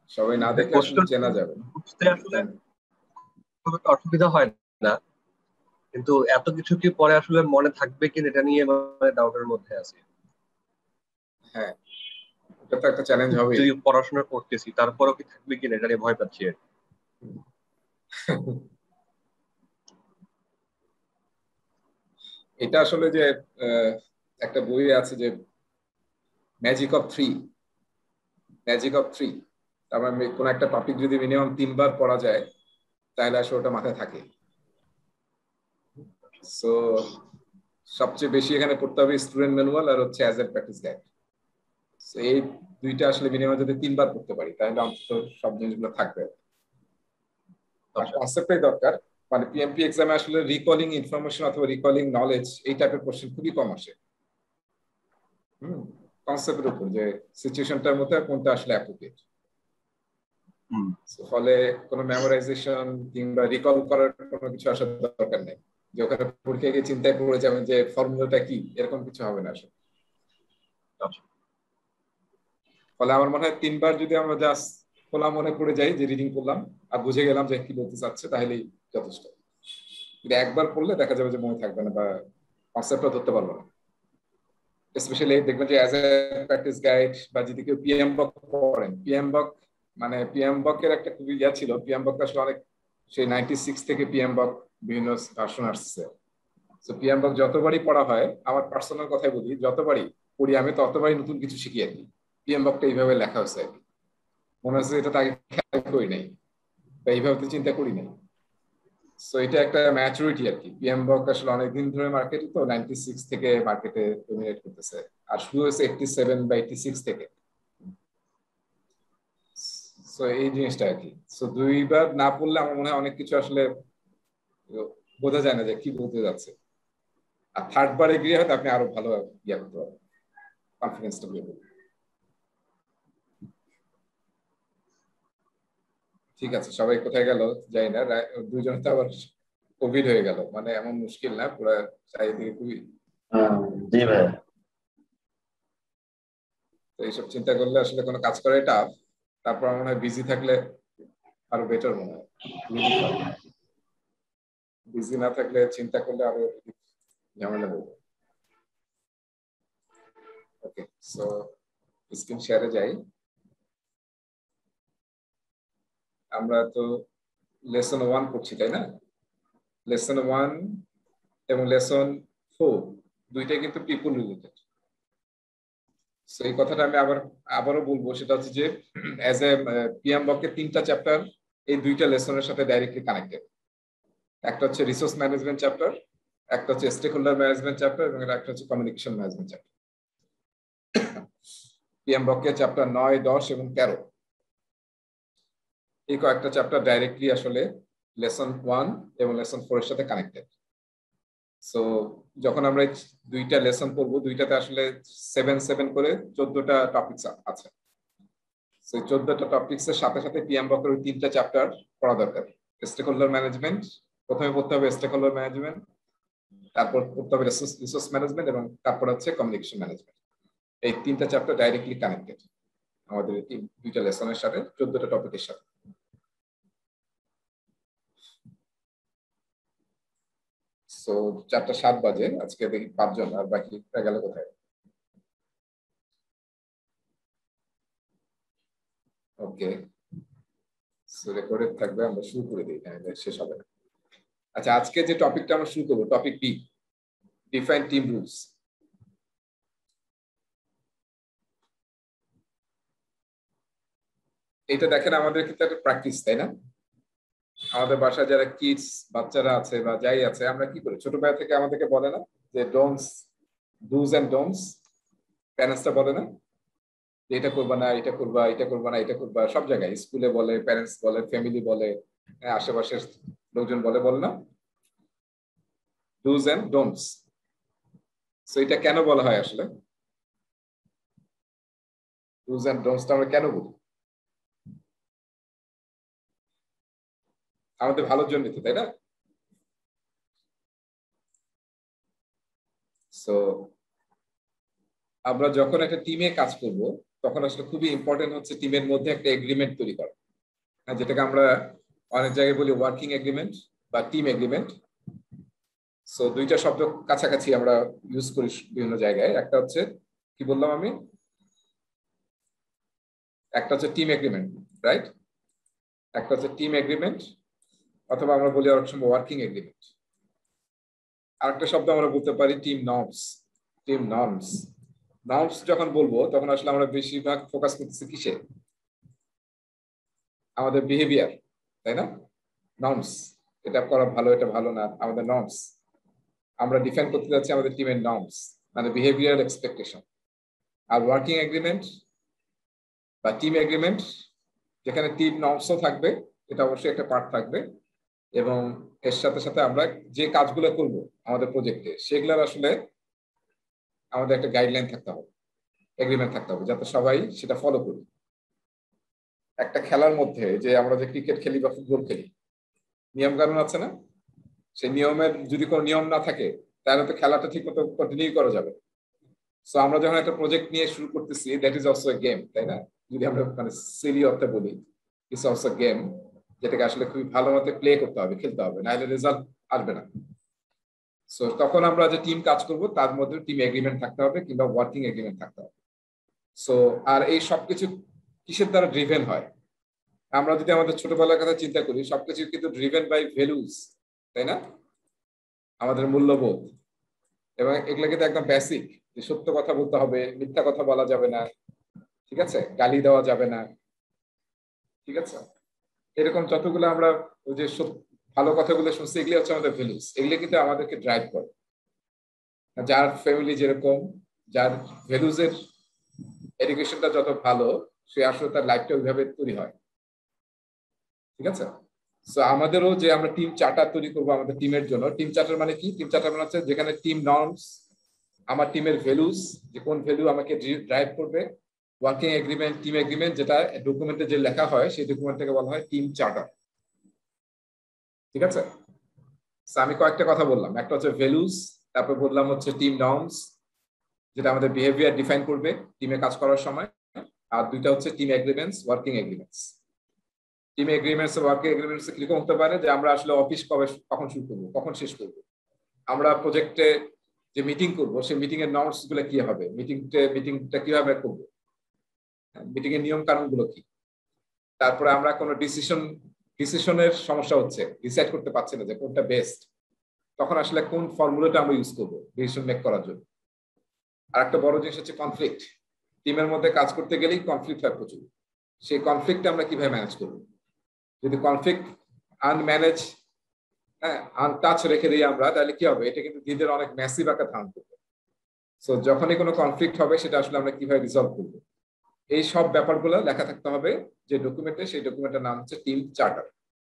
সবাই না দেখলে আসলে কোশ্চেন চেনা যাবে না, বুঝতে আসলে তাই না? খুব একটা অসুবিধা হয় না, কিন্তু এত কিছু কি পরে আসলে মনে থাকবে কিনা এটা নিয়ে মানে ডাউটের মধ্যে আছি। হ্যাঁ, এটা তো একটা চ্যালেঞ্জ হবেই। যদি পড়াশোনা করতেছি তারপরেও কি থাকবে কিনা এটা নিয়ে ভয় পাচ্ছি আর কি। এটা আসলে যে আহ, একটা বই আছে যে magic of three, magic of three. তার মানে কোনো একটা টপিক যদি মিনিমাম 3 বার পড়া যায় তাহলে আসলে ওটা মাথায় থাকে। সো সবচেয়ে বেশি এখানে পড়তে হবে স্টুডেন্ট ম্যানুয়াল আর হচ্ছে অ্যাজ এ প্র্যাকটিস গাইড। এই দুইটা আসলে মিনিমাম যদি 3 বার পড়তে পারি তাহলে অন্তত সব জিনিসগুলো থাকবে। আর আচ্ছা। কনসেপ্টটাই দরকার। মানে পিএমপি এক্সামে আসলে রিকলিং ইনফরমেশন অথবা রিকলিং নলেজ এই টাইপের কোশ্চেন খুবই কম আসে। হুম, কনসেপ্টের উপর যে সিচুয়েশনটার মধ্যে কোনটা আসলে অ্যাপ্রোপ্রিয়েট। হুম। ফলে কোনো মেমোরাইজেশন কিংবা রিকল করার কোনো কিছু আসার দরকার নেই, যে ওখানে পরীক্ষায় গিয়ে চিন্তায় পড়ে যাবেন যে ফর্মুলাটা কি, এরকম কিছু হবে না আসলে। আচ্ছা। ফলে আমার মনে হয় 3 বার যদি আমরা জাস্ট খোলা মনে পড়ে যাই যে রিডিং করলাম আর বুঝে গেলাম যে কি বলতে চাচ্ছে তাহলেই যথেষ্ট। কিন্তু একবার পড়লে দেখা যাবে যে মনে থাকবে না বা কনসেপ্টটা ধরতে পারবো না। স্পেশালি দেখবেন যে অ্যাজ এ প্র্যাকটিস গাইড বা যদি কেউ পিএম বক পড়েন, পিএম বক মানে পিএম বকের একটা খুবই ইয়া ছিল। পিএম বক আসলে অনেক সেই 96 থেকে পিএম বক বিভিন্ন ভার্সন আসছে। তো পিএম বক যতবারই পড়া হয়, আমার পার্সোনাল কথাই বলি, যতবারই পড়ি আমি ততবারই নতুন কিছু শিখি আর কি। পিএম বকটা এইভাবে লেখা হয়েছে আর কি, মনে হচ্ছে এটা তো আগে খেয়াল করি নাই বা এইভাবে তো চিন্তা করি নাই। সো এটা একটা ম্যাচুরিটি আর কি। পিএমবক আসলে অনেকদিন ধরে মার্কেটে, তো 96 থেকে মার্কেটে ডমিনেট করতেছে। আর শুরু হয়েছে 87 বা 86 থেকে। সো এই জিনিসটা আর কি। সো 2 বার না পড়লে আমার মনে হয় অনেক কিছু আসলে বোঝা যায় না যে কি বলতে যাচ্ছে। আর 3rd বারে গিয়ে হয়তো আপনি আরো ভালো ইয়া করতে পারবেন, কনফিডেন্সটা বেড়ে যাবে। ঠিক আছে, সবাই কোথায় গেল জানি না। দুজন তো আবার কোভিড হয়ে গেল, মানে এমন মুশকিল না পুরো চারিদিকে খুবই। জি ভাই। তো এইসব চিন্তা করলে আসলে কোনো কাজ করাই টাফ। তারপর আমার মনে হয় বিজি থাকলে আরো বেটার মনে হয়, রিলিফ হয়। বিজি না থাকলে চিন্তা করলে আরো ঝামেলা হবে। ওকে, সো স্ক্রিন শেয়ারে যাই। আমরা তো লেসন 1 পড়ছি তাই না? লেসন 1 এবং লেসন 4 দুইটাই কিন্তু পিপল রিলেটেড। সেই কথাটা আমি আবারও বলবো, সেটা হচ্ছে যে অ্যাজ এ পিএম বকের 3টা চ্যাপ্টার এই 2টা লেসনের সাথে ডাইরেক্টলি কানেক্টেড। একটা হচ্ছে রিসোর্স ম্যানেজমেন্ট চ্যাপ্টার, একটা হচ্ছে স্টেক হোল্ডার ম্যানেজমেন্ট চ্যাপ্টার, এবং একটা হচ্ছে কমিউনিকেশন ম্যানেজমেন্ট চ্যাপ্টার। পিএম বকের চ্যাপ্টার 9, 10 এবং 13 এই কয়েকটা চ্যাপ্টার ডাইরেক্টলি আসলে লেসন 1 এবং লেসন 4 এর সাথে কানেক্টেড। সো যখন আমরা 2টা লেসন পড়বো, দুইটাতে আসলে 7 করে 14টা টপিকস আছে। সেই 14টা টপিকস এর সাথে সাথে পিএম বকের ওই 3টা চ্যাপ্টার পড়া দরকার। স্টেক হোল্ডার ম্যানেজমেন্ট প্রথমে পড়তে হবে, স্টেক হোল্ডার ম্যানেজমেন্ট, তারপর পড়তে হবে রিসোর্স ম্যানেজমেন্ট, এবং তারপর হচ্ছে কমিউনিকেশন ম্যানেজমেন্ট। এই 3টা চ্যাপ্টার ডাইরেক্টলি কানেক্টেড আমাদের এই 2টা লেসনের সাথে, 14টা টপিকের সাথে। সো 4টা 7 বাজে, আজকে দেখি 5 জন, আর বাকিটা গেল কোথায়? ওকে, সো রেকর্ডেড থাকবে, আমরা শুরু করে দিই, শেষ হবে না। আচ্ছা, আজকে যে টপিকটা আমরা শুরু করবো, topic B, define team rules. এটা দেখেন আমাদের কিন্তু একটা প্র্যাকটিস, তাই না? আমাদের বাসায় যারা কিডস বাচ্চারা আছে বা যাই আছে, আমরা কি করি ছোটবেলা থেকে আমাদেরকে বলে না যে ডোন্টস, ডুজ এন্ড ডোন্টস। প্যারেন্টসটা বলে না যে এটা করবা না, এটা করবা, এটা করবা না, এটা করবা। সব জায়গায় স্কুলে বলে, প্যারেন্টস বলে, ফ্যামিলি বলে, আশেপাশের লোকজন বলে, বলে না ডুজ এন্ড ডোন্টস। সো এটা কেন বলা হয় আসলে? ডুজ এন্ড ডোন্টসটা আমরা কেন বলি? আমাদের ভালোর জন্য তো, তাই না? সো আমরা যখন একটা টিমে কাজ করব তখন আসলে খুবই ইম্পর্টেন্ট হচ্ছে টিমের মধ্যে একটা এগ্রিমেন্ট তৈরি করা, যেটাকে আমরা অনেক জায়গায় বলি ওয়ার্কিং এগ্রিমেন্ট বা টিম এগ্রিমেন্ট। সো দুইটা শব্দ কাছাকাছি আমরা ইউজ করি বিভিন্ন জায়গায়। একটা হচ্ছে কি বললাম আমি, একটা হচ্ছে টিম এগ্রিমেন্ট, রাইট? একটা হচ্ছে টিম এগ্রিমেন্ট, অথবা আমরা বলি অনেক সময় ওয়ার্কিং এগ্রিমেন্ট। আরেকটা শব্দ আমরা বলতে পারি team norms. Team norms, norms যখন বলবো তখন আসলে আমরা বেশিরভাগ ফোকাস করতেছি কিসে? আমাদের বিহেভিয়ার, তাই না? নর্মস, এটা করা ভালো, এটা ভালো না, আমাদের নর্মস। আমরা ডিফাইন করতে যাচ্ছি আমাদের টিমের নর্মস, মানে বিহেভিয়ারাল এক্সপেকটেশন। আর ওয়ার্কিং এগ্রিমেন্ট বা টিম এগ্রিমেন্ট, যেখানে টিম নর্মসও থাকবে, এটা অবশ্যই একটা পার্ট থাকবে, এবং এর সাথে সাথে আমরা যে কাজগুলো করব আমাদের প্রজেক্টে সেগুলোর আসলে আমাদের একটা গাইডলাইন থাকতে হবে, এগ্রিমেন্ট থাকতে হবে, যাতে সবাই সেটা ফলো করি। একটা খেলার মধ্যে যে আমরা যে ক্রিকেট খেলি বা ফুটবল খেলি, নিয়ম কানুন আছে না? সেই নিয়মের যদি কোনো নিয়ম না থাকে তাহলে তো খেলাটা ঠিক মতো কন্টিনিউ করা যাবে। সো আমরা যখন একটা প্রজেক্ট নিয়ে শুরু করতেছি, that is also a game, তাই না? যদি আমরা মানে সিলি অর্থে বলি, ইটস অলসো গেম, যেটাকে আসলে খুবই ভালো মতো প্লে করতে হবে, খেলতে হবে, নাহলে রেজাল্ট আসবে না। সো তখন আমরা যে টিম কাজ করব তার মধ্যে টিম এগ্রিমেন্ট থাকতে হবে কিংবা ওয়ার্কিং এগ্রিমেন্ট থাকতে হবে। সো আর এই সবকিছু কিসের দ্বারা ড্রিভেন হয়? আমরা যদি আমাদের ছোটবেলার কথা চিন্তা করি, সবকিছু কিন্তু ড্রিভেন বাই ভ্যালুজ, তাই না? আমাদের মূল্যবোধ, এবং এগুলো কিন্তু একদম বেসিক, যে সত্য কথা বলতে হবে, মিথ্যা কথা বলা যাবে না, ঠিক আছে, গালি দেওয়া যাবে না, ঠিক আছে, এরকম যতগুলো আমরা ওই যে ভালো কথাগুলো শুনছি, এগুলি হচ্ছে আমাদের ভ্যালুজ। এগুলি কিন্তু আমাদেরকে ড্রাইভ করে। যার ফ্যামিলি যেরকম, যার ভ্যালুজের এডুকেশনটা যত ভালো, সে আসলে তার লাইফটা ওইভাবে তৈরি হয়, ঠিক আছে? সো আমাদেরও যে আমরা টিম চার্টার তৈরি করবো আমাদের টিমের জন্য। টিম চার্টার মানে কি? টিম চার্টার মানে হচ্ছে যেখানে টিম নর্মস, আমার টিমের ভ্যালুস, যে কোন ভ্যালু আমাকে ড্রাইভ করবে, ওয়ার্কিং এগ্রিমেন্ট, টিম এগ্রিমেন্ট, যেটা ডকুমেন্টে যে লেখা হয় সেই ডকুমেন্টটাকে বলা হয় টিম চার্টার, ঠিক আছে? আমি কয়েকটা কথা বললাম, একটা হচ্ছে ভ্যালুস, তারপর বললাম হচ্ছে টিম নর্মস, যেটা আমাদের বিহেভিয়ার ডিফাইন করবে টিমে কাজ করার সময়, আর দুইটা হচ্ছে team agreements, working agreements. Team agreements, working agreements কিরকম হতে পারে? যে আমরা আসলে অফিস কখন শুরু করবো, কখন শেষ করবো, আমরা প্রজেক্টে যে মিটিং করবো সেই মিটিং এর নর্মস গুলো কি হবে, মিটিংটা কিভাবে করবো, মিটিং এর নিয়ম কানুন গুলো কি, তারপরে আমরা কোনো ডিসিশনের সমস্যা হচ্ছে, ডিসাইড করতে পারছি না যে কোনটা বেস্ট, তখন আসলে কোন ফর্মুলাটা আমরা ইউজ করবো ডিসিশন মেক করার জন্য। আর একটা বড় জিনিস হচ্ছে কনফ্লিক্ট। টিমের মধ্যে কাজ করতে গেলেই কনফ্লিক্ট হয় প্রচুর। সেই কনফ্লিক্টটা আমরা কিভাবে ম্যানেজ করবো? যদি কনফ্লিক্ট আনম্যানেজ, আনটাচ রেখে দিই আমরা, তাহলে কি হবে? এটা কিন্তু ধীরে ধীরে অনেক ম্যাসিভ আকার ধারণ করবে। সো যখনই কোনো কনফ্লিক্ট হবে সেটা আসলে আমরা কিভাবে রিজলভ করবো, এই সব ব্যাপারগুলো লেখা থাকতে হবে যে ডকুমেন্টে। সেই ডকুমেন্টের নাম হচ্ছে টিম চার্টার।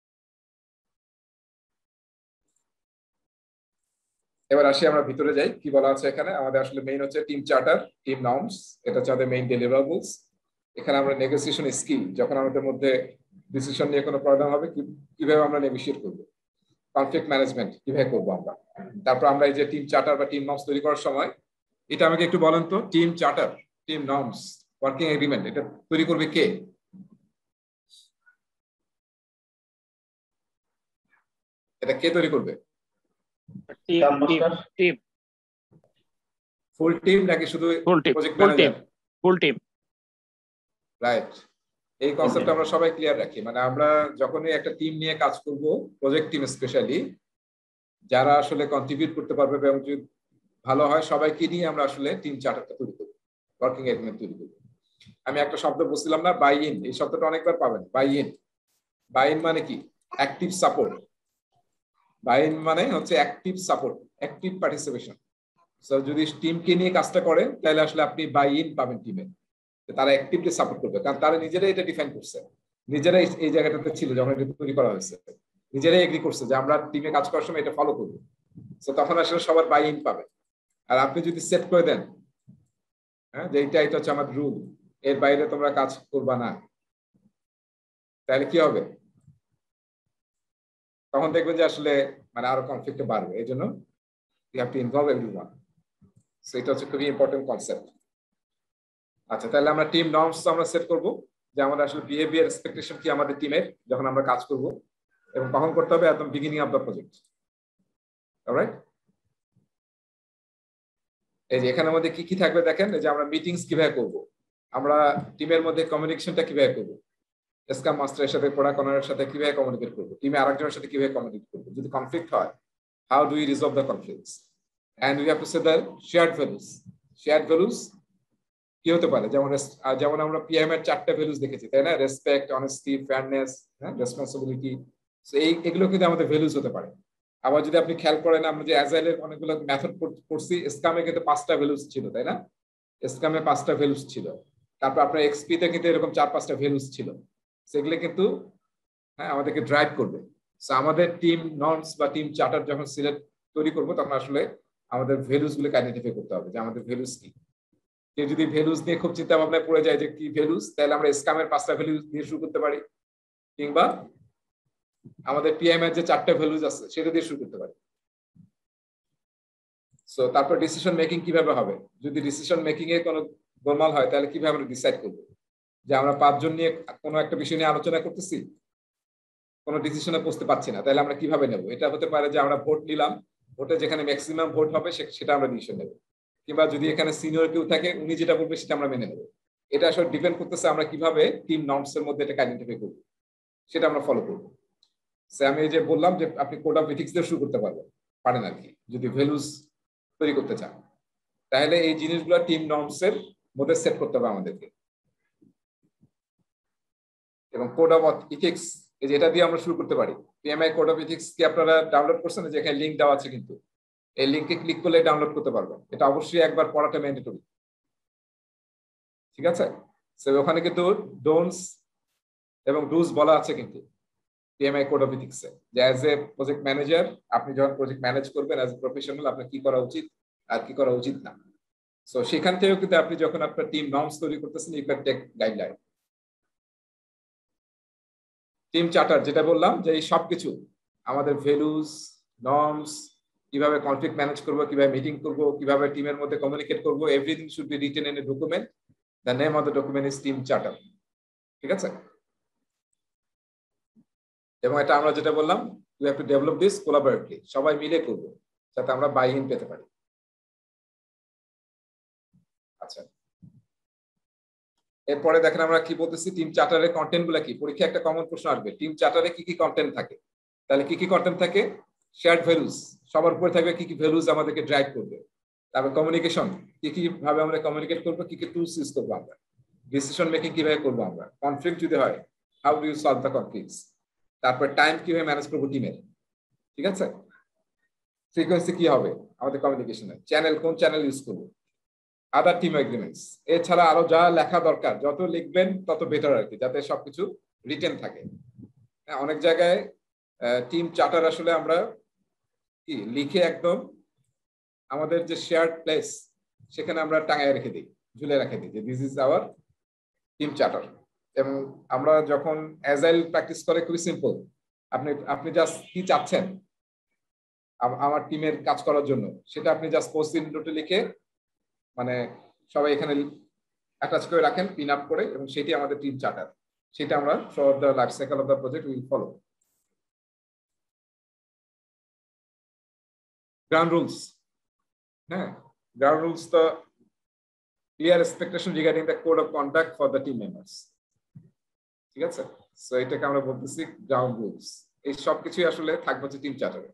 এবার আসি আমরা ভিতরে যাই, কি বলা আছে এখানে। আমাদের আসলে মেইন হচ্ছে টিম চার্টার, টিম নর্মস, এটা হচ্ছে আমাদের মেইন ডেলিভারেবলস। এখানে আমরা নেগোসিয়েশন স্কিল, যখন আমাদের মধ্যে ডিসিশন নিয়ে কোনো প্রবলেম হবে, কিভাবে আমরা নেগোসিয়েট করবো, কনফ্লিক্ট ম্যানেজমেন্ট কিভাবে করবো আমরা। তারপর আমরা এই যে টিম চার্টার বা টিম নর্মস তৈরি করার সময়, এটা আমাকে একটু বলেন তো, team charter, team norms, working agreement, এটা তৈরি করবে কে? এটা কে তৈরি করবে? ফুল টিম নাকি শুধু project manager? Full team. Right. এই কনসেপ্ট আমরা সবাই ক্লিয়ার রাখি। মানে আমরা যখনই একটা টিম নিয়ে কাজ করব, প্রজেক্ট টিম স্পেশালি, যারা আসলে কন্ট্রিবিউট করতে পারবে এবং যদি ভালো হয়, সবাইকে নিয়ে আমরা আসলে টিম চার্টারটা তৈরি করব, ওয়ার্কিং এগ্রিমেন্ট তৈরি করব। আমি একটা শব্দ বলছিলাম না, বাই ইন, এই শব্দটা অনেকবার পাবেন। বাই ইন, বাই ইন মানে কি? Active support. বাই ইন মানে হচ্ছে active support, active participation. So যদি টিমকে নিয়ে কাজটা করেন তাহলে আসলে আপনি বাই ইন পাবেন টিমে, তারা অ্যাক্টিভলি সাপোর্ট করবে, কারণ তারা নিজেরাই এটা ডিফাইন করছে, নিজেরাই এই জায়গাটাতে ছিল যখন এটা তৈরি করা হয়েছে, নিজেরাই এগ্রি করছে যে আমরা টিমে কাজ করার সময় এটা ফলো করবো। তো তখন আসলে সবার বাই ইন পাবে। আর আপনি যদি সেট করে দেন, হ্যাঁ, যে এটা হচ্ছে আমার রুল, এর বাইরে তোমরা কাজ করবা না, তাহলে কি হবে? তখন দেখবেন যে আসলে মানে আরো কনফ্লিক্ট বাড়বে। এই জন্য you have to involve everyone. So এটা হচ্ছে খুবই ইম্পর্টেন্ট কনসেপ্ট। আচ্ছা, তাহলে আমরা টিম নর্মস আমরা সেট করব যে আমাদের আসলে বিহেভিয়ার এক্সপেকটেশন কি আমাদের টিমের যখন আমরা কাজ করব, এবং কখন করতে হবে, একদম beginning of the project. Alright, এই যে এখানের মধ্যে কি কি থাকবে দেখেন, এই যে আমরা মিটিংস কিভাবে করব, আমরা টিমের মধ্যে কমিউনিকেশনটা কিভাবে করব, স্ক্রাম মাস্টারের সাথে প্রোডাক্ট ওনারের সাথে কিভাবে কমিউনিকেট করবো, টিমে আরেকজনের সাথে কিভাবে কমিউনিকেট করবো, যদি কনফ্লিক্ট হয় how do we resolve the conflicts, and we have to say the shared values. Shared values কি হতে পারে, যেমন আমরা পিএম এর 4টা ভ্যালুস দেখেছি, তাই না? Respect, honesty, fairness, responsibility. এইগুলো কিন্তু আমাদের ভ্যালুস হতে পারে। আবার যদি আপনি খেয়াল করেন, আমরা যে অ্যাজাইলের অনেকগুলো মেথড করছি, স্কামে কিন্তু 5টা ভ্যালুস ছিল, তাই না? স্কামে 5টা ভ্যালুস ছিল। তারপর আপনার এক্সপি তে কিন্তু এরকম 4-5টা ভ্যালুস ছিল। সেগুলো কিন্তু আমাদেরকে ড্রাইভ করবে। আমাদের টিম নর্মস বা টিম চার্টার যখন সিলেক্ট তৈরি করবো, তখন আসলে আমাদের ভ্যালুস গুলোকে আইডেন্টিফাই করতে হবে যে আমাদের ভ্যালুস কি। কেউ যদি ভ্যালুস নিয়ে খুব চিন্তা ভাবনায় পড়ে যায় যে কি ভ্যালুস, তাহলে আমরা স্কামের 5টা ভ্যালু দিয়ে শুরু করতে পারি, কিংবা আমাদের পিএম এর যে 4টা ভ্যালুস আছে সেটা দিয়ে শুরু করতে পারি। সো তারপর ডিসিশন মেকিং কিভাবে হবে, যদি ডিসিশন মেকিং এ কোনো গোলমাল হয়, তাহলে কিভাবে আমরা ডিসাইড করবো যে আমরা 5 জন নিয়ে কোনো একটা বিষয় নিয়ে আলোচনা করতেছি, কোনো ডিসিশনে পৌঁছতে পারছি না, তাহলে আমরা কিভাবে নেব? এটা হতে পারে যে আমরা ভোট নিলাম, ভোটে যেখানে ম্যাক্সিমাম ভোট হবে সেটা আমরা ডিসিশন নেব, কিংবা যদি এখানে সিনিয়র কেউ থাকে উনি যেটা বলবে সেটা আমরা মেনে নেব। এটা আসলে ডিপেন্ড করতেছে আমরা কিভাবে টিম নর্মস এর মধ্যে এটাকে আইডেন্টিফাই করব, সেটা আমরা ফলো করব। আমি এই যে বললাম যে আপনি কোড অফ এথিক্স দিয়ে শুরু করতে পারেন আর কি, যদি ভ্যালুস তৈরি করতে চান, তাহলে এই জিনিসগুলো টিম নর্মস এর মধ্যে সেট করতে হবে আমাদেরকে। এবং কোড অফ ইথিক্স, এই যে এটা দিয়ে আমরা শুরু করতে পারি। পিএমআই কোড অফ ইথিক্স কি আপনারা ডাউনলোড করছেন? যে এখানে লিংক দেওয়া আছে, কিন্তু এই লিংকে ক্লিক করলে ডাউনলোড করতে পারবেন। এটা অবশ্যই একবার পড়াটা ম্যান্ডেটরি, ঠিক আছে? ওখানে কিন্তু ডোন্টস এবং ডুজ বলা আছে কিন্তু পিএমআই কোড অফ ইথিক্সে, যে অ্যাজ এ প্রজেক্ট ম্যানেজার আপনি যখন প্রজেক্ট ম্যানেজ করবেন অ্যাজ এ প্রফেশনাল, আপনার কি করা উচিত আর কি করা উচিত না। সো সেখান থেকেও কিন্তু আপনি যখন আপনার টিম নর্মস তৈরি করতেছেন, you can take guideline. Team charter যেটা বললাম, যে এই সবকিছু আমাদের ভ্যালুস, নর্মস, কিভাবে কনফ্লিক্ট ম্যানেজ করব, কিভাবে মিটিং করব, কিভাবে টিমের মধ্যে কমিউনিকেট করব, everything should be written in a document. The name of the document is team charter, ঠিক আছে? এবং এটা আমরা যেটা বললাম, we have to develop this collaboratively, সবাই মিলে করব যাতে আমরা বাই ইন পেতে পারি। আচ্ছা, এরপরে দেখেন আমরা কি বলতেছি, টিম চার্টারের কন্টেন্ট গুলা কি। পরীক্ষা একটা কমন প্রশ্ন আসবে, টিম চার্টারে কি কি কন্টেন্ট থাকে। তাহলে কি কি কন্টেন্ট থাকে? শেয়ার্ড ভ্যালুস, সবার উপরে থাকবে কি কি ভ্যালুস আমাদেরকে ড্রাইভ করবে। তারপর কমিউনিকেশন, কি কি ভাবে আমরা কমিউনিকেট করবো, কি কি টুলস ইউজ করবো আমরা। ডিসিশন মেকিং কিভাবে করবো আমরা। কনফ্লিক্ট যদি হয়, how do you solve the conflicts. তারপর টাইম কিভাবে ম্যানেজ করবো টিমের, ঠিক আছে? ফ্রিকোয়েন্সি কি হবে আমাদের কমিউনিকেশনের, চ্যানেল কোন চ্যানেল ইউজ করবো, আদার টিম এগ্রিমেন্টস। এছাড়া আরো যা লেখা দরকার, যত লিখবেন তত বেটার আর কি, যাতে সবকিছু রিটেন থাকে। অনেক জায়গায় টিম চার্টার আসলে আমরা কি লিখে একদম আমাদের যে শেয়ার্ড প্লেস সেখানে আমরা টাঙায় রেখে দিই, ঝুলে রেখে দিই যে this is our team charter. এবং আমরা যখন অ্যাজাইল প্র্যাকটিস করে, খুবই সিম্পল, আপনি জাস্ট কি চাচ্ছেন আমার টিমের কাজ করার জন্য, সেটা আপনি জাস্ট পোস্ট-ইট নোটে লিখে মানে সবাই এখানে অ্যাটাচ করে রাখেন, পিন আপ করে, এবং সেটি আমাদের টিম চার্টার। সেটা আমরা throughout the life cycle of the project will follow. Ground rules, ground rules তো clear expectation regarding the code of conduct for the team members, ঠিক আছে? সো এটাকে আমরা বলতেছি গ্রাউন্ড রুলস। এই সব কিছুই আসলে থাকবে হচ্ছে টিম চার্টারে।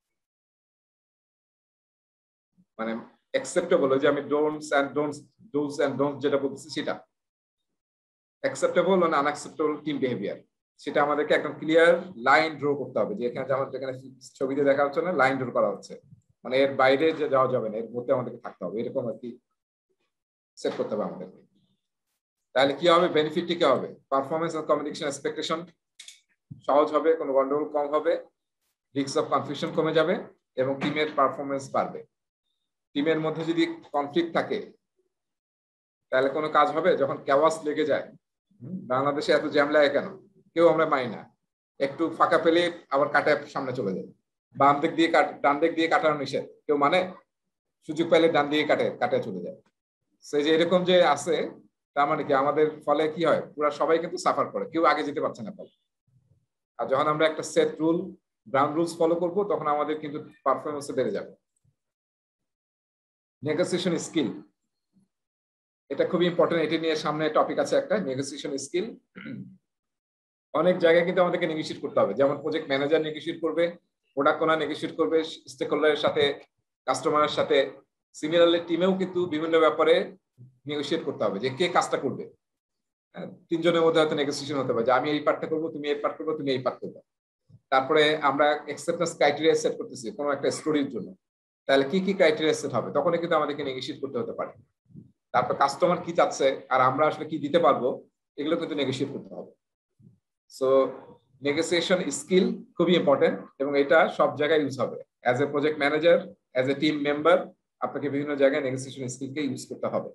মানে অ্যাকসেপ্টেবল, যে আমি ডোন্টস এন্ড ডোন্টস যেটা বলতেছি সেটা অ্যাকসেপ্টেবল আর আনঅ্যাকসেপ্টেবল টিম বিহেভিয়ার, সেটা আমাদেরকে একদম ক্লিয়ার লাইন ড্র করতে হবে। যে এখানে যেমন এখানে ছবিতে দেখা হচ্ছে না, লাইন ড্র করা হচ্ছে, মানে এর বাইরে যে যাওয়া যাবে না, এর মধ্যে আমাদেরকে থাকতে হবে, এরকম আর কি সেট করতে হবে আমাদেরকে। তাহলে কি হবে, বেনিফিট কি হবে, পারফরমেন্স আর কমিউনিকেশন এক্সপেকটেশন সহজ হবে, কোনো গন্ডগোল কম হবে, রিস্ক অফ কনফিউশন কমে যাবে, এবং টিমের পারফরমেন্স বাড়বে। টিমের মধ্যে যদি কনফ্লিক্ট থাকে তাহলে কোনো কাজ হবে? যখন ক্যাওয়াস লেগে যায়, বাংলাদেশে এত জ্যাম লাগে কেন কেউ আমরা মানি না, একটু ফাঁকা পেলে আবার কাটায় সামনে চলে যায়, বাম দিক দিয়ে ডান দিক দিয়ে কাটানো নিষেধ, কেউ মানে সুযোগ পেলে ডান দিয়ে কাটায় চলে যায়। সেই যে এরকম যে আছে, তার মানে কি আমাদের ফলে কি হয়, পুরো সবাই কিন্তু সাফার করে, কেউ আগে যেতে পারছে না ফলে। আর যখন আমরা একটা set rule, ground rules follow করবো, তখন আমাদের কিন্তু পারফরমেন্স বেড়ে যাবে। নেগোসিয়েশন স্কিল, এটা খুবই ইম্পর্টেন্ট। এটা নিয়ে সামনে টপিক আছে একটা, নেগোসিয়েশন স্কিল। অনেক জায়গায় কিন্তু আমাদেরকে নেগোশিয়েট করতে হবে, যেমন প্রজেক্ট ম্যানেজার নেগোশিয়েট করবে, প্রোডাক্ট ওনার নেগোশিয়েট করবে স্টেক হোল্ডারের সাথে, কাস্টমারের সাথে। সিমিলারলি টিমেও কিন্তু বিভিন্ন ব্যাপারে নেগোশিয়েট করতে হবে যে কে কাজটা করবে। তিনজনের মধ্যে হয়তো নেগোসিয়েশন হতে পারে যে আমি এই পার্টটা করবো, তুমি এই পার্ট করবো, তুমি এই পার্ট করবে। তারপরে আমরা অ্যাকসেপ্টেন্স ক্রাইটেরিয়া সেট করতেছি কোনো একটা স্টোরির জন্য, তাহলে কি কি ক্রাইটেরিয়া সেট হবে, তখনই কিন্তু আমাদেরকে নেগোশিয়েট করতে হতে পারে। তারপর কাস্টমার কি চাচ্ছে আর আমরা আসলে কি দিতে পারবো, এগুলো কিন্তু নেগোশিয়েট করতে হবে। সো নেগোসিয়েশন স্কিল খুবই ইম্পর্টেন্ট, এবং এটা সব জায়গায় ইউজ হবে। As a project manager, as a team member, আপনাকে বিভিন্ন জায়গায় নেগোসিয়েশন স্কিলকে ইউজ করতে হবে।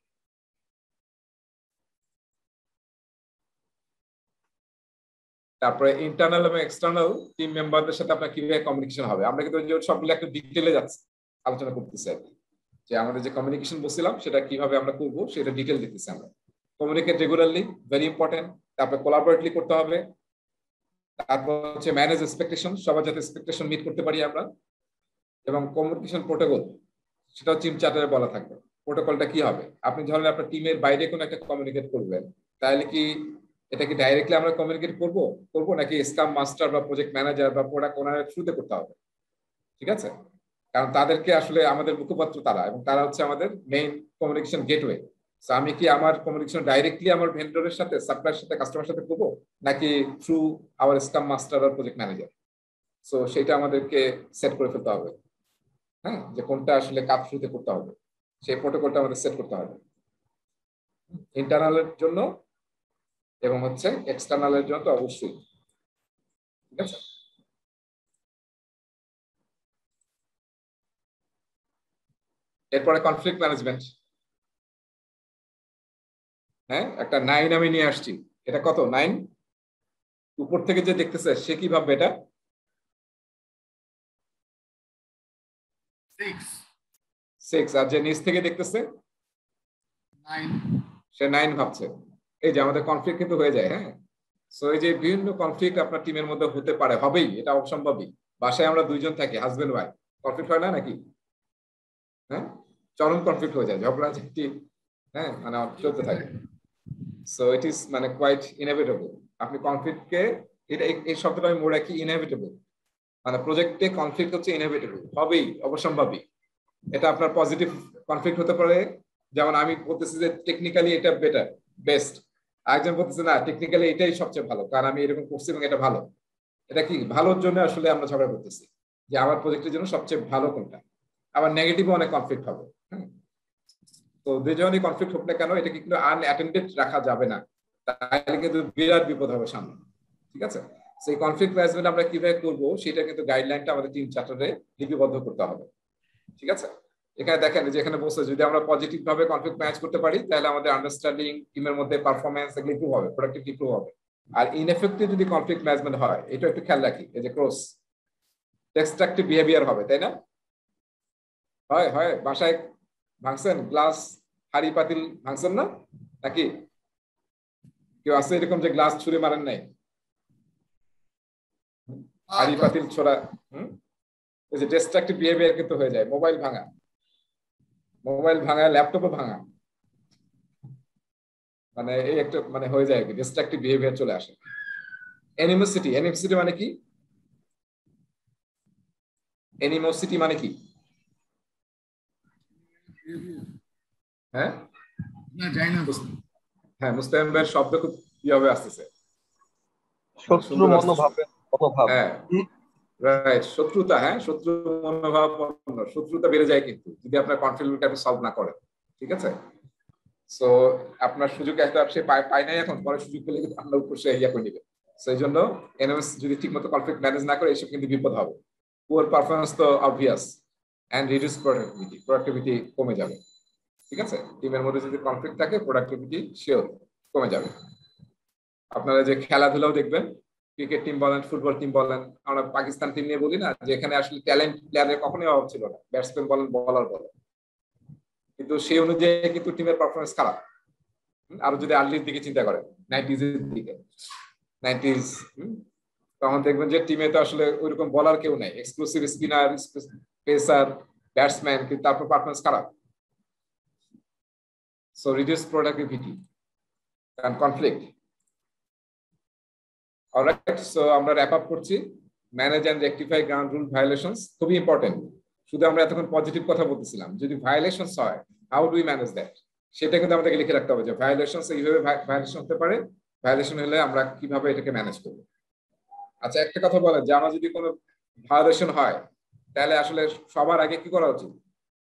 তারপরে ইন্টারনাল এবং এক্সটার্নাল টিম মেম্বারদের সাথে আপনার কিভাবে কমিউনিকেশন হবে, আমরা কিন্তু সবগুলো একটু ডিটেলে যাচ্ছি, আলোচনা করতেছি আর কি, যে আমাদের যে কমিউনিকেশন বলছিলাম সেটা কিভাবে আমরা করবো সেটা ডিটেল দিতেছি আমরা। Communicate regularly, very important. তারপরে কোলাবোরেটলি করতে হবে। তারপর হচ্ছে ম্যানেজ এক্সপেকটেশন, সবার যাতে এক্সপেকটেশন মিট করতে পারি আমরা। এবং কমিউনিকেশন প্রোটোকল, সেটাও টিম চার্টারে বলা থাকবে। প্রোটোকলটা কি হবে, আপনি ধরেন আপনার টিমের বাইরে কোনো একটা কমিউনিকেট করবেন, তাহলে কি এটা কি ডাইরেক্টলি আমরা কমিউনিকেট করবো নাকি স্ক্রাম মাস্টার বা প্রজেক্ট ম্যানেজার বা প্রোডাক্ট ওনারের থ্রুতে করতে হবে? ঠিক আছে, কারণ তাদেরকে আসলে আমাদের মুখপাত্র তারা, এবং তারা হচ্ছে আমাদের মেইন কমিউনিকেশন গেটওয়ে। আমি কি আমার কমিউনিকেশন ডাইরেক্টলি আমার ভেন্ডরের সাথে, সাপ্লায়ারের সাথে, কাস্টমারের সাথে করবো, নাকি থ্রু আওয়ার স্ক্রাম মাস্টার আর প্রজেক্ট ম্যানেজার? সো সেটা আমাদেরকে সেট করে ফেলতে হবে, হ্যাঁ, যে কোনটা আসলে কার থ্রুতে করতে হবে, সেই প্রোটোকলটা আমাদের সেট করতে হবে ইন্টারনালের জন্য, এবং হচ্ছে এক্সটার্নালের জন্য তো অবশ্যই। ঠিক আছে, এরপরে কনফ্লিক্ট ম্যানেজমেন্ট। হ্যাঁ, একটা 9 আমি নিয়ে আসছি। এটা কত 9? উপর থেকে যে দেখতেছে সে কি ভাববে এটা? 6। আর যে নিচ থেকে দেখতেছে সে 9 ভাবছে। এই যে আমাদের কনফ্লিক্ট কিন্তু হয়ে যায়। হ্যাঁ, সো এই যে বিভিন্ন কনফ্লিক্ট আপনার টিমের মধ্যে হতে পারে, হবেই, এটা অসম্ভবই। বাসায় আমরা দুইজন থাকি, হাজবেন্ড ওয়াইফ, কনফ্লিক্ট হয় না নাকি? হ্যাঁ, চরম কনফ্লিক্ট হয়ে যায়, ঝগড়া ঝাঁটি, হ্যাঁ, মানে চলতে থাকে। সো ইট ইজ মানে কোয়াইট ইনএভিটেবল। আপনি কনফ্লিক্টকে, এটা এই শব্দটা আমি মনে রাখি, ইনএভিটেবল। মানে প্রজেক্টে কনফ্লিক্ট হচ্ছে ইনএভিটেবল, হবেই, অবশ্যম্ভাবী। এটা আপনার পজিটিভ কনফ্লিক্ট হতে পারে, যেমন আমি বলতেছি যে টেকনিক্যালি এটা বেটার, বেস্ট, আরেকজন বলতেছে না টেকনিক্যালি এটাই সবচেয়ে ভালো, কারণ আমি এরকম করছি এবং এটা ভালো। এটা কি ভালোর জন্য আসলে আমরা ঝগড়া করতেছি, যে আমার প্রজেক্টের জন্য সবচেয়ে ভালো কোনটা। আবার নেগেটিভ অনেক কনফ্লিক্ট হবে। হ্যাঁ, তো দুজনই কনফ্লিক্ট হোক না কেন, এটাকে কিন্তু আনঅ্যাটেন্ডেড রাখা যাবে না, তাহলে কিন্তু বিরাট বিপদ হবে সামনে। ঠিক আছে, সেই কনফ্লিক্ট ম্যানেজমেন্ট আমরা কিভাবে করবো সেটা কিন্তু গাইডলাইনটা আমাদের টিম চার্টারে লিপিবদ্ধ করতে হবে। ঠিক আছে, এখানে দেখেন যে এখানে বলছে যদি আমরা পজিটিভ ভাবে কনফ্লিক্ট ম্যানেজ করতে পারি, তাহলে আমাদের আন্ডারস্ট্যান্ডিং, টিমের মধ্যে পারফরমেন্স এগুলো ইমপ্রুভ হবে, প্রোডাক্টিভিটি ইমপ্রুভ হবে। আর ইনএফেক্টিভ যদি কনফ্লিক্ট ম্যানেজমেন্ট হয়, এটা একটু খেয়াল রাখি, এই যে ক্রস ডিস্ট্রাকটিভ বিহেভিয়ার হবে, তাই না? হয় হয়, বাসায় ভাঙছেন গ্লাস, হাড়ি পাতিল ভাঙছেন না নাকি? কেউ আছে এরকম যে গ্লাস ছুঁড়ে মারেন নাই? হাড়ি পাতিল ছোড়া, এই যে ডিস্ট্রাকটিভ বিহেভিয়ার কিন্তু হয়ে যায়। মোবাইল ভাঙা, ল্যাপটপও ভাঙা, মানে এই একটা মানে হয়ে যায়, ডিস্ট্রাকটিভ বিহেভিয়ার চলে আসে। অ্যানিমোসিটি মানে কি? অ্যানিমোসিটি মানে কি? হ্যাঁ, না জানি না। হ্যাঁ, মুস্তাহিম ভাইয়ের শব্দ খুব কিভাবে আসতেছে, শত্রু মনোভাব। হ্যাঁ রাইট, শত্রুতা। হ্যাঁ, শত্রু মনোভাব, শত্রুতা বেড়ে যায় কিন্তু যদি আপনার কনফ্লিক্টটা আপনি সলভ না করেন। ঠিক আছে, সো আপনার সুযোগ একটা সে পায় নাই, এখন পরে সুযোগ পেলে কিন্তু আপনার উপর সে ইয়া করে নিবে। সেই জন্য এনএমএস যদি ঠিকমতো কনফ্লিক্ট ম্যানেজ না করে, এসব কিন্তু বিপদ হবে। পুয়ার পারফরমেন্স তো অবভিয়াস, এন্ড রিডিউস প্রোডাক্টিভিটি কমে যাবে। ঠিক আছে, টিমের মধ্যে যদি কনফ্লিক্ট থাকে, প্রোডাক্টিভিটি শিওর কমে যাবে। আপনারা যে খেলাধুলাও দেখবেন, ক্রিকেট টিম বলেন, ফুটবল টিম বলেন, আমরা পাকিস্তান টিম নিয়ে বলি না যে এখানে আসলে ট্যালেন্ট প্লেয়ারের কখনোই অভাব ছিল না, ব্যাটসম্যান বলেন, বলার বলেন, কিন্তু সেই অনুযায়ী কিন্তু টিমের পারফরমেন্স খারাপ। আরো যদি আর্লির দিকে চিন্তা করেন 90s এর দিকে 90s, তখন দেখবেন যে টিমে তো আসলে ওইরকম বলার কেউ নাই, এক্সক্লুসিভ স্পিনার, পেসার, ব্যাটসম্যান, কিন্তু তারপর পারফরমেন্স খারাপ। So reduce productivity and conflict. Alright, so আমরা wrap up করছি। Manage and rectify ground rule violations, খুবই ইম্পর্টেন্ট। শুধু আমরা এতক্ষণ পজিটিভ কথা বলতেছিলাম, যদি ভায়োলেশনস হয় how do we manage that, সেটা কিন্তু আমাদেরকে লিখে রাখতে হবে যে ভায়োলেশনস এইভাবে ভায়োলেশন হতে পারে, ভায়োলেশন হলে আমরা কিভাবে এটাকে ম্যানেজ করব। আচ্ছা, একটা কথা বলেন যে আমার যদি কোনো ভায়োলেশন হয় তাহলে আসলে সবার আগে কি করা উচিত?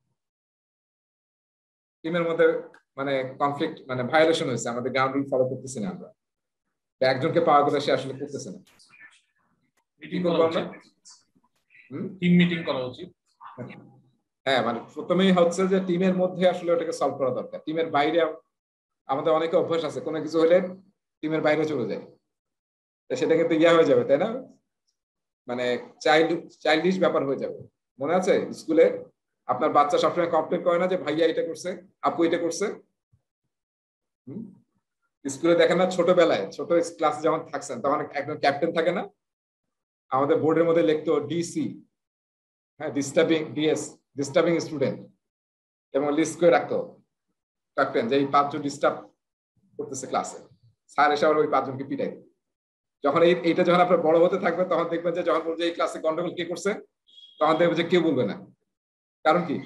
টিমের মধ্যে মানে কনফ্লিক্ট, মানে ভায়োলেশন হয়েছে, আমাদের গ্রাউন্ড রুল ফলো করতেছি না আমরা, একজনকে পাওয়া গেলে সে আসলে করতেছে না, মিটিং করা উচিত, টিম মিটিং করা উচিত। হ্যাঁ, মানে প্রথমেই হচ্ছে যে টিমের মধ্যে আসলে ওটাকে সলভ করা দরকার। টিমের বাইরে আমাদের অনেকে অভ্যাস আছে, কোনো কিছু হলে টিমের বাইরে চলে যায়, সেটা কিন্তু ইয়া হয়ে যাবে, তাই না? মানে চাইল্ডিশ ব্যাপার হয়ে যাবে। মনে আছে স্কুলে আপনার বাচ্চা সবসময় কমপ্লেন করে না যে ভাইয়া এটা করছে, আপু এটা করছে? স্কুলে দেখেন না, ছোটবেলায় ছোট ক্লাসে যখন থাকছেন তখন একজন ক্যাপ্টেন থাকে না, আমাদের বোর্ডের মধ্যে লিখতো ডিসি, হ্যাঁ, ডিস্টার্বিং স্টুডেন্ট, এবং লিস্ট করে রাখতো ক্যাপ্টেন যে এই 5 জন ডিস্টার্ব করতেছে ক্লাসে, স্যার এসে ওই 5 জনকে পিটাই। যখন এইটা যখন আপনার বড় হতে থাকবে তখন দেখবেন যে যখন বলছে এই ক্লাসে গন্ডগোল কে করছে, তখন দেখবেন যে কেউ বলবে না। কারণ কি?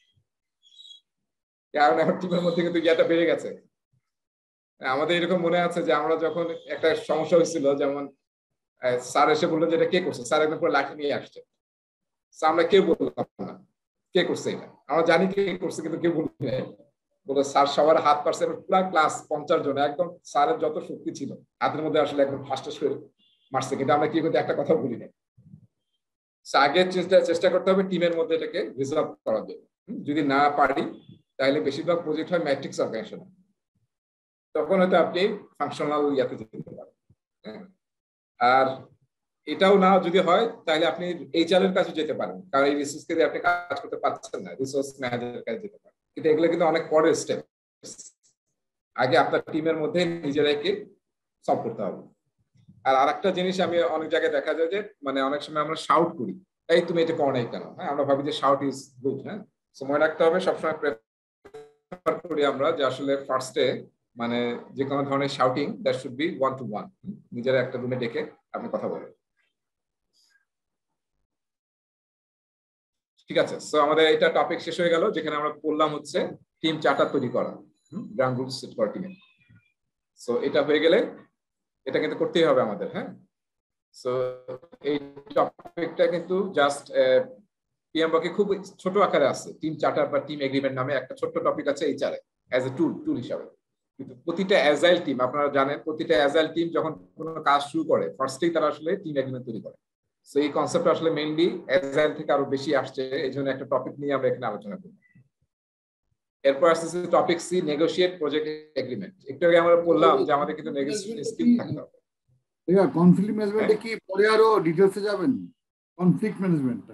কারণ এখন টিমের মধ্যে কিন্তু ইয়াটা বেড়ে গেছে। আমাদের এরকম মনে আছে যে আমরা যখন একটা সমস্যা হয়েছিল, যেমন স্যার এসে বললো যে এটা কে করছে, স্যার একদম পুরো লাঠি নিয়ে আসছে, আমরা কেউ বললাম না কে করছে এটা, আমরা জানি কে করছে কিন্তু কেউ বলি না। বলে স্যার সবার হাত পারছে, পুরো ক্লাস 50 জন, একদম স্যারের যত শক্তি ছিল হাতের মধ্যে আসলে একদম ফাস্টাস করে মারছে, কিন্তু আমরা কি কিন্তু একটা কথা বলি না। আগে চেষ্টা করতে হবে টিমের মধ্যে এটাকে রিজলভ করার জন্য। যদি না পারি তাহলে বেশিরভাগ প্রজেক্ট হয় ম্যাট্রিক্স অর্গানাইজেশন, তখন হয়তো আপনি ফাংশনাল ইয়াতে যেতে পারেন। আর এটাও না যদি হয় তাহলে আপনি এইচআর এর কাছে যেতে পারেন, কারণ এই রিসোর্স কে আপনি কাজ করতে পারছেন না, রিসোর্স ম্যানেজারের কাছে যেতে পারেন। কিন্তু এগুলো কিন্তু অনেক পরের স্টেপ, আগে আপনার টিমের মধ্যে নিজেরাকে সলভ করতে হবে। আর আরেকটা জিনিস আমি অনেক জায়গায় দেখা যায় যে মানে অনেক সময় আমরা শাউট করি, এই তুমি এটা করো নাই কেন, হ্যাঁ, আমরা ভাবি যে শাউট ইজ গুড। হ্যাঁ, সময় রাখতে হবে, সবসময় প্রেফার করি আমরা যে আসলে ফার্স্টে মানে যে কোনো ধরনের shouting that should be 1-to-1, নিজেরা একটা রুমে ডেকে আপনি কথা বলেন। ঠিক আছে, সো আমাদের এটা টপিক শেষ হয়ে গেল, যেখানে আমরা বললাম হচ্ছে টিম চার্টার তৈরি করা, গ্রাউন্ড রুলস সেট করা টিমে। সো এটা হয়ে গেলে এটা কিন্তু করতেই হবে আমাদের। হ্যাঁ, সো এই টপিকটা কিন্তু জাস্ট পিএমবকে খুব ছোট আকারে আছে, টিম চার্টার বা টিম এগ্রিমেন্ট নামে একটা ছোট্ট টপিক আছে এইচআরএ অ্যাজ এ টুল হিসাবে। কিন্তু প্রতিটা অ্যাজাইল টিম, আপনারা জানেন প্রতিটা অ্যাজাইল টিম যখন কোনো কাজ শুরু করে ফার্স্টেই তারা আসলে টিম এগ্রিমেন্ট তৈরি করে। সো এই কনসেপ্ট আসলে মেইনলি অ্যাজাইল থেকে আরো বেশি আসছে, এই জন্য একটা টপিক নিয়ে আমরা এখানে আলোচনা করব। এরপর আসছে topic C, negotiate project agreement. একটু আগে আমরা বললাম যে আমাদের কিন্তু নেগোশিয়েশন স্কিল থাকতে হবে। কনফ্লিক্ট ম্যানেজমেন্টে কি পরে আরো ডিটেইলসে যাবেন? কনফ্লিক্ট ম্যানেজমেন্টটা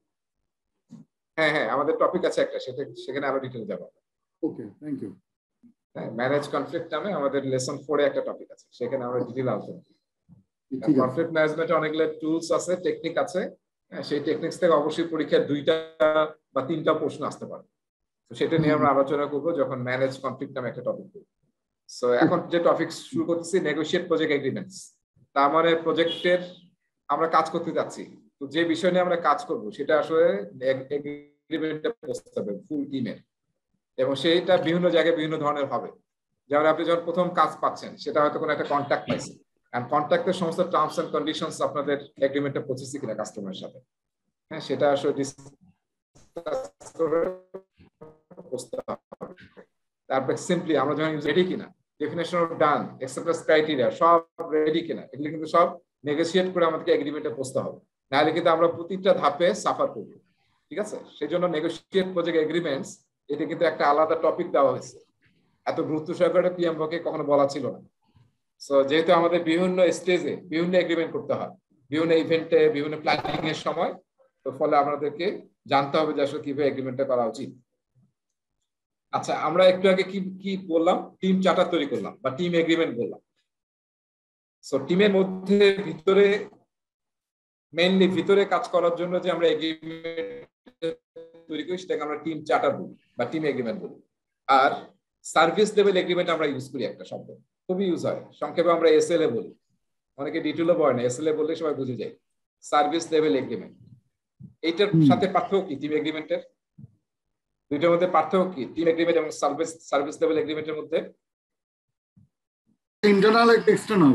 হ্যাঁ, আমাদের টপিক আছে একটা, সেখানে আরো ডিটেইল যাব। Okay, thank you. Manage conflict নামে আমাদের লেসন 4 এ একটা টপিক আছে, সেখানে আমরা ডিটেইল আলোচনা করব। কনফ্লিক্ট ম্যানেজমেন্টে অনেকগুলো টুলস আছে, টেকনিক আছে। সেই টেকনিক্স থেকে অবশ্যই পরীক্ষায় 2টা বা 3টা প্রশ্ন আসতে পারে, তো সেটা নিয়ে আমরা আলোচনা করব যখন ম্যানেজ কনফ্লিক্ট নামে একটা টপিক করব। সো এখন যে টপিক শুরু করতেছি, নেগোশিয়েট প্রজেক্ট এগ্রিমেন্টস। তার মানে প্রজেক্টের আমরা কাজ করতে যাচ্ছি, তো যে বিষয় নিয়ে আমরা কাজ করব সেটা আসলে এগ্রিমেন্টে পৌঁছতে হবে ফুল টিমের, এবং সেটা বিভিন্ন জায়গায় বিভিন্ন ধরনের হবে। যেমন আপনি যখন প্রথম কাজ পাচ্ছেন সেটা হয়তো কোনো একটা কন্ট্রাক্ট পাইছেন, এন্ড কন্ট্রাক্টের সমস্ত টার্মস এন্ড কন্ডিশনস আপনাদের এগ্রিমেন্টে পৌঁছেছে কিনা কাস্টমারের সাথে, হ্যাঁ, সেটা আসলে ডিসকাস করে বুঝতে হবে। তারপর সিম্পলি আমরা যখন রেডি কিনা, definition of done, acceptance criteria সব রেডি কিনা, এগুলো কিন্তু সব নেগোশিয়েট করে আমাদেরকে এগ্রিমেন্টে পৌঁছতে হবে, নাহলে কিন্তু আমরা প্রতিটা ধাপে সাফার করব। ঠিক আছে, সেই জন্য নেগোশিয়েট প্রজেক্ট এগ্রিমেন্টস এটা কিন্তু একটা আলাদা টপিক দেওয়া হয়েছে, এত গুরুত্ব সহকারে পিএমবকে কখনো বলা ছিল না। সো যেহেতু আমাদের বিভিন্ন স্টেজে বিভিন্ন এগ্রিমেন্ট করতে হয়, বিভিন্ন ইভেন্টে, বিভিন্ন প্ল্যানিং এর সময়, তো ফলে আমাদেরকে জানতে হবে যে আসলে কিভাবে এগ্রিমেন্টটা করা উচিত। আচ্ছা, আমরা একটু আগে কি কি বললাম, টিম চার্টার তৈরি করলাম বা টিম এগ্রিমেন্ট বললাম। সো টিমের মধ্যে ভিতরে মেইনলি ভিতরে কাজ করার জন্য যে আমরা এগ্রিমেন্ট তৈরি করি সেটাকে আমরা টিম চার্টার বলি বা টিম এগ্রিমেন্ট বলি। আর সার্ভিস লেভেল এগ্রিমেন্ট আমরা ইউজ করি, একটা শব্দ খুবই ইউজ হয়, সংক্ষেপে আমরা এসএলএ বলি। অনেকে ডিটেলও বলে না, এসএলএ বললে সবাই বুঝে যায়। সার্ভিস লেভেল এগ্রিমেন্ট, এইটার সাথে পার্থক্য কি টিম এগ্রিমেন্টের? দুইটার মধ্যে পার্থক্য কি টিম এগ্রিমেন্ট এবং সার্ভিস লেভেল এগ্রিমেন্টের মধ্যে? ইন্টারনাল একটা এক্সটার্নাল।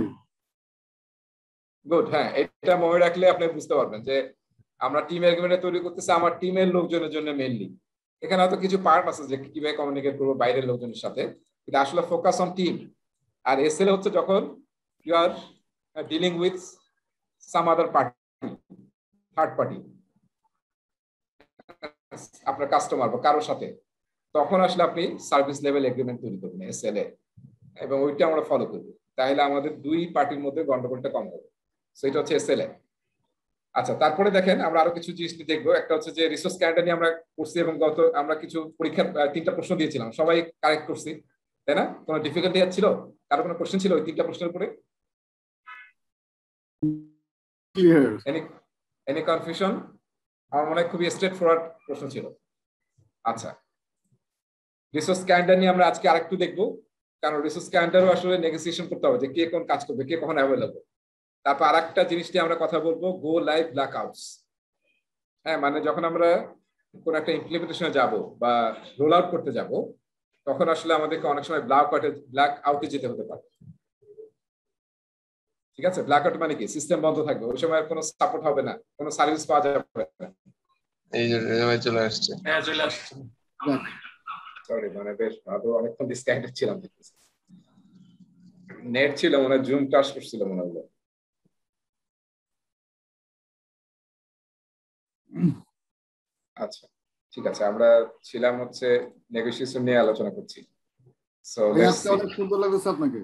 গুড, হ্যাঁ, এটা মনে রাখলে আপনি বুঝতে পারবেন যে আমরা টিম এগ্রিমেন্ট তৈরি করতেছি আমার টিমের লোকজনের জন্য মেইনলি। এখানে হয়তো কিছু পার্ট আছে যে কিভাবে কমিউনিকেট করবো বাইরের লোকজনের সাথে, এটা আসলে ফোকাস অন টিম। আর এসএলএ হচ্ছে যখন you are dealing with some other party, third party, আপনার কাস্টমার বা কারোর সাথে, তখন আসলে আপনি সার্ভিস লেভেল এগ্রিমেন্ট তৈরি করবেন এসএলএ, এবং ওইটা আমরা ফলো করবো। তাহলে আমাদের দুই পার্টির মধ্যে গন্ডগোলটা কম হবে। সো এটা হচ্ছে এসএলএ। আচ্ছা, তারপরে দেখেন আমরা আরো কিছু জিনিস দেখবো। একটা হচ্ছে যে রিসোর্স ক্যালেন্ডার নিয়ে আমরা করছি, এবং গত আমরা কিছু পরীক্ষার 3টা প্রশ্ন দিয়েছিলাম, সবাই কারেক্ট করছি, তাই না? কোনো ডিফিকাল্টি ছিল? কারো কোনো কোশ্চেন ছিল ওই 3টা প্রশ্নের উপরে? ক্লিয়ার। Any confusion? আমার মনে হয় খুবই স্ট্রেট ফরওয়ার্ড প্রশ্ন ছিল। আচ্ছা, রিসোর্স ক্যালেন্ডার নিয়ে আমরা আজকে আরেকটু দেখবো, কারণ রিসোর্স ক্যালেন্ডারও আসলে নেগোসিয়েশন করতে হবে যে কে কোন কাজ করবে, কে কখন অ্যাভেলেবল। তারপর আরেকটা জিনিস নিয়ে আমরা কথা বলবো, গো লাইভ ব্ল্যাক আউটস। হ্যাঁ, মানে যখন আমরা কোন একটা ইমপ্লিমেন্টেশনে যাব বা রোল আউট করতে যাব, তখন আসলে আমাদেরকে অনেক সময় ব্ল্যাক আউটে যেতে হতে পারে। ঠিক আছে, ব্ল্যাক আউট মানে কি? সিস্টেম বন্ধ থাকবে, ওই সময় কোনো সাপোর্ট হবে না, কোনো সার্ভিস পাওয়া যাবে না। এই যে চলে আসছে। হ্যাঁ, চলে আসছে। সরি, মানে বেশ ভালো, অনেকক্ষণ ডিসকানেক্টেড ছিলাম, নেট ছিল মনে হয়, জুম ক্লাস করছিল মনে হলো। আচ্ছা, ঠিক আছে, আমরা ছিলাম হচ্ছে নেগোসিয়েশন নিয়ে আলোচনা করছি। So let's see. অনেক সুন্দর লাগছে আপনাকে।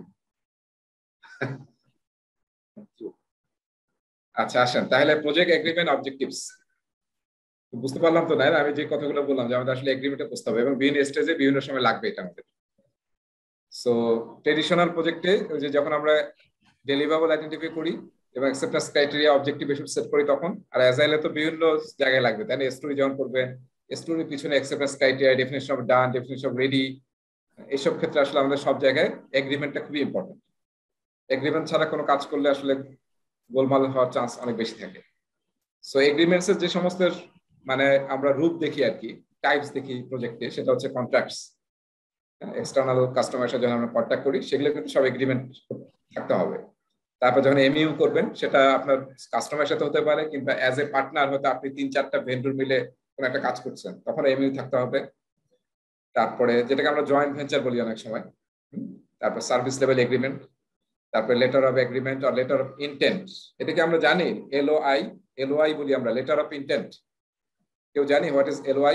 আচ্ছা, আসেন তাহলে প্রজেক্ট এগ্রিমেন্ট অবজেক্টিভস বুঝতে পারলাম তো, না? আমি যে কথাগুলো বললাম যে আমাদের আসলে এগ্রিমেন্টে বুঝতে হবে, এবং বিভিন্ন স্টেজে বিভিন্ন সময় লাগবে এটা আমাদের। সো ট্রেডিশনাল প্রজেক্টে ওই যে যখন আমরা ডেলিভারেবল আইডেন্টিফাই করি এবং অ্যাকসেপ্টেন্স ক্রাইটেরিয়া অবজেক্টিভ এসব সেট করি তখন, আর অ্যাজাইলে তো বিভিন্ন জায়গায় লাগবে, তাই না? স্টোরি যখন করবেন, স্টোরির পিছনে acceptance criteria, definition of done, definition of ready, এইসব ক্ষেত্রে আসলে আমাদের সব জায়গায় এগ্রিমেন্টটা খুবই ইম্পর্টেন্ট। এগ্রিমেন্ট ছাড়া কোনো কাজ করলে আসলে গোলমাল হওয়ার চান্স অনেক বেশি থাকে। সো এগ্রিমেন্টস এর যে সমস্ত মানে আমরা রূপ দেখি আর কি, টাইপস দেখি প্রজেক্টে, সেটা হচ্ছে কন্ট্রাক্টস। এক্সটার্নাল কাস্টমারের সাথে যখন আমরা কন্ট্যাক্ট করি সেগুলো কিন্তু সব এগ্রিমেন্ট থাকতে হবে। তারপর যখন এমইউ করবেন, সেটা আপনার কাস্টমারের সাথে হতে পারে, কিংবা অ্যাজ এ পার্টনার হয়তো আপনি 3-4টা ভেন্ডর মিলে কোনো একটা কাজ করছেন, তখন এমইউ থাকতে হবে। তারপরে যেটাকে আমরা জয়েন্ট ভেঞ্চার বলি অনেক সময়। তারপর সার্ভিস লেভেল এগ্রিমেন্ট, তারপরে লেটার অফ এগ্রিমেন্ট আর লেটার অফ ইন্টেন্ট। এটাকে আমরা জানি এলওআই বলি আমরা, লেটার অফ ইন্টেন্ট। কেউ জানি হোয়াট ইজ এলওআই?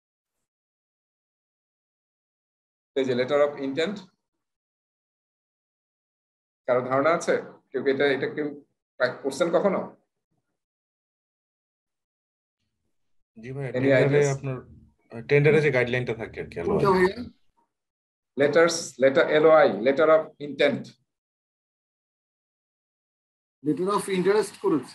এই যে লেটার অফ ইন্টেন্ট, কারো ধারণা আছে? কেউ এটা কেউ করছেন কখনো? জি ভাই, টেন্ডারে আপনার টেন্ডারে যে গাইডলাইনটা থাকে আর কি, letter LOI, letter of intent. Letter of interest করেছে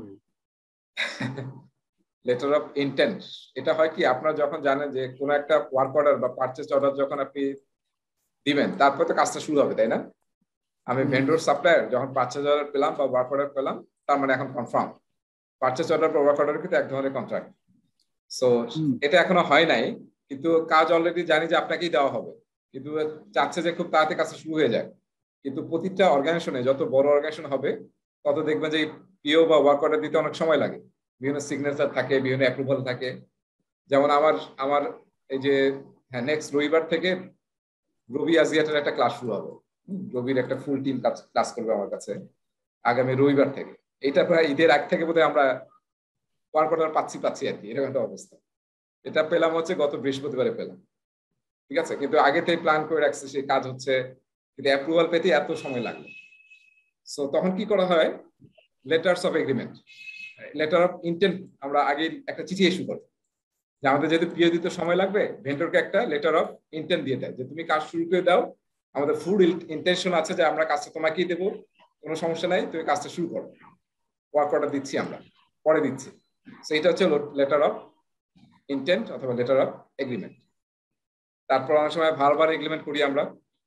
লেটার অফ ইন্টেন্ট, এটা হয় কি, আপনারা যখন জানেন যে কোনো একটা ওয়ার্ক অর্ডার বা পারচেজ অর্ডার যখন আপনি দিবেন, তারপর তো কাজটা শুরু হবে, তাই না? আমি ভেন্ডর সাপ্লায়ার যখন পারচেজ অর্ডার পেলাম বা ওয়ার্ক অর্ডার পেলাম, তার মানে এখন কনফার্ম পারচেজ অর্ডার বা ওয়ার্ক অর্ডার কিন্তু এক ধরনের কন্ট্রাক্ট। সো এটা এখনো হয় নাই, কিন্তু কাজ অলরেডি জানি যে আপনাকেই দেওয়া হবে, কিন্তু চাচ্ছে যে খুব তাড়াতাড়ি কাজটা শুরু হয়ে যায়। কিন্তু প্রতিটা অর্গানাইজেশনে, যত বড় অর্গানাইজেশন হবে, তত দেখবেন যে পিও বা ওয়ার্ক অর্ডার দিতে অনেক সময় লাগে, বিভিন্ন সিগনেচার থাকে, বিভিন্ন অ্যাপ্রুভাল থাকে। যেমন আমার এই যে নেক্সট রবিবার থেকে রবি আজিয়াটের একটা ক্লাস শুরু হবে। রবির একটা ফুল টিম ক্লাস করবে আমার কাছে আগামী রবিবার থেকে। এটা প্রায় ঈদের আগ থেকে বোধহয় আমরা ওয়ার্ক অর্ডার পাচ্ছি আর কি, এরকম একটা অবস্থা। এটা পেলাম হচ্ছে গত বৃহস্পতিবারে পেলাম, ঠিক আছে? কিন্তু আগে থেকে প্ল্যান করে রাখছে, সেই কাজ হচ্ছে, কিন্তু অ্যাপ্রুভাল পেতে এত সময় লাগলো। সো তখন কি করা হয়, letters of agreement, letter of intent, আমরা আগে একটা চিঠি ইস্যু করি যে আমাদের যেহেতু পিও দিতে সময় লাগবে, ভেন্ডরকে একটা লেটার অফ ইন্টেন্ট দিয়ে দেয় যে তুমি কাজ শুরু করে দাও, আমাদের ফুল ইন্টেনশন আছে যে আমরা কাজটা তোমাকেই দেবো, কোনো সমস্যা নাই, তুমি কাজটা শুরু করো, ওয়ার্ক অর্ডার দিচ্ছি আমরা, পরে দিচ্ছি। সো এটা হচ্ছে লেটার অফ ইন্টেন্ট অথবা লেটার অফ এগ্রিমেন্ট। তারপর অনেক সময় ভারবার এগ্রিমেন্ট করি আমরা,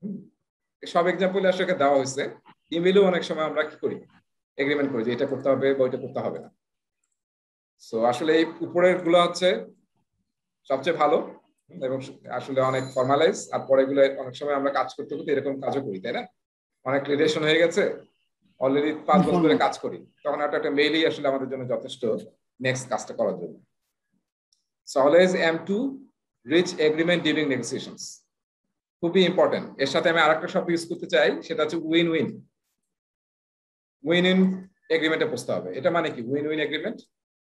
সব এক্সাম্পল আসলে দেওয়া হয়েছে। ইমেইলেও অনেক সময় আমরা কি করি, এগ্রিমেন্ট করি যে এটা করতে হবে বা ওইটা করতে হবে না। সো আসলে এই উপরের গুলো হচ্ছে সবচেয়ে ভালো এবং আসলে অনেক ফর্মালাইজ, আর পরে গুলো অনেক সময় আমরা কাজ করতে করতে এরকম কাজও করি, তাই না? অনেক রিলেশন হয়ে গেছে, অলরেডি 5 বছর ধরে কাজ করি, তখন একটা মেইলই আসলে আমাদের জন্য যথেষ্ট নেক্সট কাজটা করার জন্য। So always aim to reach agreement during negotiations, খুবই ইম্পর্টেন্ট। এর সাথে আমি আরেকটা শব্দ ইউজ করতে চাই, সেটা হচ্ছে উইন উইন। উইন উইন এগ্রিমেন্টে বসতে হবে। এটা মানে কি win win agreement?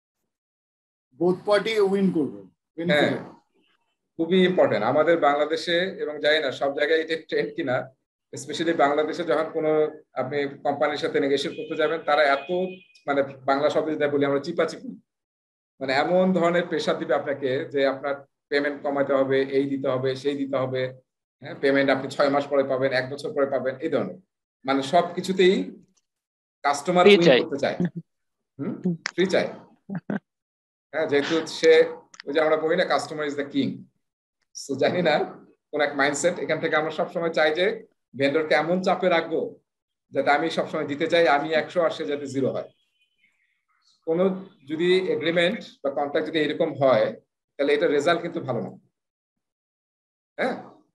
Both party win করবে। হ্যাঁ, খুবই ইম্পর্টেন্ট আমাদের বাংলাদেশে, এবং জানি না সব জায়গায় এটা ট্রেন্ড কিনা, স্পেশালি বাংলাদেশে যখন কোনো আপনি কোম্পানির সাথে নেগোশিয়েট করতে যাবেন, তারা এত মানে বাংলা শব্দ যেটা বলি আমরা চিপাচিপি, মানে এমন ধরনের প্রেশার দিবে আপনাকে যে আপনার পেমেন্ট কমাতে হবে, এই দিতে হবে, সেই দিতে হবে, হ্যাঁ পেমেন্ট আপনি 6 মাস পরে পাবেন, 1 বছর পরে পাবেন, এই ধরনের মানে সব কিছুতেই কাস্টমার উইন করতে চায়, ফ্রি চায়। হ্যাঁ, যেহেতু সে ওই যে আমরা বলি না customer is the king. So জানি না কোন এক মাইন্ডসেট, এখান থেকে আমরা সবসময় চাই যে ভেন্ডরকে এমন চাপে রাখবো যাতে আমি সবসময় দিতে চাই আমি 100 আর সে যাতে 0 হয়। কোনো যদি এগ্রিমেন্ট বা কন্ট্রাক্ট যদি এরকম হয়, তাহলে এটার রেজাল্ট কিন্তু ভালো না। হ্যাঁ,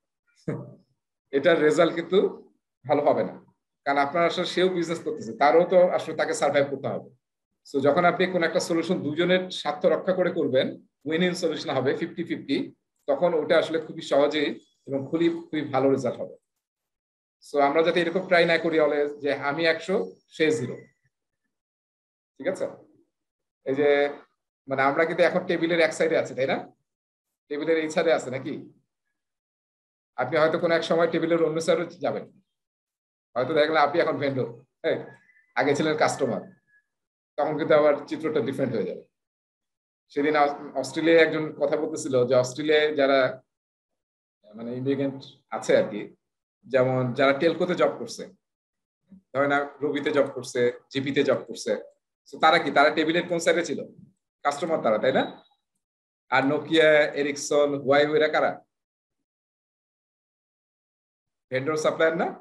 এটার রেজাল্ট কিন্তু ভালো হবে না, কারণ আপনার আসলে সেও বিজনেস করতেছে, তারও তো আসলে তাকে সার্ভাইভ করতে হবে। সো যখন আপনি কোন একটা সলিউশন দুজনের স্বার্থ রক্ষা করে করবেন, উইন ইন সলিউশন হবে 50-50, তখন ওটা আসলে খুবই সহজেই এবং খুবই ভালো রেজাল্ট হবে। সো আমরা যাতে এরকম ট্রাই না করি অলওয়েজ যে আমি 100 সে 0, ঠিক আছে? এই যে মানে আমরা কিন্তু এখন টেবিলের এক সাইডে আছি, তাই না? টেবিলের এই সাইডে আছে নাকি? আপনি হয়তো কোনো এক সময় টেবিলের অন্য সাইডে যাবেন, হয়তো দেখলেন আপনি এখন ভেন্ডর, হ্যাঁ আগে ছিলেন কাস্টমার, তখন কিন্তু আবার চিত্রটা ডিফারেন্ট হয়ে যাবে। সেদিন অস্ট্রেলিয়ায় একজন কথা বলতেছিল যে অস্ট্রেলিয়ায় যারা মানে ইমিগ্রেন্ট আছে আর কি, যেমন যারা টেলকোতে জব করছে, ধরেন রবিতে জব করছে, জিপিতে জব করছে, তারা কি তারা টেবিলের কোন সাইডে ছিল? কাস্টমার তারা, তাই না? আর নোকিয়া, এরিকসন, হুয়াওয়ে এরা কারা? ভেন্ডর সাপ্লায়ার না?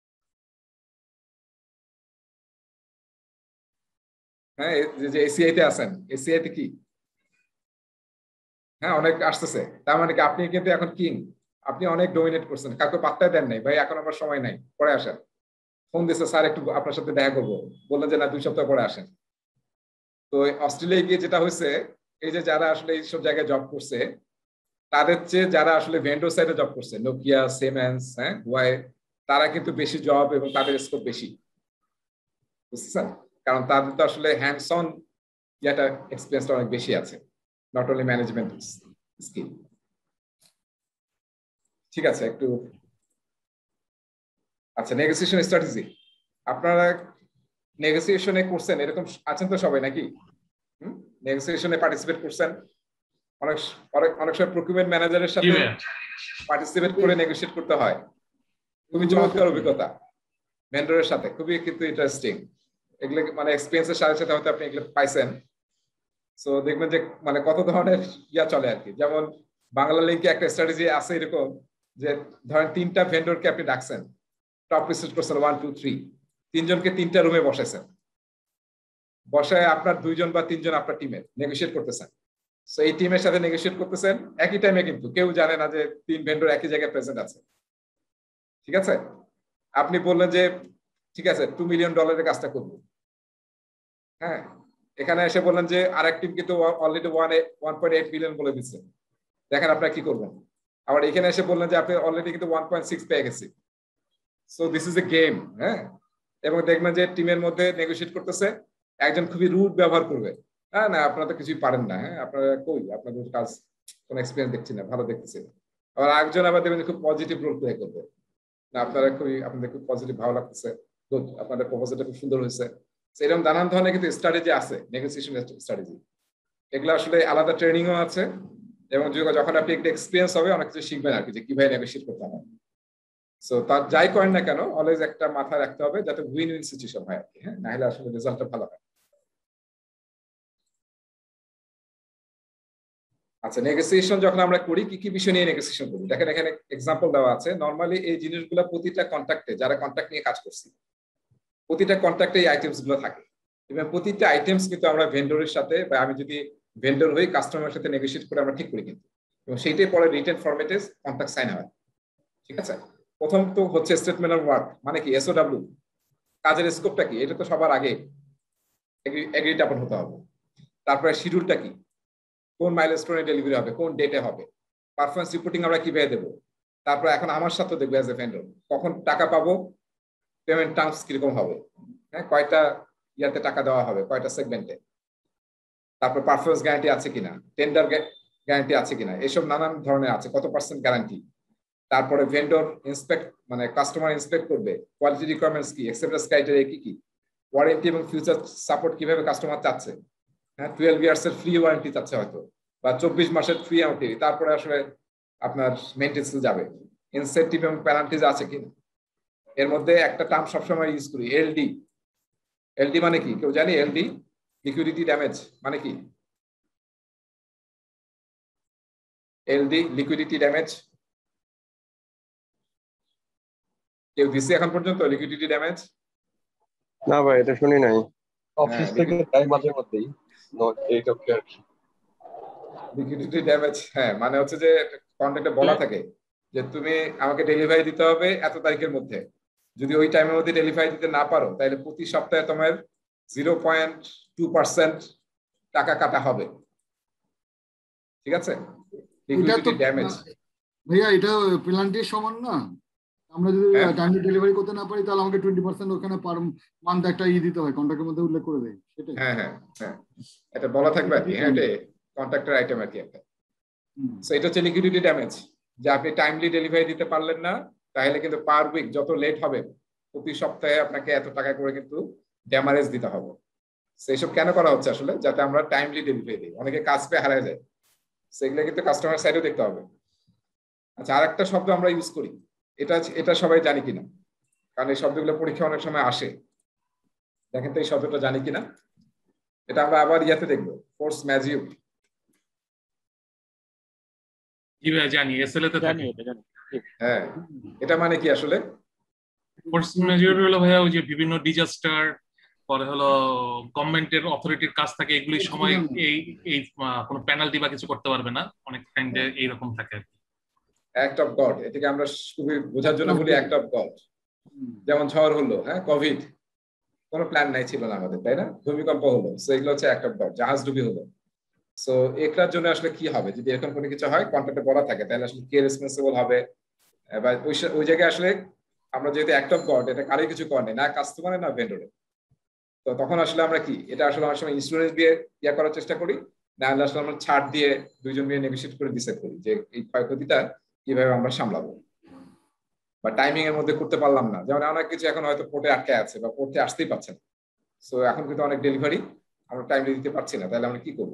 হ্যাঁ, যে এসিআই তে আছেন, এসিআই তে কি? হ্যাঁ, অনেক আসতেছে, তার মানে কি আপনি কিন্তু এখন কিং, আপনি অনেক ডমিনেট করছেন, কাউকে পাত্তাই দেন নাই, ভাই এখন আমার সময় নাই, পরে আসেন। ফোন দিচ্ছে, স্যার একটু আপনার সাথে দেখা করবো, বললেন যে না 2 সপ্তাহ পরে আসেন। তো অস্ট্রেলিয়ায় গিয়ে যেটা হয়েছে, এই যে যারা আসলে এইসব জায়গায় জব করছে, তাদের চেয়ে যারা আসলে ভেন্ডর সাইডে জব করছে, নোকিয়া, সিমেন্স, হ্যাঁ হুয়াওয়ে, তারা কিন্তু বেশি জব এবং তাদের স্কোপ বেশি, বুঝছেন? কারণ তাদের তো আসলে হ্যান্ডস অন যেটা এক্সপিরিয়েন্সটা অনেক বেশি আছে, নট অনলি ম্যানেজমেন্ট স্কিল। ঠিক আছে, একটু আচ্ছা নেগোসিয়েশন স্ট্র্যাটেজি, আপনারা নেগোসিয়েশনে করছেন এরকম আছেন তো সবাই নাকি? নেগোসিয়েশনে পার্টিসিপেট করছেন? অনেক অনেক সময় প্রকিউরমেন্ট ম্যানেজারের সাথে পার্টিসিপেট করে নেগোশিয়েট করতে হয়। খুবই চমৎকার অভিজ্ঞতা ভেন্ডরের সাথে, খুবই কিন্তু ইন্টারেস্টিং। এগুলো মানে এক্সপিরিয়েন্সের সাথে সাথে হয়তো আপনি এগুলো পাইছেন। সো দেখবেন যে মানে কত ধরনের ইয়া চলে আর কি। যেমন বাংলা লিঙ্কে একটা স্ট্র্যাটেজি আছে এরকম যে ধরেন 3টা ভেন্ডরকে আপনি ডাকছেন, টপ লিস্ট করছেন 1 2 3, 3জনকে 3টা রুমে বসাইছেন, বসায় আপনার 2 জন বা 3 জন আপনার টিমে নেগোশিয়েট করতেছেন। সো এই টিমের সাথে নেগোশিয়েট করতেছেন একই টাইমে, কিন্তু কেউ জানে না যে 3 ভেন্ডর একই জায়গায় প্রেজেন্ট আছে, ঠিক আছে? আপনি বললেন যে ঠিক আছে $2 মিলিয়ন কাজটা করবো, হ্যাঁ এখানে এসে বললেন যে আরেক টিম কিন্তু অলরেডি 1.8 মিলিয়ন বলে দিচ্ছে, দেখেন আপনারা কি করবেন। আবার এখানে এসে বললেন যে আপনি অলরেডি কিন্তু 1.6 পেয়ে গেছি। So this is a game, হ্যাঁ। এবং দেখবেন যে টিমের মধ্যে নেগোশিয়েট করতেছে, একজন খুবই রুড ব্যবহার করবে, হ্যাঁ না আপনারা তো কিছুই পারেন না, হ্যাঁ আপনারা কই, আপনাদের কাজ কোনো এক্সপিরিয়েন্স দেখছি না, ভালো দেখতেছি। আবার একজন আবার দেখবেন খুব পজিটিভ রোল প্লে করবে, না আপনারা আপনাদের খুব পজিটিভ ভালো লাগতেছে, গুড আপনাদের প্রপোজালটা খুব সুন্দর হয়েছে। এরকম নানান ধরনের কিন্তু স্ট্র্যাটেজি আছে, নেগোসিয়েশন স্ট্র্যাটেজি। এগুলো আসলে আলাদা ট্রেনিংও আছে, এবং যখন আপনি একটা এক্সপিরিয়েন্স হবে অনেক কিছু শিখবেন আর কি, যে কিভাবে নেগোশিয়েট করতে হবে। সো তার যাই করেন না কেন অলওয়েজ একটা মাথায় রাখতে হবে যাতে উইন উইন সিচুয়েশন হয় আর কি, হ্যাঁ, না হলে আসলে রেজাল্টটা ভালো হয়। আচ্ছা, নেগোসিয়েশন যখন আমরা করি কি কি বিষয় নিয়ে নেগোসিয়েশন করি দেখেন, এখানে এক্সাম্পল দেওয়া আছে। নরমালি এই জিনিসগুলো প্রতিটা কন্ট্রাক্টে, যারা কন্ট্রাক্ট নিয়ে কাজ করছি, প্রতিটা কন্ট্রাক্টে এই আইটেমস গুলো থাকে এবং প্রতিটা আইটেমস কিন্তু আমরা ভেন্ডরের সাথে, বা আমি যদি ভেন্ডর হই কাস্টমারের সাথে নেগোশিয়েট করে আমরা ঠিক করি কিন্তু, এবং সেইটাই পরে রিটেন ফরম্যাটে কন্ট্রাক্ট সাইন হয়। ঠিক আছে, প্রথম তো হচ্ছে স্টেটমেন্ট অফ ওয়ার্ক, মানে কি এসওডব্লিউ, কাজের স্কোপটা কি, এটা তো সবার আগে এগ্রিড আপন হতে হবে। তারপরে শিডিউলটা কি, কোন মাইলস্টোনে ডেলিভারি হবে, কোন ডেটে হবে, পারফরমেন্স রিপোর্টিং আমরা কিভাবে দেবো। তারপর এখন আমার সাথে দেখবো অ্যাজ এ ভেন্ডর কখন টাকা পাবো, পেমেন্ট টার্মস কিরকম হবে, হ্যাঁ, কয়টা ইয়াতে টাকা দেওয়া হবে, কয়টা সেগমেন্টে, তারপর পারফরমেন্স গ্যারান্টি আছে কিনা, টেন্ডার গ্যারান্টি আছে কিনা, এসব নানান ধরনের আছে, কত পার্সেন্ট গ্যারান্টি। তারপরে ভেন্ডর ইন্সপেক্ট, মানে কাস্টমার ইন্সপেক্ট করবে, কোয়ালিটি রিকোয়ারমেন্টস কি, অ্যাকসেপ্টেন্স ক্রাইটেরিয়া কি কি, ওয়ারেন্টি এবং ফিউচার সাপোর্ট কিভাবে কাস্টমার চাচ্ছে, হ্যাঁ, 12 ইয়ার্স এর ফ্রি ওয়ারেন্টি চাচ্ছে হয়তো, বা 24 মাসের ফ্রি ওয়ারেন্টি। তারপরে আসলে আপনার মেইনটেন্স যাবে, ইনসেন্টিভ এবং পেনাল্টিজ আছে কিনা। এর মধ্যে একটা টার্ম সবসময় ইউজ করি, এলডি। এলডি মানে কি কেউ জানি? এলডি, লিকুইডিটি ড্যামেজ মানে কি? এলডি, লিকুইডিটি ড্যামেজ, কেউ দিছে এখন পর্যন্ত লিকুইডিটি ড্যামেজ? না ভাই, এটা শুনি নাই। অফিস থেকে তাই মাঝে মধ্যেই এই তো লিকুইডিটি ড্যামেজ, হ্যাঁ, মানে হচ্ছে যে কন্ট্রাক্টে বলা থাকে যে তুমি আমাকে ডেলিভারি দিতে হবে এত তারিখের মধ্যে, যদি ওই টাইমের মধ্যে ডেলিভারি দিতে না পারো তাহলে প্রতি সপ্তাহে তোমার 0.2% টাকা কাটা হবে। ঠিক আছে, লিকুইডিটি ড্যামেজ ভাইয়া এটা পেনাল্টির সমান না? আমরা যদি টাইমলি ডেলিভারি করতে না পারি তাহলে আমাকে 20% ওখানে পার মান্থ একটা দিতে হয়, কন্ট্রাক্টের মধ্যে উল্লেখ করে দেয় সেটাই। হ্যাঁ হ্যাঁ হ্যাঁ, এটা বলা থাকবে আর কি, হ্যাঁ, এটা কন্ট্রাক্টর আইটেম আর কি একটা। সো এটা হচ্ছে লিকুইডিটি ড্যামেজ, যে আপনি টাইমলি ডেলিভারি দিতে পারলেন না তাহলে কিন্তু পার উইক যত লেট হবে প্রতি সপ্তাহে আপনাকে এত টাকা করে কিন্তু ড্যামারেজ দিতে হবে। সেইসব কেন করা হচ্ছে আসলে? যাতে আমরা টাইমলি ডেলিভারি দিই, অনেকে কাজ পেয়ে হারায় যায়, সেগুলো কিন্তু কাস্টমার সাইডেও দেখতে হবে। আচ্ছা, আর একটা শব্দ আমরা ইউজ করি, এটা সবাই জানি কিনা, কারণ এই শব্দগুলো পরীক্ষা অনেক সময় আসে। দেখেন তো এই শব্দটা জানি কিনা, এটা আমরা আবার ইয়াতে দেখবো, ফোর্স ম্যাজিউর। জি ভাই জানি, এসএলএ তে থাকে। হ্যাঁ, এটা মানে কি আসলে? ফোর্স মেজর হলো ভাইয়া ওই যে বিভিন্ন ডিজাস্টার, পরে হলো গভর্নমেন্টের অথরিটির কাজ থাকে, এগুলির সময় এই এই কোনো পেনাল্টি বা কিছু করতে পারবে না, অনেক টাইমে এইরকম থাকে আর কি। অ্যাক্ট অফ গড, এটাকে আমরা খুবই বোঝার জন্য বলি অ্যাক্ট অফ গড। যেমন ঝড় হলো, হ্যাঁ, কোভিড, কোনো প্ল্যান নাই ছিল না আমাদের, তাই না? ভূমিকম্প হলো, সো এগুলো হচ্ছে অ্যাক্ট অফ গড। জাহাজ ডুবি হলো, সো এটার জন্য আসলে কি হবে যদি এরকম কোনো কিছু হয়, কন্ট্রাক্টে বলা থাকে, তাহলে আসলে কে রেসপন্সিবল হবে? বা ওই জায়গায় আসলে আমরা যেহেতু অ্যাক্ট অফ গড, এটা কারোই কিছু করেনি, না কাস্টমারে না ভেন্ডরে, তো তখন আসলে আমরা কি এটা আসলে অনেক সময় ইন্স্যুরেন্স দিয়ে ইয়া করার চেষ্টা করি, না আসলে আমরা ছাড় দিয়ে দুইজন মিলে নেগোশিয়েট করে ডিসাইড করি যে এই ক্ষয়ক্ষতিটা কিভাবে আমরা সামলাবো, বা টাইমিং এর মধ্যে করতে পারলাম না। যেমন অনেক কিছু এখন হয়তো পোর্টে আটকে আছে বা পোর্টে আসতেই পারছে না, সো এখন কিন্তু অনেক ডেলিভারি আমরা টাইমলি দিতে পারছি না, তাহলে আমরা কি করবো?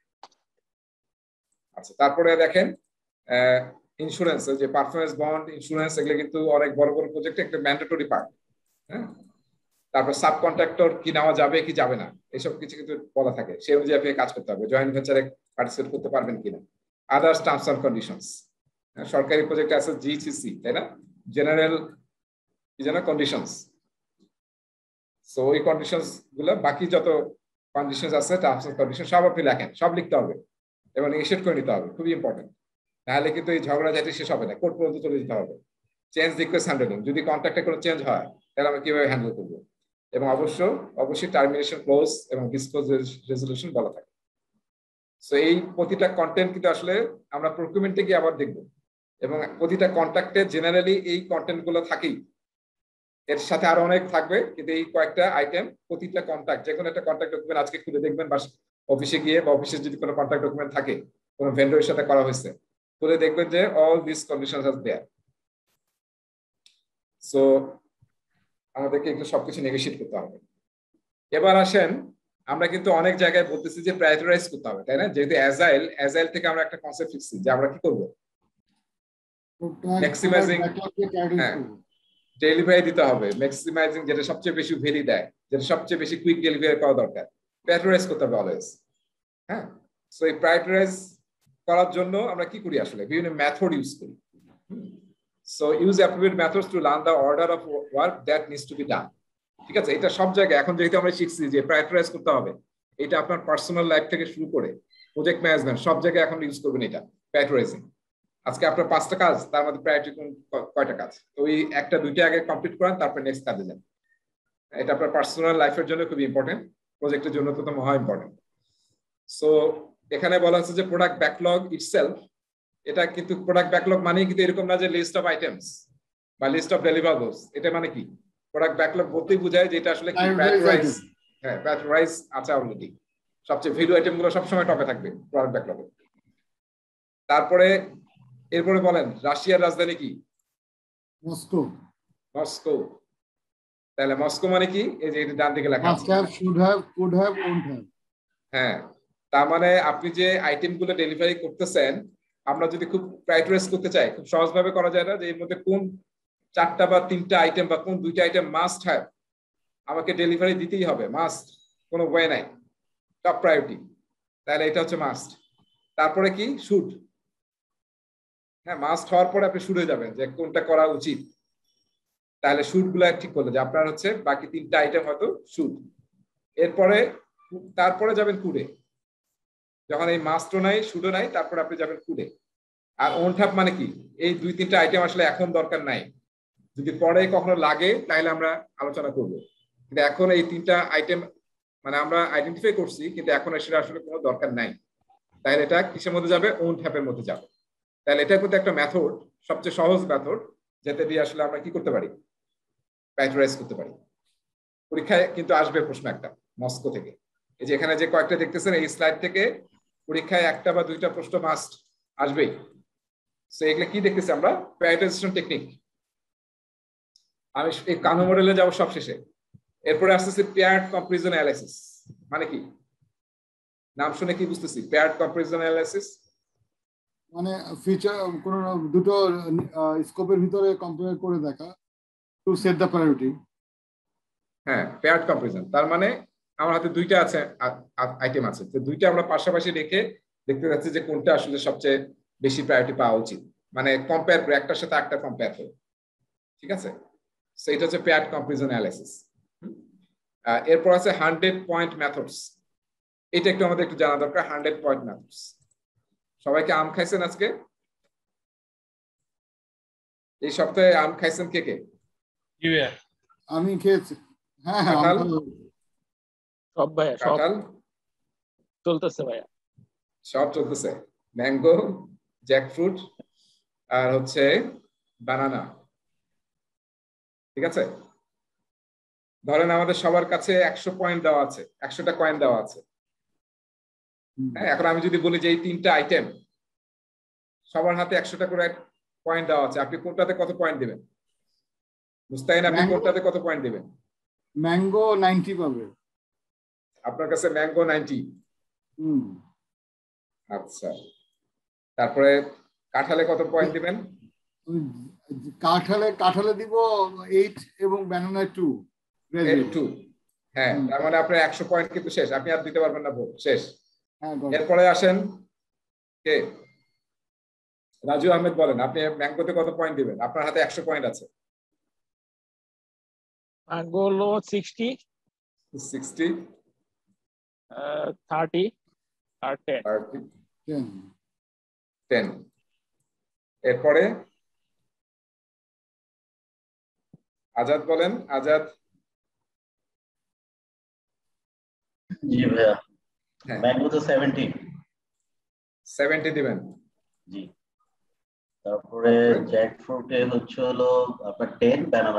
আচ্ছা, তারপরে দেখেন ইন্স্যুরেন্স, যে পারফরমেন্স বন্ড, ইন্স্যুরেন্স, এগুলো কিন্তু অনেক বড় বড় প্রজেক্টে একটা ম্যান্ডেটরি পার্ট। হ্যাঁ, তারপর সাব কন্ট্রাক্টর কি নেওয়া যাবে কি যাবে না, এসব কিছু কিন্তু বলা থাকে, সেই অনুযায়ী আপনি কাজ করতে হবে, জয়েন্ট ভেঞ্চারে পার্টিসিপেট করতে পারবেন কিনা। আদার্স টার্মস এন্ড কন্ডিশনস, সরকারি প্রজেক্টে আছে জিসিসি, তাই না, জেনারেল কি যেন কন্ডিশনস। সো ওই কন্ডিশনস গুলো, বাকি যত কন্ডিশনস আছে টার্মস এন্ড কন্ডিশন সব আপনি লেখেন, সব লিখতে হবে এবং ইনিশিয়েট করে নিতে হবে, খুবই ইম্পর্টেন্ট। নাহলে কিন্তু এই ঝগড়া ঝাঁটি শেষ হবে না, কোর্ট পর্যন্ত চলে যেতে হবে। চেঞ্জ রিকোয়েস্ট হ্যান্ডলিং, যদি কন্ট্রাক্টে কোনো চেঞ্জ হয় তাহলে আমরা কিভাবে হ্যান্ডেল করবো, এবং অবশ্যই টার্মিনেশন ক্লোজ এবং ডিসক্লোজ রেজলিউশন বলা থাকে। সো এই প্রতিটা কন্টেন্ট কিন্তু আসলে আমরা প্রকিউরমেন্টে গিয়ে আবার দেখবো, এবং প্রতিটা কন্ট্রাক্টে জেনারেলি এই কন্টেন্ট গুলো থাকেই, এর সাথে আরো অনেক থাকবে, কিন্তু এই কয়েকটা আইটেম প্রতিটা কন্ট্রাক্ট, যে কোনো একটা কন্ট্রাক্ট ডকুমেন্ট আজকে খুলে দেখবেন, বা অফিসে গিয়ে, বা অফিসে যদি কোনো কন্ট্রাক্ট ডকুমেন্ট থাকে কোনো ভেন্ডরের সাথে করা হয়েছে, খুলে দেখবেন যে all this conditions are there. So আমাদেরকে একটু সবকিছু নেগোশিয়েট করতে হবে। এবার আসেন আমরা কিন্তু অনেক জায়গায় বলতেছি যে প্রায়োরিটাইজ করতে হবে, তাই না? যেহেতু অ্যাজাইল থেকে আমরা একটা কনসেপ্ট শিখছি যে আমরা কি করব, ম্যাক্সিমাইজিং, হ্যাঁ, ডেলিভারি দিতে হবে, ম্যাক্সিমাইজিং যেটা সবচেয়ে বেশি ভ্যালু দেয়, যেটা সবচেয়ে বেশি কুইক ডেলিভারি করা দরকার, প্রায়োরিটাইজ করতে হবে অলওয়েজ। হ্যাঁ, সো এই প্রায়োরিটাইজ করার জন্য আমরা কি করি আসলে, বিভিন্ন মেথড ইউজ করি। So use appropriate methods to learn the order of work that needs to be done. ঠিক আছে, এটা সব জায়গায় এখন যেহেতু আমরা শিখছি যে প্রায়োরিটাইজ করতে হবে, এটা আপনার পার্সোনাল লাইফ থেকে শুরু করে প্রজেক্ট ম্যানেজমেন্ট সব জায়গায় এখন ইউজ করবেন এটা প্রায়োরিটাইজিং। আজকে আপনার 5টা কাজ, তার মধ্যে প্রায়োরিটি কয়টা কাজ, তো ওই 1টা 2টা আগে কমপ্লিট করেন, তারপর নেক্সট কাজে যান। এটা আপনার পার্সোনাল লাইফের জন্য খুব ইম্পর্টেন্ট, প্রজেক্টের জন্য তো মহা ইম্পর্টেন্ট। সো এখানে বলা হচ্ছে যে প্রোডাক্ট ব্যাকলগ ইটসেলফ, এটা কিন্তু প্রোডাক্ট ব্যাকলগ মানে কিন্তু এরকম না যে লিস্ট অফ আইটেমস বা লিস্ট অফ ডেলিভারেবলস। এটা মানে কি, প্রোডাক্ট ব্যাকলগ বলতেই বোঝায় যে এটা আসলে কি প্রায়োরিটাইজ, হ্যাঁ প্রায়োরিটাইজ আছে অলরেডি, সবচেয়ে ভ্যালু আইটেম গুলো সবসময় টপে থাকবে প্রোডাক্ট ব্যাকলগে। তারপরে এরপরে বলেন রাশিয়ার রাজধানী কি? মস্কো। মস্কো। তাহলে মস্কো মানে কি, এই যে এটা ডান দিকে লেখা আছে, must have, should have, could have, won't have. হ্যাঁ, তার মানে আপনি যে আইটেম গুলো ডেলিভারি করতেছেন, আমরা যদি খুব প্রায়োরিটাইজ করতে চাই, খুব সহজভাবে করা যায় না যে এর মধ্যে কোন 4টা বা 3টা আইটেম বা কোন 2টা আইটেম মাস্ট হ্যাভ আমাকে ডেলিভারি দিতেই হবে, মাস্ট, কোনো ওয়ে নাই, টপ প্রায়োরিটি, তাহলে এটা হচ্ছে মাস্ট। তারপরে কি, শুড, হ্যাঁ মাস্ট হওয়ার পরে আপনি শুড হয়ে যাবেন যে কোনটা করা উচিত, তাহলে শুড গুলা ঠিক করলে যে আপনার হচ্ছে বাকি 3টা আইটেম হয়তো শুড। এরপরে তারপরে যাবেন কুডে, যখন এই মাস্টও নাই শুডও নাই, তারপরে আপনি যাবেন কুডে। আর ওন্ট হ্যাভ মানে কি, এই 2-3টা আইটেম আসলে এখন দরকার নাই, যদি পরে কখনো লাগে তাহলে আমরা আলোচনা করব, কিন্তু এখন এই 3টা আইটেম মানে আমরা আইডেন্টিফাই করছি, কিন্তু এখন সেটা আসলে কোনো দরকার নাই, তাহলে এটা কিসের মধ্যে যাবে, ওন্ট হ্যাভ এর মধ্যে যাবে। তাহলে এটা কিন্তু একটা মেথড, সবচেয়ে সহজ মেথড, যেটা দিয়ে আসলে আমরা কি করতে পারি, প্রায়োরিটাইজ করতে পারি। পরীক্ষায় কিন্তু আসবে প্রশ্ন একটা মস্কো থেকে, এই যে এখানে যে কয়েকটা দেখতেছেন এই স্লাইড থেকে পরীক্ষায় 1টা বা 2টা প্রশ্ন মাস্ট আসবেই। সো এগুলো কি দেখতেছি আমরা, প্রায়োরিটাইজেশন টেকনিক। আমি এই কানো মডেলে যাবো সব শেষে। এরপরে আসতেছে পেয়ার্ড কম্পারিজন অ্যানালাইসিস, মানে কি, নাম শুনে কি বুঝতেছি, পেয়ার্ড কম্পারিজন অ্যানালাইসিস মানে ফিচার কোন দুটো স্কোপের ভিতরে কম্পেয়ার করে দেখা, টু সেট দ্য প্রায়োরিটি। হ্যাঁ, পেয়ার্ড কম্পারিজন তার মানে আমার হাতে 2টা আছে আইটেম আছে, তো 2টা আমরা পাশাপাশি রেখে দেখতে যাচ্ছি যে কোনটা আসলে সবচেয়ে বেশি প্রায়োরিটি পাওয়া উচিত, মানে কম্পেয়ার করে একটার সাথে একটা কম্পেয়ার করে। ঠিক আছে, সো এটা হচ্ছে পেয়ার্ড কম্পারিজন অ্যানালাইসিস। এরপর আছে 100 পয়েন্ট মেথডস, এটা একটু আমাদের একটু জানা দরকার। 100 পয়েন্ট মেথডস, সবাইকে আম খাইছেন আজকে? এই সপ্তাহে আম খাইছেন কে কে? আমি খেয়েছি, হ্যাঁ হ্যাঁ। কাঁঠাল? সব ভাইয়া, সব কাঁঠাল চলতেছে ভাইয়া, সব চলতেছে, ম্যাঙ্গো, জ্যাকফ্রুট আর হচ্ছে বানানা। ঠিক আছে, ধরেন আমাদের সবার কাছে 100 পয়েন্ট দেওয়া আছে, 100টা কয়েন দেওয়া আছে। হ্যাঁ, এখন আমি যদি বলি যে এই 3টা আইটেম সবার হাতে 100টা করে পয়েন্ট দেওয়া আছে, আপনি কোনটাতে কত পয়েন্ট দিবেন? মুস্তাহিন, আপনি কোনটাতে কত পয়েন্ট দিবেন? ম্যাঙ্গো 90 পাবে। আপনার কাছে ম্যাঙ্গো 90। আচ্ছা, তারপরে কাঁঠালে কত পয়েন্ট দিবেন? কাঁঠালে দিব 8 এবং ব্যানানা 2। 2। হ্যাঁ, তার মানে আপনার 100 পয়েন্ট কিন্তু শেষ, আপনি আর দিতে পারবেন না, শেষ। হ্যাঁ, এরপরে আসেন কে, রাজু আহমেদ, বলেন আপনি ম্যাঙ্গোতে কত পয়েন্ট দিবেন? আপনার হাতে 100 পয়েন্ট আছে। ম্যাঙ্গো হলো 60, 30 আর 10। এরপরে আজাদ, বলেন আজাদ। জি ভাইয়া, ম্যাঙ্গো তো 70 দিবেন। জি, তারপরে জ্যাকফ্রুটে হচ্ছে হলো আপনার 10, ব্যানানা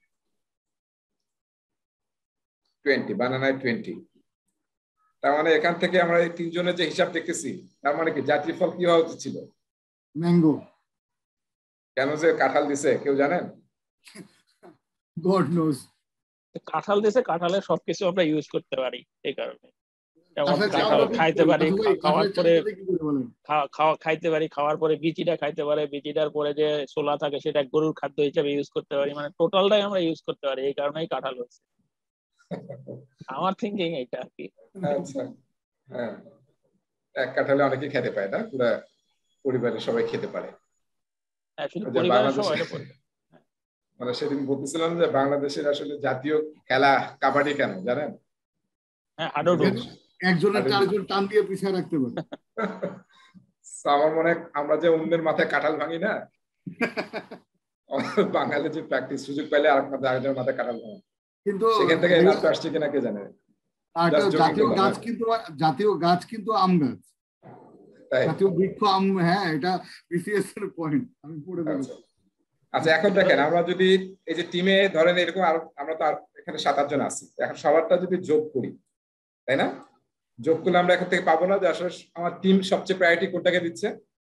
20, বানানায় 20। তার মানে এখান থেকে আমরা এই 3 জনের যে হিসাব দেখতেছি, তার মানে কি জাতীয় ফল কি হওয়া উচিত ছিল? ম্যাঙ্গো। কেন যে কাঁঠাল দিছে কেউ জানেন? God knows. কাঁঠাল দিছে, কাঁঠালের সবকিছু আমরা ইউজ করতে পারি এই কারণে। যেমন কাঁঠালের কাঁঠাল চালটা খাইতে পারি, খাওয়ার পরে কি করে বলেন? খাইতে পারি, খাওয়ার পরে বিচিটা খাইতে পারে, বিচিটার পরে যে ছোলা থাকে সেটা গরুর খাদ্য হিসেবে ইউজ করতে পারি, মানে টোটালটাই আমরা ইউজ করতে পারি, এই কারণেই কাঁঠাল হচ্ছে। আমার থিঙ্কিং এইটা আর কি। আচ্ছা, হ্যাঁ, এক কাঁঠালে অনেকেই খেতে পায় না, পুরো পরিবারের সবাই খেতে পারে। হ্যাঁ, শুধু যে পরিবারের বাংলাদেশে সবাই এটা মানে সেদিন বলতেছিলাম যে বাংলাদেশের আসলে জাতীয় খেলা কাবাডি কেন জানেন? হ্যাঁ, হাডুডু। একজনের চারজন টান দিয়ে পিছিয়ে রাখতে পারে। আমার মনে হয় আমরা যে অন্যের মাথায় কাঁঠাল ভাঙি না, বাঙালি যে প্র্যাকটিস সুযোগ পাইলে আরেকজনের মাথায় কাঁঠাল ভাঙা, কিন্তু সেখান থেকে নামটা আসছে কিনা কে জানে। জাতীয় গাছ কিন্তু আম গাছ, জাতীয় বৃক্ষ আম। হ্যাঁ, এটা বিসিএস এর পয়েন্ট, আমি পড়ে দেখেছি। আচ্ছা, এখন দেখেন আমরা যদি এই যে টিমে ধরেন এরকম আমরা তো এখানে 7-8 জন আছি, এখন সবারটা যদি যোগ করি, তাই না? যোগ করলে আমরা এখন থেকে পাবো না যে আসলে আমার টিম সবচেয়ে প্রায়োরিটি কোনটাকে দিচ্ছে।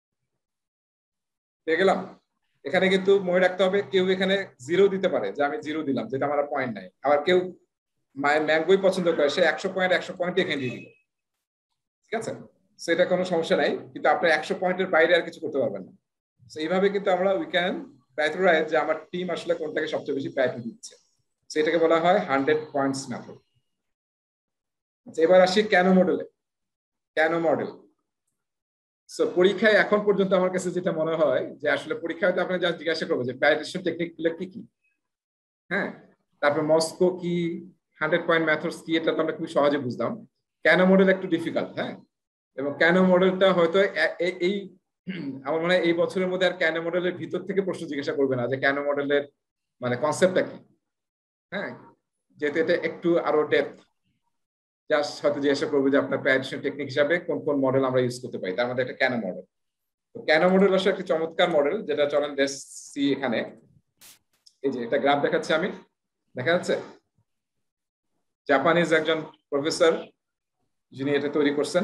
পেয়ে গেলাম। এখানে কিন্তু মনে রাখতে হবে, কেউ এখানে 0 দিতে পারে যে আমি 0 দিলাম, যেটা আমার পয়েন্ট নাই। আবার কেউ ম্যাঙ্গোই পছন্দ করে, সে 100 পয়েন্ট এখানে দিয়ে দিল, ঠিক আছে? সেটা কোনো সমস্যা নাই, কিন্তু আপনি 100 পয়েন্টের বাইরে আর কিছু করতে পারবেন না। এইভাবে কিন্তু আমরা উই ক্যান প্রায়োরিটাইজ যে আমার টিম আসলে কোনটাকে সবচেয়ে বেশি প্রায়োরিটি দিচ্ছে, সেটাকে বলা হয় 100 পয়েন্টস মেথড। এবার আসি কেন মডেলে। কেন মডেল, সো পরীক্ষায় এখন পর্যন্ত আমার কাছে যেটা মনে হয় যে আসলে পরীক্ষায় তো আপনি যা জিজ্ঞাসা করবো যে প্রায়োরিটেশন টেকনিক গুলো কি কি, হ্যাঁ, তারপর মস্কো কি, 100 পয়েন্ট মেথডস কি, এটা তো আমরা খুব সহজে বুঝলাম। কেন মডেল একটু ডিফিকাল্ট, হ্যাঁ, এবং কেন মডেলটা হয়তো এই আমার মনে হয় এই বছরের মধ্যে আর কেন মডেলের ভিতর থেকে প্রশ্ন জিজ্ঞাসা করবে না যে কেন মডেলের মানে কনসেপ্টটা কি, হ্যাঁ, যেহেতু এটা একটু আরো ডেপথ, জাস্ট হয়তো জিজ্ঞাসা করবো যে আপনার প্রায়োরিটেশন টেকনিক হিসাবে কোন কোন মডেল আমরা ইউজ করতে পারি, তার মধ্যে একটা কেন মডেল। তো কেন মডেল আসলে একটা চমৎকার মডেল, যেটা চলেন দেখছি এখানে। এই যে একটা গ্রাফ দেখাচ্ছি আমি, দেখা যাচ্ছে জাপানিজ একজন প্রফেসর যিনি এটা তৈরি করছেন,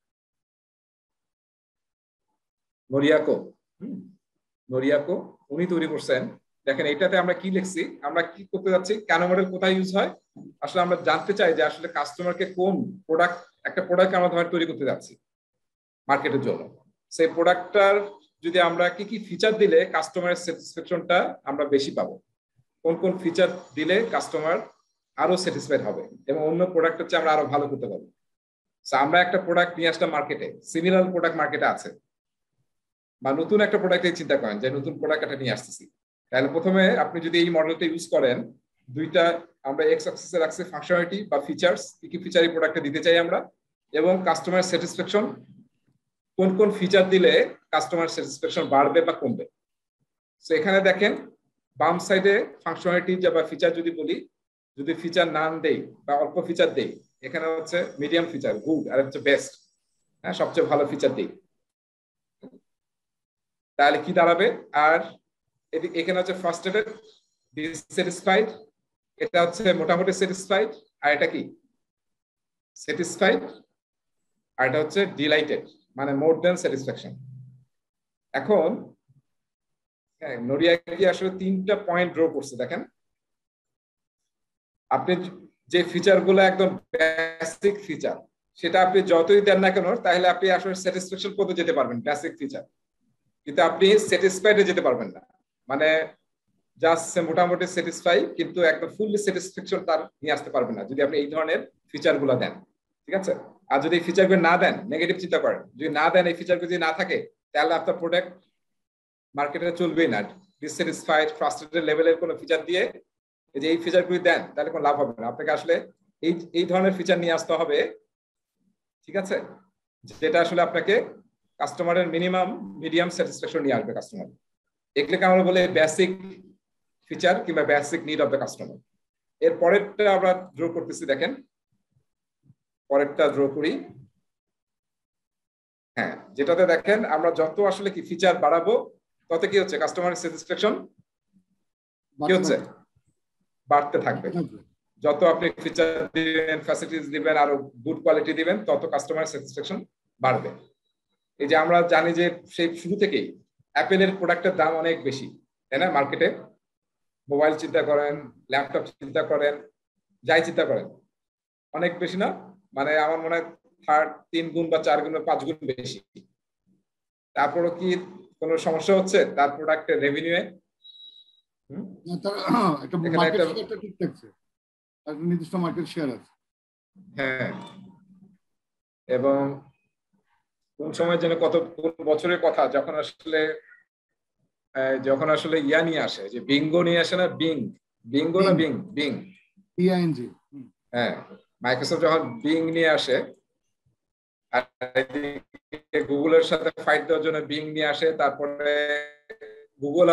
নোরিয়াকো, উনি তৈরি করছেন। দেখেন এটাতে আমরা কি লিখছি, আমরা কি করতে যাচ্ছি, কেন মডেল কোথায় ইউজ হয়। আসলে আমরা জানতে চাই যে আসলে কাস্টমারকে কোন প্রোডাক্ট, একটা প্রোডাক্ট আমরা ধর তৈরি করতে যাচ্ছি মার্কেটের জন্য, সেই প্রোডাক্টটার যদি আমরা কি কি ফিচার দিলে কাস্টমারের স্যাটিসফ্যাকশনটা আমরা বেশি পাবো, কোন কোন ফিচার দিলে কাস্টমার আরো স্যাটিসফাইড হবে এবং অন্য প্রোডাক্টের চেয়ে আমরা আরো ভালো করতে পারবো। আমরা একটা প্রোডাক্ট নিয়ে আসলাম মার্কেটে, সিমিলার প্রোডাক্ট মার্কেটে আছে, বা নতুন একটা প্রোডাক্টের চিন্তা করেন যে নতুন প্রোডাক্ট একটা নিয়ে আসতেছি, তাহলে প্রথমে আপনি যদি এই মডেলটা ইউজ করেন, দুইটা আমরা এক্স অ্যাক্সিসে রাখছি ফাংশনালিটি বা ফিচার্স, কি কি ফিচার এই প্রোডাক্টে দিতে চাই আমরা, এবং কাস্টমার স্যাটিসফ্যাকশন, কোন কোন ফিচার দিলে কাস্টমার স্যাটিসফ্যাকশন বাড়বে বা কমবে। সো এখানে দেখেন বাম সাইডে ফাংশনালিটি বা ফিচার যদি বলি, যদি ফিচার নাম দেই বা অল্প ফিচার দেই, এখানে হচ্ছে মিডিয়াম ফিচার, গুড, আর হচ্ছে বেস্ট, হ্যাঁ, সবচেয়ে ভালো ফিচার দিই, তাহলে কি দাঁড়াবে। আর এখানে হচ্ছে ফ্রাস্ট্রেটেড, ডিসস্যাটিসফাইড, এটা হচ্ছে মোটামুটি স্যাটিসফাইড, আর এটা কি স্যাটিসফাইড, আর এটা হচ্ছে ডিলাইটেড, মানে মোর দ্যান স্যাটিসফ্যাকশন। এখন নোরিয়াকি আসলে 3টা পয়েন্ট ড্র করছে, দেখেন আপনি যে ফিচার গুলো একদম বেসিক ফিচার, সেটা আপনি যতই দেন না কেন, তাহলে আপনি আসলে স্যাটিসফ্যাকশন করতে যেতে পারবেন বেসিক ফিচার, কিন্তু আপনি স্যাটিসফাইডে যেতে পারবেন না, মানে জাস্ট মোটামুটি স্যাটিসফাই, কিন্তু একদম ফুললি স্যাটিসফ্যাকশন তার নিয়ে আসতে পারবেন না যদি আপনি এই ধরনের ফিচার গুলো দেন, ঠিক আছে। আর যদি এই ফিচার গুলো না দেন, নেগেটিভ চিন্তা করেন, যদি না দেন, এই ফিচার যদি না থাকে, তাহলে আপনার প্রোডাক্ট মার্কেটে চলবেই না। ডিসস্যাটিসফাইড, ফ্রাস্ট্রেটেড লেভেলের কোনো ফিচার দিয়ে যে এই ফিচার গুলি দেন, তাহলে কোনো লাভ হবে না। আপনাকে আসলে এই ধরনের ফিচার নিয়ে আসতে হবে, ঠিক আছে, যেটা আসলে আপনাকে কাস্টমারের মিনিমাম মিডিয়াম স্যাটিসফ্যাকশন নিয়ে আসবে কাস্টমার। এগুলোকে আমরা বলে বেসিক ফিচার কিংবা basic need of the customer. এর পরেরটা আমরা ড্র করতেছি, দেখেন পরেরটা ড্র করি, হ্যাঁ, যেটাতে দেখেন আমরা যত আসলে কি ফিচার বাড়াবো, তত কি হচ্ছে কাস্টমারের স্যাটিসফ্যাকশন কি হচ্ছে বাড়তে থাকবে। যত আপনি ফিচার দিবেন, ফ্যাসিলিটিস দিবেন, আরো গুড কোয়ালিটি দিবেন, তত কাস্টমার স্যাটিসফ্যাকশন বাড়বে। এই যে আমরা জানি যে সেই শুরু থেকেই অ্যাপেলের প্রোডাক্টের দাম অনেক বেশি, তাই না? মার্কেটে মোবাইল চিন্তা করেন, ল্যাপটপ চিন্তা করেন, যাই চিন্তা করেন, অনেক বেশি না? মানে আমার মনে হয় 3 গুণ বা 4 গুণ বা 5 গুণ বেশি। তারপরও কি কোনো সমস্যা হচ্ছে তার প্রোডাক্টের রেভিনিউয়ে? একটা মার্কেট শেয়ারটা ঠিক থাকছে, একটা নির্দিষ্ট মার্কেট শেয়ার আছে। হ্যাঁ, এবং কোন সময় যেন কোন বছরের কথা যখন আসলে ইয়া নিয়ে আসে, যে বিঙ্গো নিয়ে আসে না, বিঙ্গো না বিং বিআইএনজি। হ্যাঁ, মাইক্রোসফট যখন বিং নিয়ে আসে আর গুগলের সাথে ফাইট দেওয়ার জন্য বিং নিয়ে আসে, তারপরে গুগল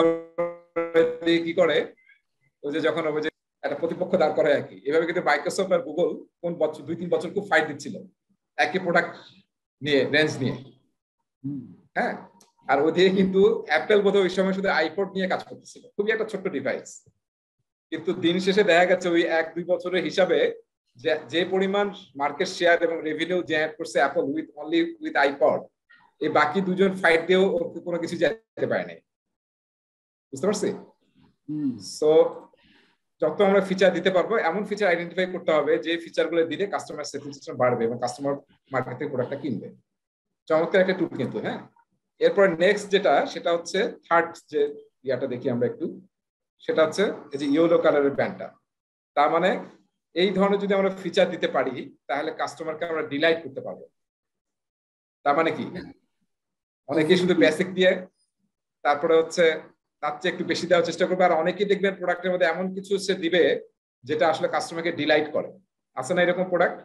কি করে, ওই যে যখন ওই যে একটা প্রতিপক্ষ দাঁড় করে আর কি, এভাবে কিন্তু মাইক্রোসফট আর গুগল কোন বছর 2-3 বছর খুব ফাইট দিচ্ছিল একই প্রোডাক্ট নিয়ে, রেঞ্জ নিয়ে। হ্যাঁ, আর ওদিকে কিন্তু অ্যাপেল বোধহয় ওই সময় শুধু আইপড নিয়ে কাজ করতেছিল, খুবই একটা ছোট্ট ডিভাইস। কিন্তু দিন শেষে দেখা গেছে ওই 1-2 বছরের হিসাবে যে পরিমাণ মার্কেট শেয়ার এবং রেভিনিউ জেনারেট করছে অ্যাপল উইথ আইপড, এই বাকি দুজন ফাইট দিয়েও কোনো কিছু যেতে পারে নাই। বুঝতে পারছি? সো যত আমরা ফিচার দিতে পারবো, এমন ফিচার আইডেন্টিফাই করতে হবে যে ফিচারগুলো দিলে কাস্টমার স্যাটিসফ্যাকশন বাড়বে এবং কাস্টমার মার্কেট থেকে প্রোডাক্টটা কিনবে। চমৎকার একটা টুল কিন্তু। হ্যাঁ, এরপর নেক্সট সেটা হচ্ছে থার্ড যে ইয়াটা দেখি আমরা একটু, সেটা হচ্ছে এই যে ইয়েলো কালারের প্যান্টটা। তার মানে এই ধরনের যদি আমরা ফিচার দিতে পারি তাহলে কাস্টমারকে আমরা ডিলাইট করতে পারবো। তার মানে কি, অনেকেই শুধু বেসিক দিয়ে তারপরে হচ্ছে তার চেয়ে একটু বেশি দেওয়ার চেষ্টা করবে, আর অনেকেই দেখবেন প্রোডাক্টের মধ্যে এমন কিছু সে দিবে যেটা আসলে কাস্টমারকে ডিলাইট করে। আছে না এরকম প্রোডাক্ট?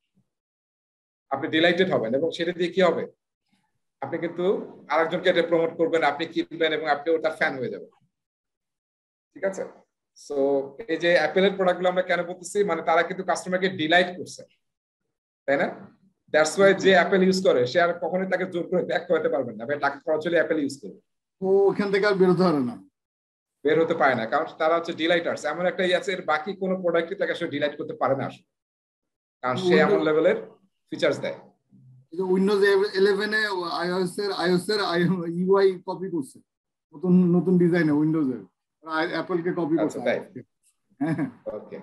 আপনি ডিলাইটেড হবেন এবং সেটা দিয়ে কি হবে, আপনি কিন্তু আরেকজনকে এটা প্রমোট করবেন, আপনি কিনবেন এবং আপনি ওটার ফ্যান হয়ে যাবেন। ঠিক আছে? সো এই যে অ্যাপেলের প্রোডাক্টগুলো আমরা কেন বলতেছি, মানে তারা কিন্তু কাস্টমারকে ডিলাইট করছে, তাই না? দ্যাটস ওয়াই যে অ্যাপেল ইউজ করে সে আর কখনোই তাকে জোর করে ব্যাক করাতে পারবেন না, টাকা খরচ হলে অ্যাপেল ইউজ করবে, ও ওখান থেকে আর বেরোতে পারে না, বের হতে পারে না, কারণ তারা হচ্ছে ডিলাইটার্স। এমন একটা আছে, এর বাকি কোনো প্রোডাক্টই তাকে আসলে ডিলাইট করতে পারে না আসলে, কারণ সে এমন লেভেলের ফিচার্স দেয়। উইন্ডোজ 11 এ আইওএস এর ইউআই কপি করছে, নতুন ডিজাইনে উইন্ডোজ এর, অ্যাপল কে কপি করছে। ওকে,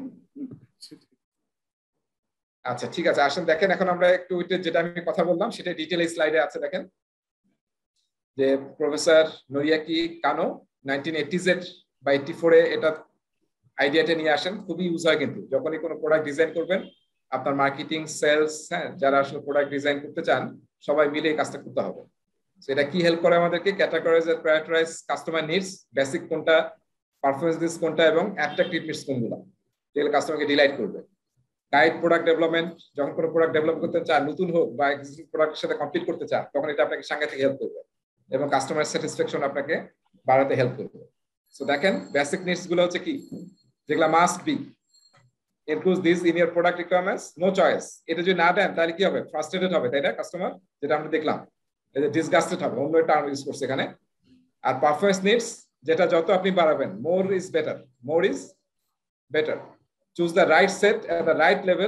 আচ্ছা ঠিক আছে, আসেন দেখেন এখন আমরা একটু যেটা আমি কথা বললাম সেটা ডিটেইল স্লাইডে আছে। দেখেন যে প্রফেসর নোরিয়াকি কানো 1980s বা 84 এটা আইডিয়াটা নিয়ে আসেন। খুবই ইউজ হয় কিন্তু যখনই কোনো প্রোডাক্ট ডিজাইন করবেন, আপনার মার্কেটিং, সেলস, হ্যাঁ, যারা আসলে প্রোডাক্ট ডিজাইন করতে চান সবাই মিলে এই কাজটা করতে হবে। সেটা কি হেল্প করে আমাদেরকে, ক্যাটাগরাইজ আর প্রায়োরিটাইজ কাস্টমার নিডস, বেসিক কোনটা, পারফরম্যান্স দিস কোনটা এবং অ্যাট্রাকটিভ নিডস কোনগুলো, যেগুলো কাস্টমারকে ডিলাইট করবে। গাইড প্রোডাক্ট ডেভেলপমেন্ট, যখন কোনো প্রোডাক্ট ডেভেলপ করতে চান, নতুন হোক বা এক্সিস্টিং প্রোডাক্টের সাথে কমপ্লিট করতে চান, তখন এটা আপনাকে সাংঘাতিক হেল্প করবে এবং কাস্টমার স্যাটিসফ্যাকশন আপনাকে বাড়াতে হেল্প করবে। সো দেখেন বেসিক নিডস গুলো হচ্ছে কি, যেগুলো must be, include this in your product requirements, no choice। এটা যদি না দেন তাহলে কি হবে, ফ্রাস্ট্রেটেড হবে, তাই না কাস্টমার, যেটা আমরা দেখলাম, এই যে ডিসগাস্টেড হবে, অন্য একটা টার্ম ইউজ করছে এখানে। আর পারফরম্যান্স নিডস, যেটা যত আপনি বাড়াবেন, more is better, choose the right set at the right level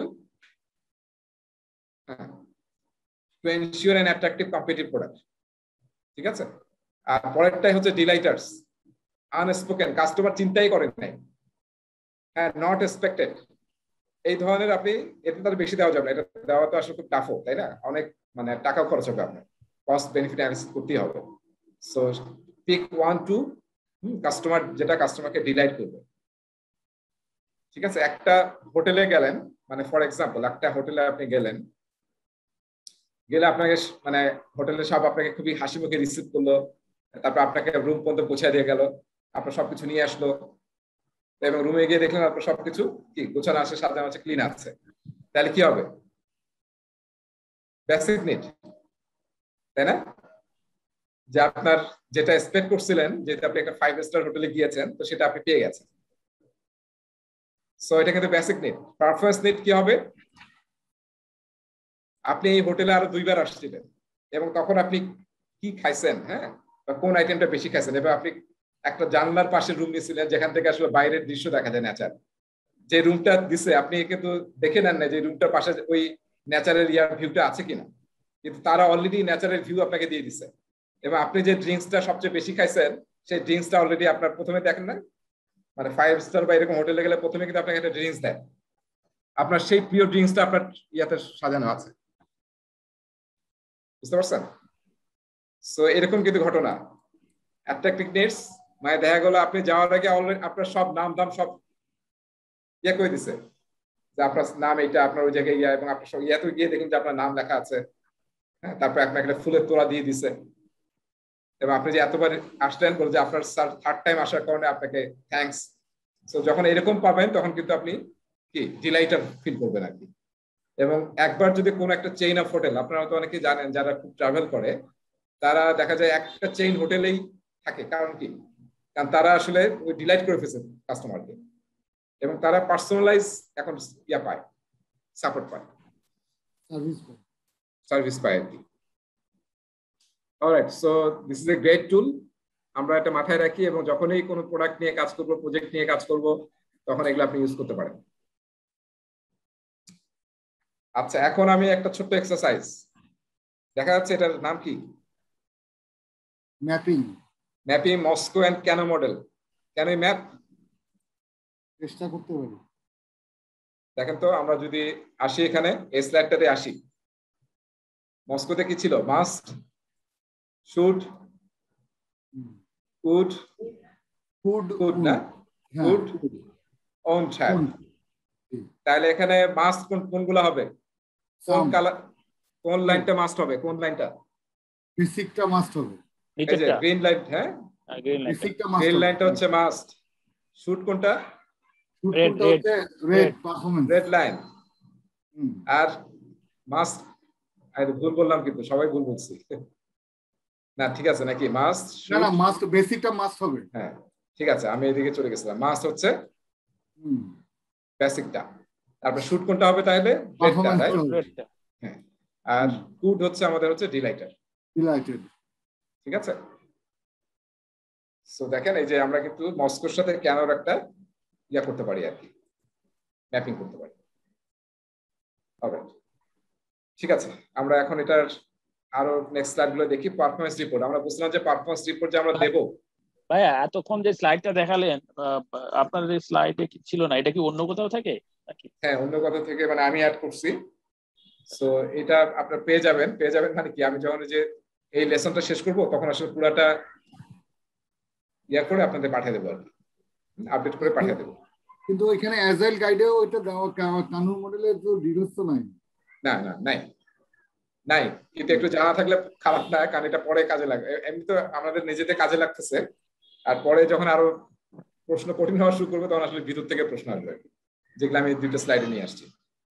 to ensure an attractive competitive product। ঠিক আছে? আর পরেরটাই হচ্ছে ডিলাইটার্স, আনস্পোকেন, কাস্টমার চিন্তাই করেন নাই, হ্যাঁ, নট এক্সপেক্টেড, এই ধরনের আপনি এটা তার বেশি দেওয়া যাবে না, এটা দেওয়া তো আসলে খুব টাফও, তাই না? অনেক মানে টাকাও খরচ হবে, আপনার কস্ট বেনিফিট অ্যানালিসিস করতেই হবে। সো পিক 1-2 কাস্টমার, যেটা কাস্টমারকে ডিলাইট করবে। ঠিক আছে? একটা হোটেলে গেলেন, মানে ফর এক্সাম্পল একটা হোটেলে আপনি গেলে আপনাকে মানে হোটেলের সব আপনাকে খুবই হাসি মুখে রিসিভ করলো, তারপর আপনাকে রুম পর্যন্ত পৌঁছে দিয়ে গেল, আপনার সবকিছু নিয়ে আসলো এবং রুমে গিয়ে দেখলেন আপনার সবকিছু কি গোছানো আছে, সাজানো আছে, ক্লিন আছে, তাহলে কি হবে, বেসিক নিড, তাই না? যে আপনার যেটা এক্সপেক্ট করছিলেন, যেটা আপনি একটা 5 স্টার হোটেলে গিয়েছেন, তো সেটা আপনি পেয়ে গেছেন। সো এটা কিন্তু বেসিক নিড। পারফরম্যান্স নিড কি হবে, আপনি এই হোটেলে আরো 2 বার আসছিলেন এবং তখন আপনি কি খাইছেন, হ্যাঁ, বা কোন আইটেমটা বেশি খাইছেন, এবার আপনি একটা জানলার পাশে রুম নিয়েছিলেন যেখান থেকে আসলে বাইরের দৃশ্য দেখা যায়, ন্যাচার, যে রুমটা দিছে আপনি কিন্তু দেখে নেন না যে রুমটার পাশে ওই ন্যাচারাল ভিউটা আছে কিনা, কিন্তু তারা অলরেডি ন্যাচারাল ভিউ আপনাকে দিয়ে দিছে এবং আপনি যে ড্রিঙ্কসটা সবচেয়ে বেশি খাইছেন সেই ড্রিঙ্কসটা অলরেডি আপনার প্রথমে দেখেন না, মানে 5 স্টার বা এরকম হোটেলে গেলে প্রথমে কিন্তু আপনাকে একটা ড্রিঙ্কস দেয় আপনার সেই প্রিয় ড্রিঙ্কসটা আপনার ইয়াতে সাজানো আছে, বুঝতে পারছেন? সো এরকম কিন্তু ঘটনা অ্যাট্রাক্টিভ নেটস, মানে দেখা গেল আপনি যাওয়ার আগে অলরেডি আপনার সব নাম দাম সব ইয়ে করে দিছে যে আপনার নাম এইটা, আপনার ওই জায়গায় ইয়া, এবং আপনার সব ইয়াতে গিয়ে দেখুন যে আপনার নাম লেখা আছে, হ্যাঁ, তারপরে আপনাকে একটা ফুলের তোড়া দিয়ে দিছে, এবং আপনি যে এতবার আসলেন বলে যে আপনার স্যার থার্ড টাইম আসার কারণে আপনাকে থ্যাঙ্কস। সো যখন এরকম পাবেন তখন কিন্তু আপনি কি ডিলাইটার ফিল করবেন আর কি। এবং একবার যদি কোনো একটা চেইন অফ হোটেল, আপনারা তো অনেকে জানেন যারা খুব ট্রাভেল করে, তারা দেখা যায় একটা চেইন হোটেলেই থাকে। কারণ কি? কারণ তারা আসলে ওই ডিলাইট করে ফেলছে কাস্টমারকে, এবং তারা পার্সোনালাইজ এখন ইয়া পায়, সাপোর্ট পায়, সার্ভিস পায় আর কি। Alright, so this is a great tool, আমরা এটা মাথায় রাখি, এবং যখনই কোনো প্রোডাক্ট নিয়ে কাজ করব, প্রজেক্ট নিয়ে কাজ করব, তখন এগুলো আপনি ইউজ করতে পারেন। আচ্ছা, এখন আমি একটা ছোট্ট এক্সারসাইজ দেখা যাচ্ছে, এটার নাম কি? Mapping. Mapping MoSCoW and Kano model. Can we map? চেষ্টা করতে পারি। দেখেন তো, আমরা যদি আসি এখানে এই স্লাইডটাতে আসি, মস্কোতে কি ছিল? মাস্ট, শুড, উড, কুড না, কুড, ওন হ্যাভ। তাহলে এখানে মাস্ট কোনগুলো হবে? কোন কালার, কোন লাইনটা মাস্ট হবে? কোন লাইনটা? বেসিকটা মাস্ট হবে। এই যে গ্রিন লাইন, হ্যাঁ, গ্রিন লাইনটা হচ্ছে মাস্ট। শুড কোনটা? Red performance, red line. আর মাস্ট, ভুল বললাম কিন্তু, সবাই ভুল বলছি না, ঠিক আছে নাকি? মাস্ট, না মাস্ট, বেসিকটা মাস্ট হবে। হ্যাঁ ঠিক আছে, আমি এদিকে চলে গেছিলাম। মাস্ট হচ্ছে বেসিকটা, তারপর শুড কোনটা হবে তাহলে? রেডটা। হ্যাঁ, আর কুড হচ্ছে আমাদের হচ্ছে ডিলাইটেড। ঠিক আছে, সো দেখেন এই যে আমরা কিন্তু মস্কোর সাথে ক্যানোর একটা ইয়া করতে পারি আর কি, ম্যাপিং করতে পারি। অলরাইট, ঠিক আছে, আমরা এখন এটার আরো নেক্সট স্লাইড গুলো দেখি। পারফরম্যান্স রিপোর্ট, আমরা বুঝলাম যে পারফরম্যান্স রিপোর্ট যে আমরা দেব। ভাইয়া এতক্ষণ যে স্লাইডটা দেখালেন, আপনার যে স্লাইডে কি ছিল না, এটা কি অন্য কোথাও থাকে নাকি? হ্যাঁ, অন্য কোথাও থেকে, মানে আমি অ্যাড করছি। সো এটা আপনারা পেয়ে যাবেন মানে কি, আমি যখন যে এই লেসনটা শেষ করব তখন আসলে পুরাটা ইয়া করে আপনাদের পাঠিয়ে দেবো আর কি, আপডেট করে পাঠিয়ে দেবো। কিন্তু এখানে অ্যাজাইল গাইডেও এটা কানুন মডেলের তো ডিটেইলস তো নাই। না নাই, কিন্তু একটু জানা থাকলে খারাপ না, কারণ এটা পরে কাজে লাগে। এমনি তো আমাদের নিজেদের কাজে লাগতেছে, আর পরে যখন আরো প্রশ্ন কঠিন হওয়া শুরু করবে তখন আসলে ভিতর থেকে প্রশ্ন আসবে, যেগুলো আমি দুইটা স্লাইডে নিয়ে আসছি।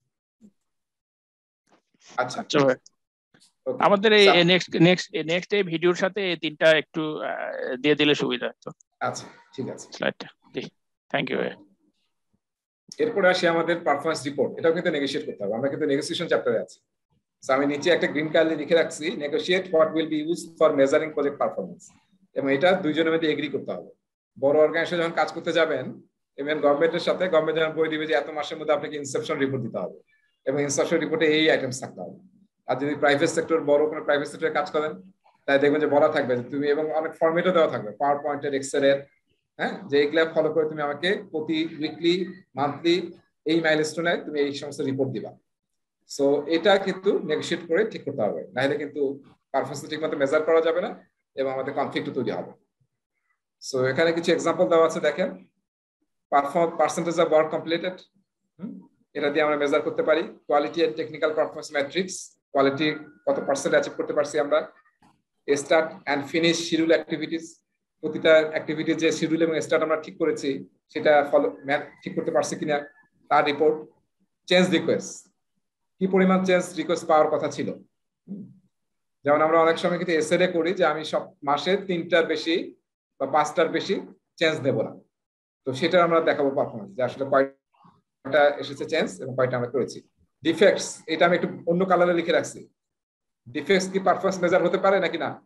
আচ্ছা, আমাদের এই নেক্সট এই ভিডিওর সাথে এই তিনটা একটু দিয়ে দিলে সুবিধা হতো। আচ্ছা ঠিক আছে, স্লাইডটা জি, থ্যাংক ইউ। এরপরে আসি আমাদের পারফরম্যান্স রিপোর্ট। এটাও কিন্তু নেগোশিয়েট করতে হবে, আমরা কিন্তু নেগোসিয়েশন চ্যাপ্টারে আছি। সো আমি নিচে একটা গ্রিন কালারে লিখে রাখছি, negotiate what will be used for measuring project performance. এবং এটা দুইজনের মধ্যে এগ্রি করতে হবে। বড় অর্গানাইজেশন যখন কাজ করতে যাবেন, ইভেন গভর্নমেন্টের সাথে, গভর্নমেন্ট যখন বই দিবে যে এত মাসের মধ্যে আপনাকে ইনসেপশন রিপোর্ট দিতে হবে, এবং ইনসেপশন রিপোর্টে এই আইটেমস থাকতে হবে। আর যদি প্রাইভেট সেক্টর, বড় কোনো প্রাইভেট সেক্টরে কাজ করেন, তাই দেখবেন যে বলা থাকবে যে তুমি, এবং অনেক ফরম্যাটও দেওয়া থাকবে, পাওয়ার পয়েন্টের, এক্সেলের, হ্যাঁ, যে এইগুলা ফলো করে তুমি আমাকে প্রতি উইকলি, মান্থলি এই মাইলস্টোনে তুমি এই সমস্ত রিপোর্ট দিবা। সো এটা কিন্তু নেগোশিয়েট করে ঠিক করতে হবে, নাহলে কিন্তু পারফরম্যান্স ঠিক মতো মেজার করা যাবে না, এবং আমাদের কনফ্লিক্ট তৈরি হবে। সো এখানে কিছু এক্সাম্পল দেওয়া আছে, দেখেন। পার্সেন্টেজ অফ ওয়ার্ক কমপ্লিটেড, এটা দিয়ে আমরা মেজার করতে পারি। Quality and technical performance matrix, quality কত পার্সেন্ট অ্যাচিভ করতে পারছি আমরা। Start and finish schedule activities, প্রতিটা অ্যাক্টিভিটির যে শিডিউল এবং স্টার্ট আমরা ঠিক করেছি সেটা ফলো ঠিক করতে পারছি কিনা, তার রিপোর্ট। চেঞ্জ রিকোয়েস্ট, কি পরিমাণ চেঞ্জ রিকোয়েস্ট পাওয়ার কথা ছিল। যেমন আমরা অনেক সময় কিন্তু এসএলএ করি যে আমি সব মাসে 3টার বেশি বা 5টার বেশি চেঞ্জ দেব না, তো সেটা আমরা দেখাবো পারফরম্যান্স, যে আসলে কয়টা এসেছে চেঞ্জ এবং কয়টা আমরা করেছি। ডিফেক্টস, এটা আমি একটু অন্য কালারে লিখে রাখছি। ডিফেক্টস কি পারফরম্যান্স মেজার হতে পারে নাকি না?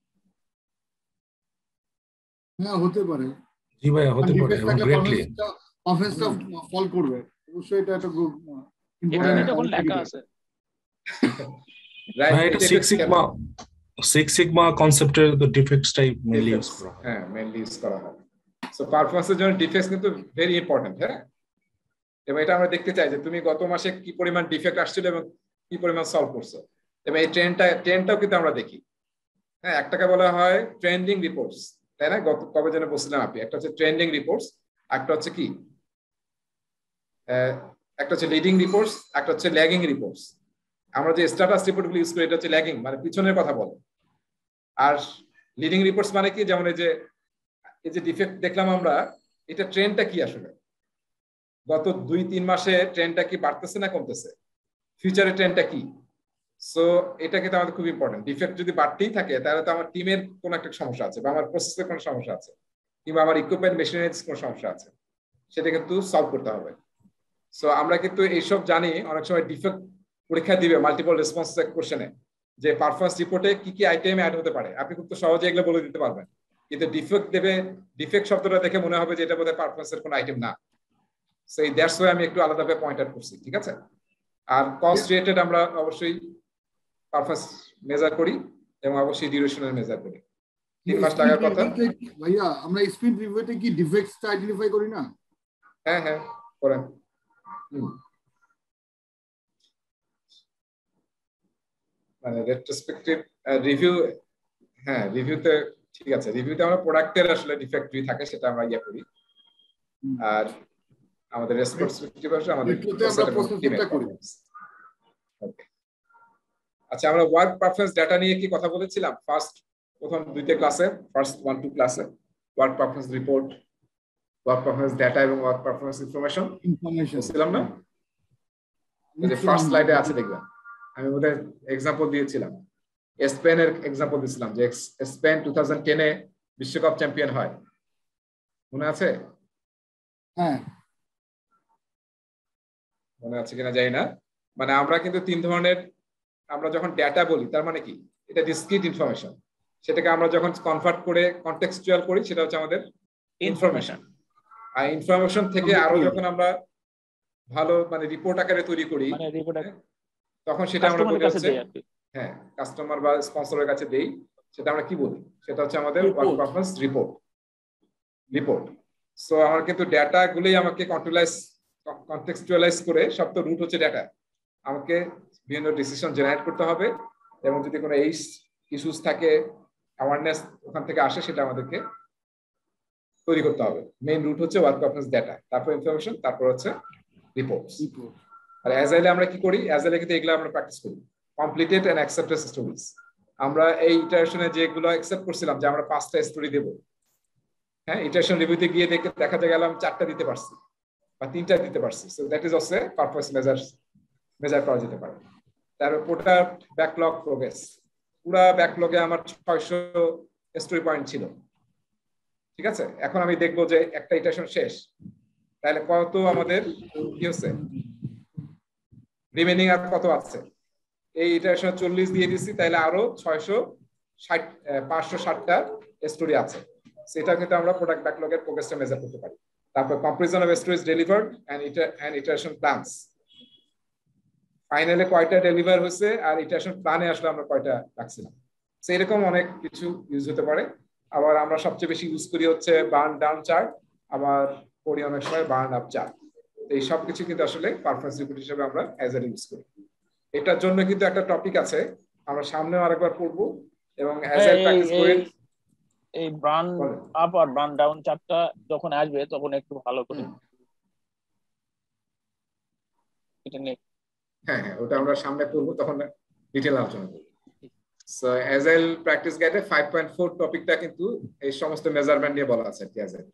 হ্যাঁ, হতে পারে। জি ভাই, হতে পারে, এবং গ্রেটলি অফেন্সটা ফল করবে অবশ্যই। এটা একটা এখানে যখন লেখা আছে, রাইট, এটা সিক্স সিগমা কনসেপ্টের the defects type mainly use করা হয়। হ্যাঁ, মেইনলি ইউজ করা হয়। সো পারফরম্যান্সের জন্য ডিফেক্টস কিন্তু ভেরি ইম্পর্টেন্ট। হ্যাঁ, এবং এটা আমরা দেখতে চাই যে তুমি গত মাসে কি পরিমাণ ডিফেক্ট আসছিল এবং কি পরিমাণ সলভ করছো, এবং এই ট্রেন্ডটাও কিন্তু আমরা দেখি। হ্যাঁ, একটাকে বলা হয় ট্রেন্ডিং রিপোর্টস, তাই না? গত কবে যেন বলছিলাম আপনি, একটা হচ্ছে ট্রেন্ডিং রিপোর্টস, একটা হচ্ছে কি, একটা হচ্ছে লিডিং রিপোর্টস, একটা হচ্ছে ল্যাগিং রিপোর্টস। আমরা যে স্ট্যাটাস রিপোর্টগুলো ইউজ করি এটা হচ্ছে ল্যাগিং, মানে পিছনের কথা বলে। আর লিডিং রিপোর্টস মানে কি, যেমন এই যে ডিফেক্ট দেখলাম আমরা, এটা ট্রেন্ডটা কি আসলে, গত 2-3 মাসে ট্রেন্ডটা কি বাড়তেছে না কমতেছে, ফিউচারের ট্রেন্ডটা কি। সো এটা কিন্তু আমাদের খুব ইম্পর্টেন্ট। ডিফেক্ট যদি বাড়তেই থাকে তাহলে তো আমার টিমের কোনো একটা সমস্যা আছে, বা আমার প্রসেসের কোনো সমস্যা আছে, কিংবা আমার ইকুইপমেন্ট মেশিনারিজ কোনো সমস্যা আছে, সেটা কিন্তু সলভ করতে হবে। সো আমরা কিন্তু এইসব জানি। অনেক সময় ডিফেক্ট পরীক্ষা দিবে মাল্টিপল রেসপন্স কোশ্চেনে, যে পারফরমেন্স রিপোর্টে কি কি আইটেম অ্যাড হতে পারে, আপনি খুব সহজে এগুলো বলে দিতে পারবেন, কিন্তু ডিফেক্ট দেবে, ডিফেক্ট শব্দটা দেখে মনে হবে যে এটা বোধহয় পারফরমেন্সের কোনো আইটেম না। সো এই দ্যাটস ওয়াই আমি একটু আলাদাভাবে পয়েন্ট আউট করছি, ঠিক আছে? আর কস্ট রিলেটেড আমরা অবশ্যই পারফরমেন্স মেজার করি, এবং অবশ্যই ডিউরেশনের মেজার করি। 3 মাস লাগার কথা ভাইয়া। আমরা স্প্রিন্ট রিভিউতে কি ডিফেক্টসটা আইডেন্টিফাই করি না? হ্যাঁ হ্যাঁ করেন। মানে রেট্রোস্পেক্টিভ রিভিউ, হ্যাঁ রিভিউতে ঠিক আছে, রিভিউতে আমরা প্রোডাক্টের আসলে ডিফেক্ট যদি থাকে সেটা আমরা ইয়ে করি, আর আমাদের রেট্রোস্পেক্টিভ আসলে আমাদের প্রসেসটা করি। ওকে, আচ্ছা, আমরা ওয়ার্ক পারফরম্যান্স ডাটা নিয়ে কি কথা বলেছিলাম প্রথম 2টা ক্লাসে, ফার্স্ট 1-2 ক্লাসে? Work performance report, work performance data এবং ওয়ার্ক পারফরম্যান্স ইনফরমেশন ছিলাম না? যে ফার্স্ট স্লাইডে আছে দেখবেন, আমি ওদের এক্সাম্পল দিয়েছিলাম, স্পেনের এক্সাম্পল দিয়েছিলাম, যে স্পেন 2010-এ বিশ্বকাপ চ্যাম্পিয়ন হয়, মনে আছে? হ্যাঁ, মনে আছে কিনা জানি না। মানে আমরা কিন্তু 3 ধরনের, আমরা যখন ডেটা বলি তার মানে কি, এটা ডিসক্রিট ইনফরমেশন, সেটাকে আমরা যখন কনভার্ট করে কনটেক্সচুয়াল করি সেটা হচ্ছে আমাদের ইনফরমেশন। আর ইনফরমেশন থেকে আরো যখন আমরা ভালো মানে রিপোর্ট আকারে তৈরি করি, তখন সেটা আমরা বলি হচ্ছে, হ্যাঁ, কাস্টমার বা স্পন্সরের কাছে দেই, সেটা আমরা কি বলি, সেটা হচ্ছে আমাদের ওয়ার্ক পারফরম্যান্স রিপোর্ট। সো আমার কিন্তু ডেটা গুলোই আমাকে কনটেক্সচুয়ালাইজ করে, সব তো রুট হচ্ছে ডেটা, আমাকে বিভিন্ন ডিসিশন জেনারেট করতে হবে, এবং যদি কোনো এই ইস্যুস থাকে, অ্যাওয়ারনেস ওখান থেকে আসে, সেটা আমাদেরকে তৈরি করতে হবে। মেইন রুট হচ্ছে ওয়ার্ক পারফরম্যান্স ডাটা, তারপর ইনফরমেশন, তারপর হচ্ছে রিপোর্টস। আর অ্যাজাইলে আমরা কি করি, অ্যাজাইলে কিন্তু এগুলো আমরা প্র্যাকটিস করি, কমপ্লিটেড এন্ড অ্যাকসেপ্টেড স্টোরিজ। আমরা এই ইটারেশনে যেগুলো অ্যাকসেপ্ট করছিলাম যে আমরা 5টা স্টোরি দেব, হ্যাঁ, ইটারেশন রিভিউতে গিয়ে দেখা গেলাম 4টা দিতে পারছি বা 3টা দিতে পারছি। So that is also performance measure করা যেতে পারে। তারপর প্রোডাক্ট ব্যাকলগ প্রোগ্রেস, পুরো ব্যাকলগে আমার 600 স্টোরি পয়েন্ট ছিল, ঠিক আছে? এখন আমি দেখবো যে একটা ইটারেশন শেষ, তাহলে কত আমাদের কি হচ্ছে, রিমেনিং আর কত আছে। এই ইটারেশন 40 দিয়ে দিছি, তাহলে আরো 560টা স্টোরি আছে। সেটা কিন্তু আমরা প্রোডাক্ট ব্যাকলগের প্রোগ্রেসটা মেজার করতে পারি। তারপর comparison of stories delivered and iteration plans, ফাইনালে কয়টা ডেলিভার হয়েছে আর ইটারেশন প্ল্যানে আসলে আমরা কয়টা রাখছিলাম। সো এরকম অনেক কিছু ইউজ হতে পারে। আবার আমরা সবচেয়ে বেশি ইউজ করি হচ্ছে বার্ন ডাউন চার্ট, আবার করি অনেক সময় বার্ন আপ চার্ট। এই সব কিছু কিন্তু আসলে পারফরম্যান্স রিপোর্ট হিসেবে আমরা অ্যাজাইল ইউজ করি। এটার জন্য কিন্তু একটা টপিক আছে, আমরা সামনেও আরেকবার পড়বো, এবং অ্যাজাইল প্র্যাকটিস করে এই বার্ন আপ আর বার্ন ডাউন চার্টটা যখন আসবে তখন একটু ভালো করে এটা নিয়ে, হ্যাঁ হ্যাঁ, ওটা আমরা সামনে পড়বো, তখন ডিটেইল আলোচনা করব। সো অ্যাজাইল প্র্যাকটিস গাইডে 5.4 টপিকটা কিন্তু এই সমস্ত মেজারমেন্ট নিয়ে বলা আছে agile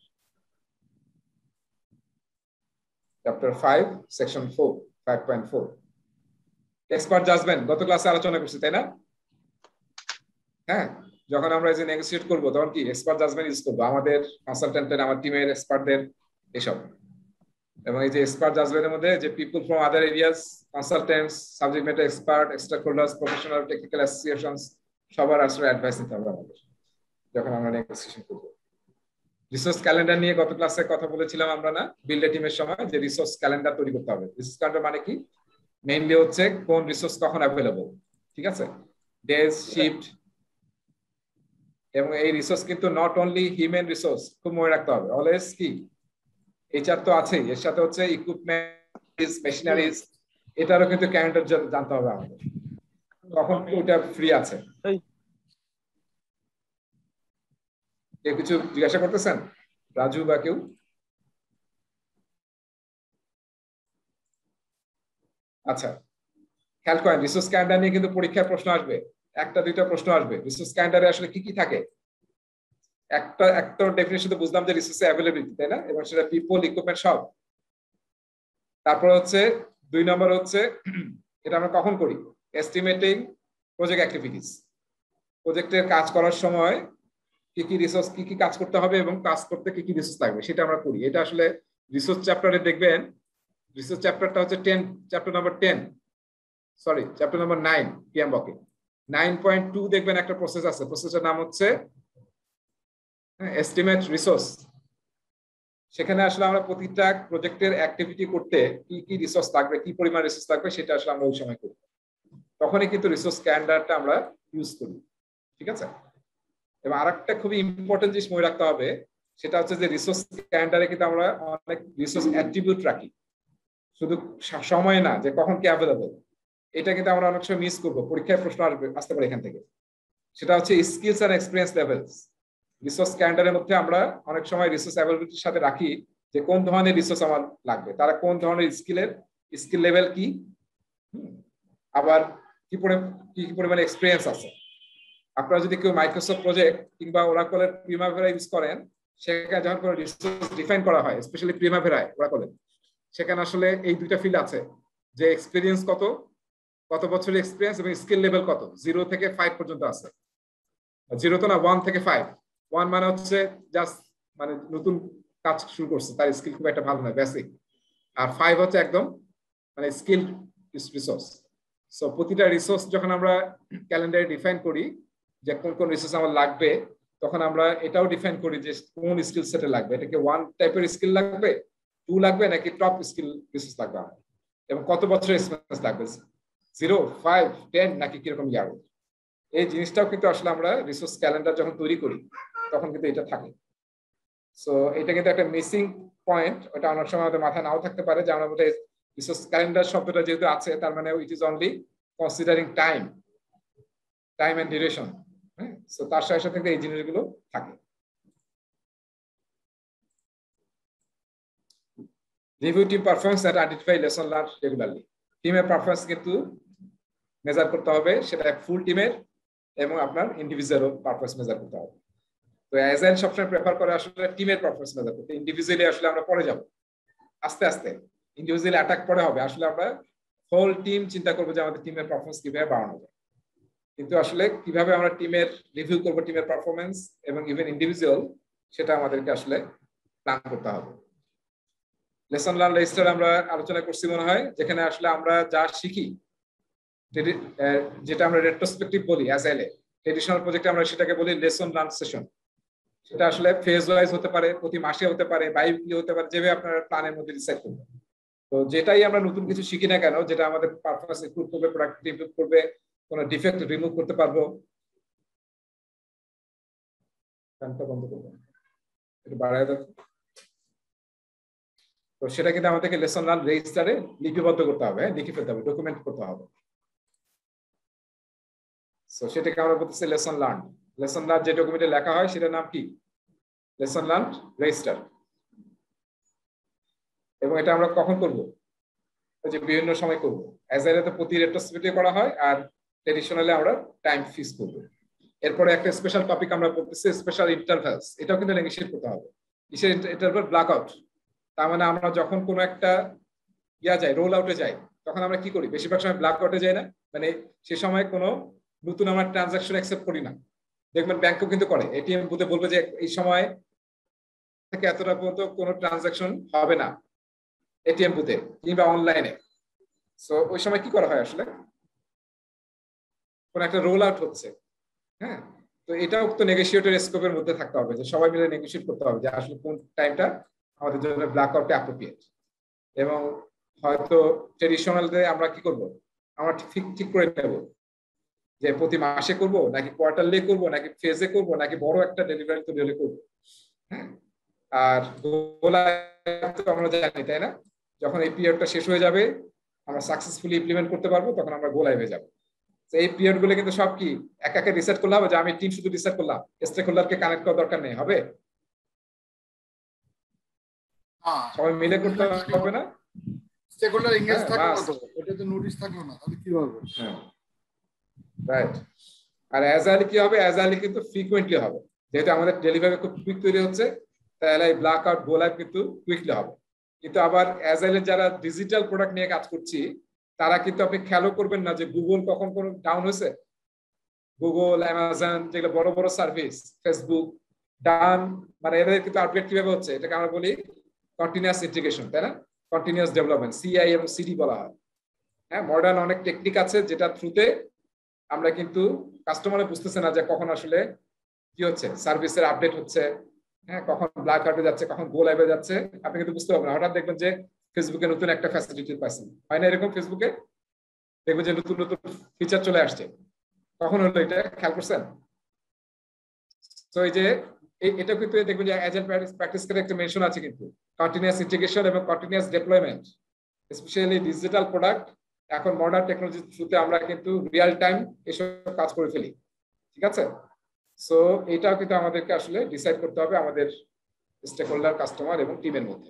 chapter 5 section 4 5.4। Expert judgment গত ক্লাসে আলোচনা করছি, তাই না? হ্যাঁ, যখন আমরা এই যে নেগোশিয়েট করব তখন কি এক্সপার্ট জাজমেন্ট ইউজ করব, আমাদের কনসালটেন্টের, আমার টিমের এক্সপার্টদের এসব। এবং এই যে এক্সপার্ট জাজমেন্টের মধ্যে যে people from other areas, consultants, subject matter expert, stakeholders, professional, technical associations, সবার আসলে অ্যাডভাইস নিতে হবে আমাদের যখন আমরা নেগোসিয়েশন করব। রিসোর্স ক্যালেন্ডার নিয়ে গত ক্লাসে কথা বলেছিলাম আমরা না, বিল্ড এ টিমের সময়, যে রিসোর্স ক্যালেন্ডার তৈরি করতে হবে। রিসোর্স ক্যালেন্ডার মানে কি, মেইনলি হচ্ছে কোন রিসোর্স কখন অ্যাভেলেবল, ঠিক আছে, ডেজ, শিফট। এবং এই রিসোর্স কিন্তু নট অনলি হিউম্যান রিসোর্স, খুব মনে রাখতে হবে অলওয়েজ কি, এইচআর তো আছেই, এর সাথে হচ্ছে ইকুইপমেন্ট, মেশিনারিজ, এটারও কিন্তু ক্যালেন্ডার জানতে হবে আমাদের, তখন ওইটা ফ্রি আছে। কেউ কিছু জিজ্ঞাসা করতেছেন, রাজু বা কেউ? আচ্ছা, খেয়াল করেন রিসোর্স ক্যালেন্ডার নিয়ে কিন্তু পরীক্ষায় প্রশ্ন আসবে, একটা দুইটা প্রশ্ন আসবে। রিসোর্স ক্যালেন্ডারে আসলে কি কি থাকে? একটা ডেফিনেশন তো বুঝলাম যে রিসোর্স অ্যাভেলেবিলিটি, তাই না? এবং সেটা পিপল, ইকুইপমেন্ট সব। তারপর হচ্ছে 2 নম্বর হচ্ছে এটা আমরা কখন করি, এস্টিমেটিং প্রজেক্ট অ্যাক্টিভিটিস। প্রজেক্টের কাজ করার সময় কি কি রিসোর্স, কি কি কাজ করতে হবে এবং কাজ করতে কি কি রিসোর্স লাগবে সেটা আমরা করি। এটা আসলে রিসোর্স চ্যাপ্টারে দেখবেন, রিসোর্স চ্যাপ্টারটা হচ্ছে চ্যাপ্টার নাম্বার 9 পিএমবকে 9.2 দেখবেন একটা প্রসেস আছে, প্রসেসের নাম হচ্ছে এস্টিমেট রিসোর্স। সেখানে আসলে আমরা প্রতিটা প্রজেক্টের অ্যাক্টিভিটি করতে কি কি রিসোর্স লাগবে, কি পরিমাণ রিসোর্স লাগবে সেটা আসলে আমরা ওই সময় করি, তখনই কিন্তু রিসোর্স ক্যালেন্ডারটা আমরা ইউজ করি। ঠিক আছে? এবং আরেকটা খুবই ইম্পর্টেন্ট জিনিস মনে রাখতে হবে, সেটা হচ্ছে যে রিসোর্স ক্যালেন্ডারে কিন্তু আমরা অনেক রিসোর্স অ্যাট্রিবিউট রাখি, শুধু সময় না যে কখন কি অ্যাভেলেবল। এটা কিন্তু আমরা অনেক সময় মিস করবো, পরীক্ষায় প্রশ্ন আসতে পারে এখান থেকে। সেটা হচ্ছে skills and experience levels. Resource ক্যালেন্ডারের মধ্যে আমরা অনেক সময় রিসোর্স অ্যাভেলেবিলিটির সাথে রাখি যে কোন ধরনের রিসোর্স আমার লাগবে, তারা কোন ধরনের স্কিল লেভেল কি, আবার কি পরিমাণে এক্সপিরিয়েন্স আছে। আপনারা যদি কেউ মাইক্রোসফট প্রজেক্ট কিংবা ওরাকলের প্রিমাভেরা ইউজ করেন, সেখানে যখন কোনো রিসোর্স ডিফাইন করা হয়, স্পেশালি প্রিমাভেরায় ওরাকলের, সেখানে আসলে এই দুইটা ফিল্ড আছে যে এক্সপিরিয়েন্স কত বছরের এক্সপিরিয়েন্স এবং স্কিল লেভেল কত, 0 থেকে 5 পর্যন্ত আছে। 0 তো না, 1 থেকে 5। 1 মানে হচ্ছে জাস্ট মানে নতুন কাজ শুরু করছে, তার স্কিল খুব একটা ভালো নয়, বেসিক। আর 5 হচ্ছে একদম মানে স্কিল রিসোর্স। সো প্রতিটা রিসোর্স যখন আমরা ক্যালেন্ডারে ডিফাইন করি যে কোন কোন রিসোর্স আমার লাগবে, তখন আমরা এটাও ডিফাইন করি যে কোন স্কিল সেটে লাগবে। এটাকে 1 টাইপের স্কিল লাগবে, 2 লাগবে, নাকি টপ স্কিল রিসোর্স লাগবে, এবং কত বছরের এক্সপেরিয়েন্স লাগবে, 0, 5, 10 নাকি কিরকম যাবে। এই জিনিসটাও কিন্তু আসলে আমরা রিসোর্স ক্যালেন্ডার যখন তৈরি করি তখন কিন্তু এটা থাকে। সো এটা কিন্তু একটা মিসিং পয়েন্ট, ওটা অনেক সময় আমাদের মাথায় নাও থাকতে পারে যে আমরা মধ্যে রিসোর্স ক্যালেন্ডার শব্দটা যেহেতু আছে, তার মানে it is only considering time and duration. হ্যাঁ, সো তার সাথে সাথে এই জিনিসগুলো থাকে। Review team performance and identify lesson learn regularly. টিমের পারফরম্যান্স কিন্তু মেজার করতে হবে, সেটা ফুল টিমের এবং আপনার ইন্ডিভিজুয়াল পারফরম্যান্স মেজার করতে হবে। তো অ্যাজাইল সবসময় প্রেফার করে আসলে টিমের পারফরম্যান্স মেজার করতে। ইন্ডিভিজুয়ালি আসলে আমরা পরে যাব, আস্তে আস্তে ইন্ডিভিজুয়ালি অ্যাটাক পরে হবে। আসলে আমরা হোল টিম চিন্তা করবো যে আমাদের টিমের পারফরম্যান্স কিভাবে বাড়ানো যায়, কিন্তু আসলে কিভাবে আমরা টিমের রিভিউ করবো, টিমের পারফরম্যান্স এবং ইভেন ইন্ডিভিজুয়াল, সেটা আমাদেরকে আসলে প্ল্যান করতে হবে। লেসন লার্ন রেজিস্টার আমরা আলোচনা করছি মনে হয়, যেখানে আসলে আমরা যা শিখি, যেটা আমরা রেট্রোস্পেক্টিভ বলি অ্যাজাইলে, ট্রেডিশনাল প্রজেক্টে আমরা সেটাকে বলি লেসন লার্ন সেশন। সেটা আসলে ফেজ ওয়াইজ হতে পারে, প্রতি মাসে হতে পারে, বাইউইকলি হতে পারে, যেভাবে আপনার প্ল্যানের মধ্যে ডিসাইড করবেন। তো যেটাই আমরা নতুন কিছু শিখি না কেন, যেটা আমাদের পারফরম্যান্স ইমপ্রুভ করবে, প্রোডাক্টিভিটি ইমপ্রুভ করবে, কোনো ডিফেক্ট রিমুভ করতে পারবো, ফ্যানটা বন্ধ করবো, একটু বাড়ায় দাও। তো সেটা কিন্তু আমাদেরকে লেসন লার্ন রেজিস্টারে লিপিবদ্ধ করতে হবে, লিখে ফেলতে হবে, ডকুমেন্ট করতে হবে। সো সেটাকে আমরা বলতেছি লেসন লার্ন। লেসন লার্ন যে ডকুমেন্টে লেখা হয় সেটার নাম কি? Lesson learn register. এবং এটা আমরা কখন করব? যে বিভিন্ন সময় করব। অ্যাজাইলে তো প্রতি রেট্রোস্পেক্টিভে করা হয়, আর ট্রেডিশনালি আমরা টাইম ফিক্স করব। এরপরে একটা স্পেশাল টপিক আমরা বলতেছি স্পেশাল ইন্টারভ্যালস। এটাও কিন্তু নেগোশিয়েট করতে হবে। কিসের ইন্টারভ্যাল? ব্ল্যাকআউট। তার মানে আমরা যখন কোনো একটা যাই, রোল আউটে যাই, তখন আমরা কি করি? বেশিরভাগ সময় ব্ল্যাকআউটে যাই না, মানে সে সময় কোনো নতুন আমরা ট্রানজাকশন অ্যাকসেপ্ট করি না। দেখবেন ব্যাংকও কিন্তু করে, এটিএম বুথে বলবে যে এই সময় থেকে এতটা পর্যন্ত কোনো ট্রানজাকশন হবে না এটিএম বুথে কিংবা অনলাইনে। সো ওই সময় কি করা হয়? আসলে কোন একটা রোল আউট হচ্ছে, হ্যাঁ, তো এটাও তো নেগোশিয়েটর স্কোপের মধ্যে থাকতে হবে, যে সবাই মিলে নেগোশিয়েট করতে হবে যে আসলে কোন টাইমটা আমাদের জন্য ব্ল্যাকআউটে অ্যাপ্রোপ্রিয়েট। এবং হয়তো ট্রেডিশনালতে আমরা কি করব, আমরা ঠিক করে নেব যে প্রতি মাসে করব, নাকি কোয়ার্টারলি করব, নাকি ফেজে করব, নাকি বড় একটা ডেলিভারি তো ডেলি করব। হ্যাঁ, আর আমরা জানি তাই না, যখন এই পিরিয়ডটা শেষ হয়ে যাবে আমরা সাকসেসফুলি ইমপ্লিমেন্ট করতে পারবো, তখন আমরা গো লাইভে যাবো। তো এই পিরিয়ড গুলো কিন্তু সব কি একা একা রিসেট করলে হবে যে আমি টিম শুধু রিসেট করলাম, স্টেক হোল্ডারকে কানেক্ট করার দরকার নেই? হবে? সবাই মিলে করতে হবে না? স্টেক হোল্ডার এনগেজ থাকলো না তো, এটা তো নোটিশ থাকলো না, তাহলে কি হবে? হ্যাঁ রাইট। আর অ্যাজাইল কি হবে? অ্যাজাইল কিন্তু ফ্রিকোয়েন্টলি হবে, যেহেতু আমাদের ডেলিভারি খুব কুইক তৈরি হচ্ছে, তাহলে এই ব্ল্যাক আউট গো লাইভ কিন্তু কুইকলি হবে। কিন্তু আবার অ্যাজাইলের যারা ডিজিটাল প্রোডাক্ট নিয়ে কাজ করছি তারা কিন্তু আপনি খেয়ালও করবেন না যে গুগল কখন কোন ডাউন হয়েছে। গুগল, অ্যামাজন, যেগুলো বড় বড় সার্ভিস, ফেসবুক ডাউন, মানে এদের কিন্তু আপডেট কিভাবে হচ্ছে, এটাকে আমরা বলি কন্টিনিউয়াস ইন্টিগ্রেশন, তাই না? কন্টিনিউয়াস ডেভেলপমেন্ট, সিআই এবং সিডি বলা হয়। হ্যাঁ, মডার্ন অনেক টেকনিক আছে যেটা থ্রুতে আমরা কিন্তু কাস্টমারে বুঝতেছে না যে কখন আসলে কি হচ্ছে, সার্ভিসের আপডেট হচ্ছে, হ্যাঁ, কখন ব্ল্যাক আউটে যাচ্ছে, কখন গো লাইভে যাচ্ছে, আপনি কিন্তু বুঝতে পারবেন না। হঠাৎ দেখবেন যে ফেসবুকে নতুন একটা ফ্যাসিলিটি পাচ্ছেন, হয় না এরকম? ফেসবুকে দেখবেন যে নতুন নতুন ফিচার চলে আসছে, কখন হলো এটা খেয়াল করছেন? তো এই যে এটা কিন্তু দেখবেন যে অ্যাজাইল প্র্যাকটিস করে একটা মেনশন আছে কিন্তু কন্টিনিউয়াস ইন্টিগ্রেশন এবং continuous deployment, specially digital product. এখন মডার্ন টেকনোলজির থ্রুতে আমরা কিন্তু রিয়েল টাইম এসব কাজ করে ফেলি, ঠিক আছে? সো এটাও কিন্তু আমাদেরকে আসলে ডিসাইড করতে হবে আমাদের স্টেক হোল্ডার, কাস্টমার এবং টিমের মধ্যে।